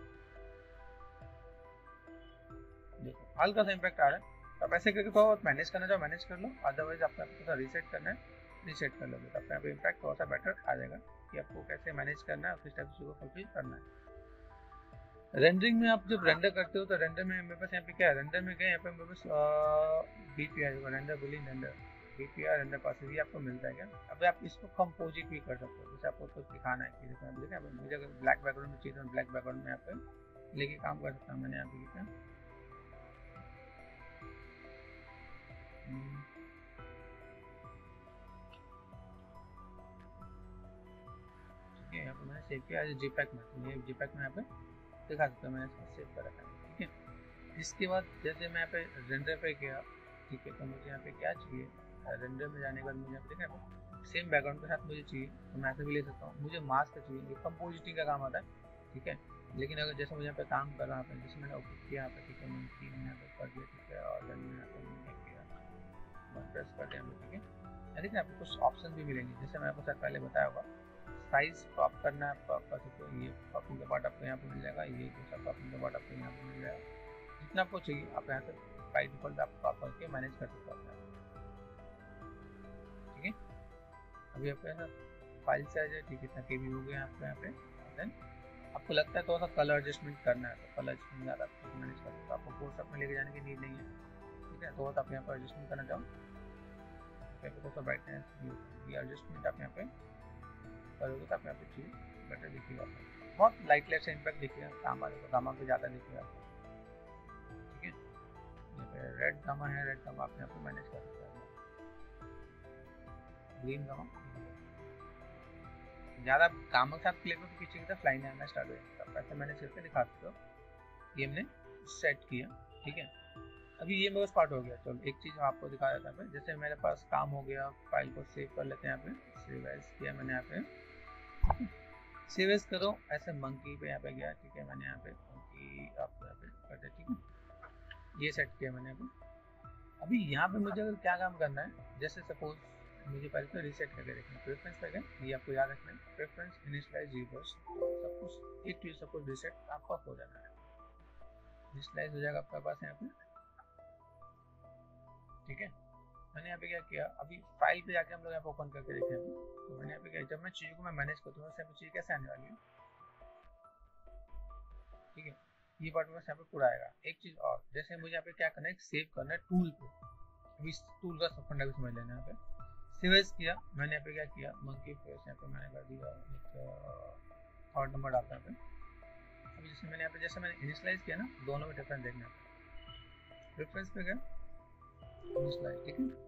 देखो हल्का सा इम्पैक्ट आ रहा है। आप ऐसे करके थोड़ा बहुत मैनेज करना चाहो मैनेज कर लो, अदरवाइज आपको थोड़ा रीसेट करना है रीसेट कर लोगे तो यहाँ पे इम्पैक्ट थोड़ा सा बेटर आ जाएगा कि आपको कैसे मैनेज करना है और किस टाइप से फुलफिल करना है। रेंडरिंग में आप जब रेंडर करते हो तो रेंडर में मेरे पास यहाँ पे क्या है, रेंडर में गए यहाँ पे मेरे पास BPR render boolean render BPR render pass भी आपको मिलता है क्या। अब आप इसको कंपोजिट भी कर सकते हो, जैसे आपको कुछ दिखाना है कि देखा मुझे अगर ब्लैक बैकग्राउंड में चाहिए तो ब्लैक बैकग्राउंड में यहाँ पे लेके काम कर सकता हूँ। मैंने यहाँ पे लिखा ठीक है, यहाँ पे मैंने सेव किया जीपैक में, तो ये जीपैक में यहाँ पे दिखा सकता हूँ, मैंने इसको सेव कर रखा है, ठीक है। इसके बाद जैसे मैं यहाँ पे रेंडर पे गया, ठीक है, तो मुझे यहाँ पे क्या चाहिए, रेंडर में जाने के बाद मुझे यहाँ पे देखा सेम बैकग्राउंड के साथ मुझे चाहिए तो मैं ऐसे भी ले सकता हूँ। मुझे मास्क चाहिए, ये कंपोजिटिंग का काम आता है, ठीक है। लेकिन अगर जैसे मुझे यहाँ पे काम कर रहा है, जैसे मैंने ओके किया यहाँ पे, ठीक है, मैंने तीन यहाँ पे कर दिया, ठीक है, और देन यहाँ पे मैंने किया प्रेस कर दिया, ठीक है। लेकिन आपको कुछ ऑप्शन भी मिलेंगे, जैसे मैं आपको सर पहले बताया होगा साइज क्रॉप करना है, क्रॉप कर सकते हो, ये क्रॉपिंग का पार्ट आपको यहाँ पे मिल जाएगा, ये दूसरा क्रॉपिंग का पार्ट आपको यहाँ पे मिल जाएगा, जितना आपको चाहिए आप यहाँ से बाई डिफॉल्ट आप क्रॉप करके मैनेज कर सकते हो, ठीक है। अभी आपको ऐसा फाइल साइज है, ठीक है, इतना के बी हो गया आपको यहाँ पे। देन आपको लगता है थोड़ा सा कलर एडजस्टमेंट करना है तो कलर एडजस्टमेंट ज़्यादा मैनेज कर सकते हो, आपको कोर्स में लेके जाने की नीड नहीं है, ठीक है। तो आप यहाँ पर एडजस्टमेंट करना चाहो थोड़ा सा ब्राइटनेस ये एडजस्टमेंट आप यहाँ पे करोगे तो आप यहाँ पे चीज़ बेटर दिखेगा, बहुत लाइट लाइट से इम्पैक्ट दिखेगा, गामा देखो गामा पे ज़्यादा दिखेगा, ठीक है। यहाँ पे रेड गामा है, रेड गामा आप यहाँ पे मैनेज कर सकते हैं, ग्रीन गामा ज़्यादा गामा के साथ क्लिक हो तो पीछे की तरफ लाइन आना स्टार्ट हो जाएगा, आप ऐसे मैनेज करके दिखा सकते हो। ये हमने सेट किया, ठीक है। अभी ये मेरे पास पार्ट हो गया, चलो एक चीज़ आपको दिखा देता हूँ, जैसे मेरे पास काम हो गया, फाइल को सेव कर लेते हैं, यहाँ पे सेव एज किया मैंने, यहाँ पे सेव एज करो, ऐसे मंकी पे यहाँ पे गया, ठीक है, मैंने यहाँ पे मंकी आपको यहाँ पे कर दिया, ठीक है, ये सेट किया मैंने। अभी अभी यहाँ पे मुझे अगर क्या काम करना है, जैसे सपोज मुझे पहले तो रीसेट करके देखना है, प्रेफरेंस पे गए, ये आपको याद रखना है, प्रेफरेंस इनिशियलाइज रिवर्स, सब कुछ एक चीज सपोज रीसेट आपका हो जाना है, इनिशियलाइज हो जाएगा आपके पास यहाँ पे, ठीक है। मैंने यहाँ पे क्या किया, अभी फाइल पे जाके हम लोग यहाँ पे ओपन करके देखें, तो मैंने यहाँ पे क्या, जब मैं चीज़ों को मैं मैनेज करता हूँ उससे चीज़ कैसे आने वाली है, ठीक है, ये पार्ट में यहाँ पे पूरा आएगा। एक चीज़ और, जैसे मुझे यहाँ पे क्या करना है, सेव करना है टूल पे, अभी इस टूल का फंडा भी समझ लेना है। यहाँ पे सेव एज किया मैंने, यहाँ पे क्या किया, मंकी फेस यहाँ पे मैंने कर दिया एक थर्ड नंबर डालता है। अभी जैसे मैंने यहाँ पे जैसे मैंने इनिशियलाइज किया ना, दोनों में डिफरेंस देखना है, रेफरेंस पे गया इनिशियलाइज, ठीक है।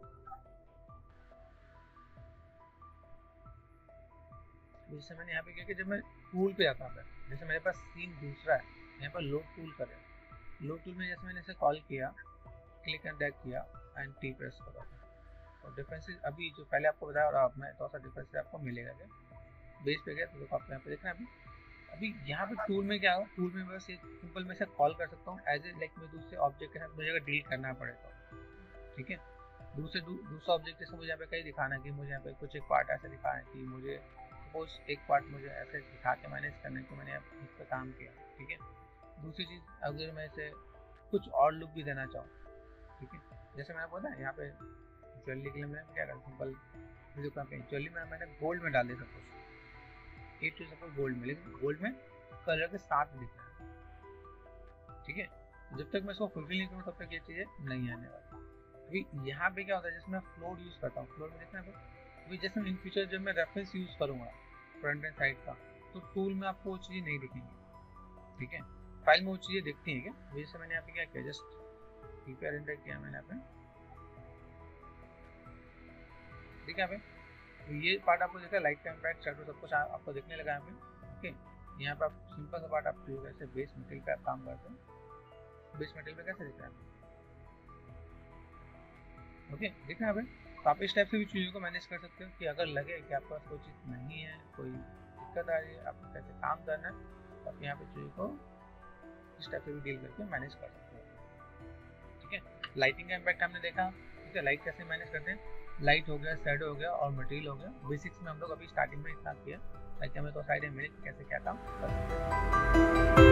जैसे मैंने यहाँ पे क्या किया, जब मैं टूल पे आता है, जैसे मेरे पास सीन दूसरा है, यहाँ पर लोड टूल करें, लोड टूल में जैसे मैंने इसे कॉल किया, क्लिक एंड ड्रैग किया एंड टी प्रेस करा, और डिफरेंसेस अभी जो पहले आपको बताया और आप में थोड़ा सा डिफरेंस आपको मिलेगा, क्या बेस पे गया तो आपको यहाँ पे देखना है, अभी अभी यहाँ पे टूल में क्या हो, टूल में बस एक सिंपल में से कॉल कर सकता हूँ एज ए लाइक मैं दूसरे ऑब्जेक्ट के साथ मुझे अगर डील करना पड़े तो, ठीक है। दूसरे दू, दूसरा ऑब्जेक्ट जैसे मुझे यहाँ पे कहीं दिखाना है कि मुझे यहाँ पे कुछ एक पार्ट ऐसा दिखाना है कि मुझे सपोज एक पार्ट मुझे ऐसे दिखा के मैनेज करने को मैंने इस पर काम किया, ठीक है। दूसरी चीज़ अगर मैं इसे कुछ और लुक भी देना चाहूँ, ठीक है, जैसे मैंने बोला यहाँ पे ज्वेलरी के लिए मैं क्या करूँ, सिंपल ज्वेलरी में मैंने गोल्ड में डाल दिया suppose eight two suppose gold में, लेकिन गोल्ड में कलर के साथ दिख रहा है, ठीक है। जब तक मैं इसको फुलफिल नहीं करूँ तब तक ये चीज़ें नहीं आने वाली। अभी यहाँ पे क्या होता है, जैसे मैं फ्लोट यूज़ करता हूँ, फ्लोट में देखना है अभी जैसे इन फ्यूचर जब मैं रेफरेंस यूज़ करूँगा फ्रंट एंड साइड का, तो टूल में आपको वो चीज़ें नहीं दिखेंगी, ठीक है। फाइल में वो चीज़ें दिखती हैं क्या, जैसे मैंने यहाँ पे क्या किया, जस्ट पीपीआर एंटर किया मैंने यहाँ पे, ठीक है। यहाँ पे तो ये पार्ट आपको देखा, लाइट का इम्पैक्ट शैडो सब कुछ आपको देखने लगा यहाँ पे, ओके। यहाँ पे आप सिंपल सा पार्ट आप जैसे बेस मटेरियल पे आप काम करते हो, बेस मटेरियल पे कैसे दिख रहा है, ओके, दिख रहा है। तो आप इस टाइप से भी चीज़ों को मैनेज कर सकते हो कि अगर लगे कि आपके पास कोई चीज़ नहीं है, कोई दिक्कत आ रही है, आपको कैसे काम करना है, तो आप यहाँ पे चीज़ों को इस टाइप से भी डील करके मैनेज कर सकते हो, ठीक है। लाइटिंग का इम्पैक्ट हमने देखा, ठीक है, लाइट कैसे मैनेज करते हैं, लाइट हो गया, शैडो हो गया और मटेरियल हो गया। बेसिक्स में हम लोग अभी स्टार्टिंग में इतना किया, ताकि हमें तो साइड में कैसे क्या काम कर सकते हैं।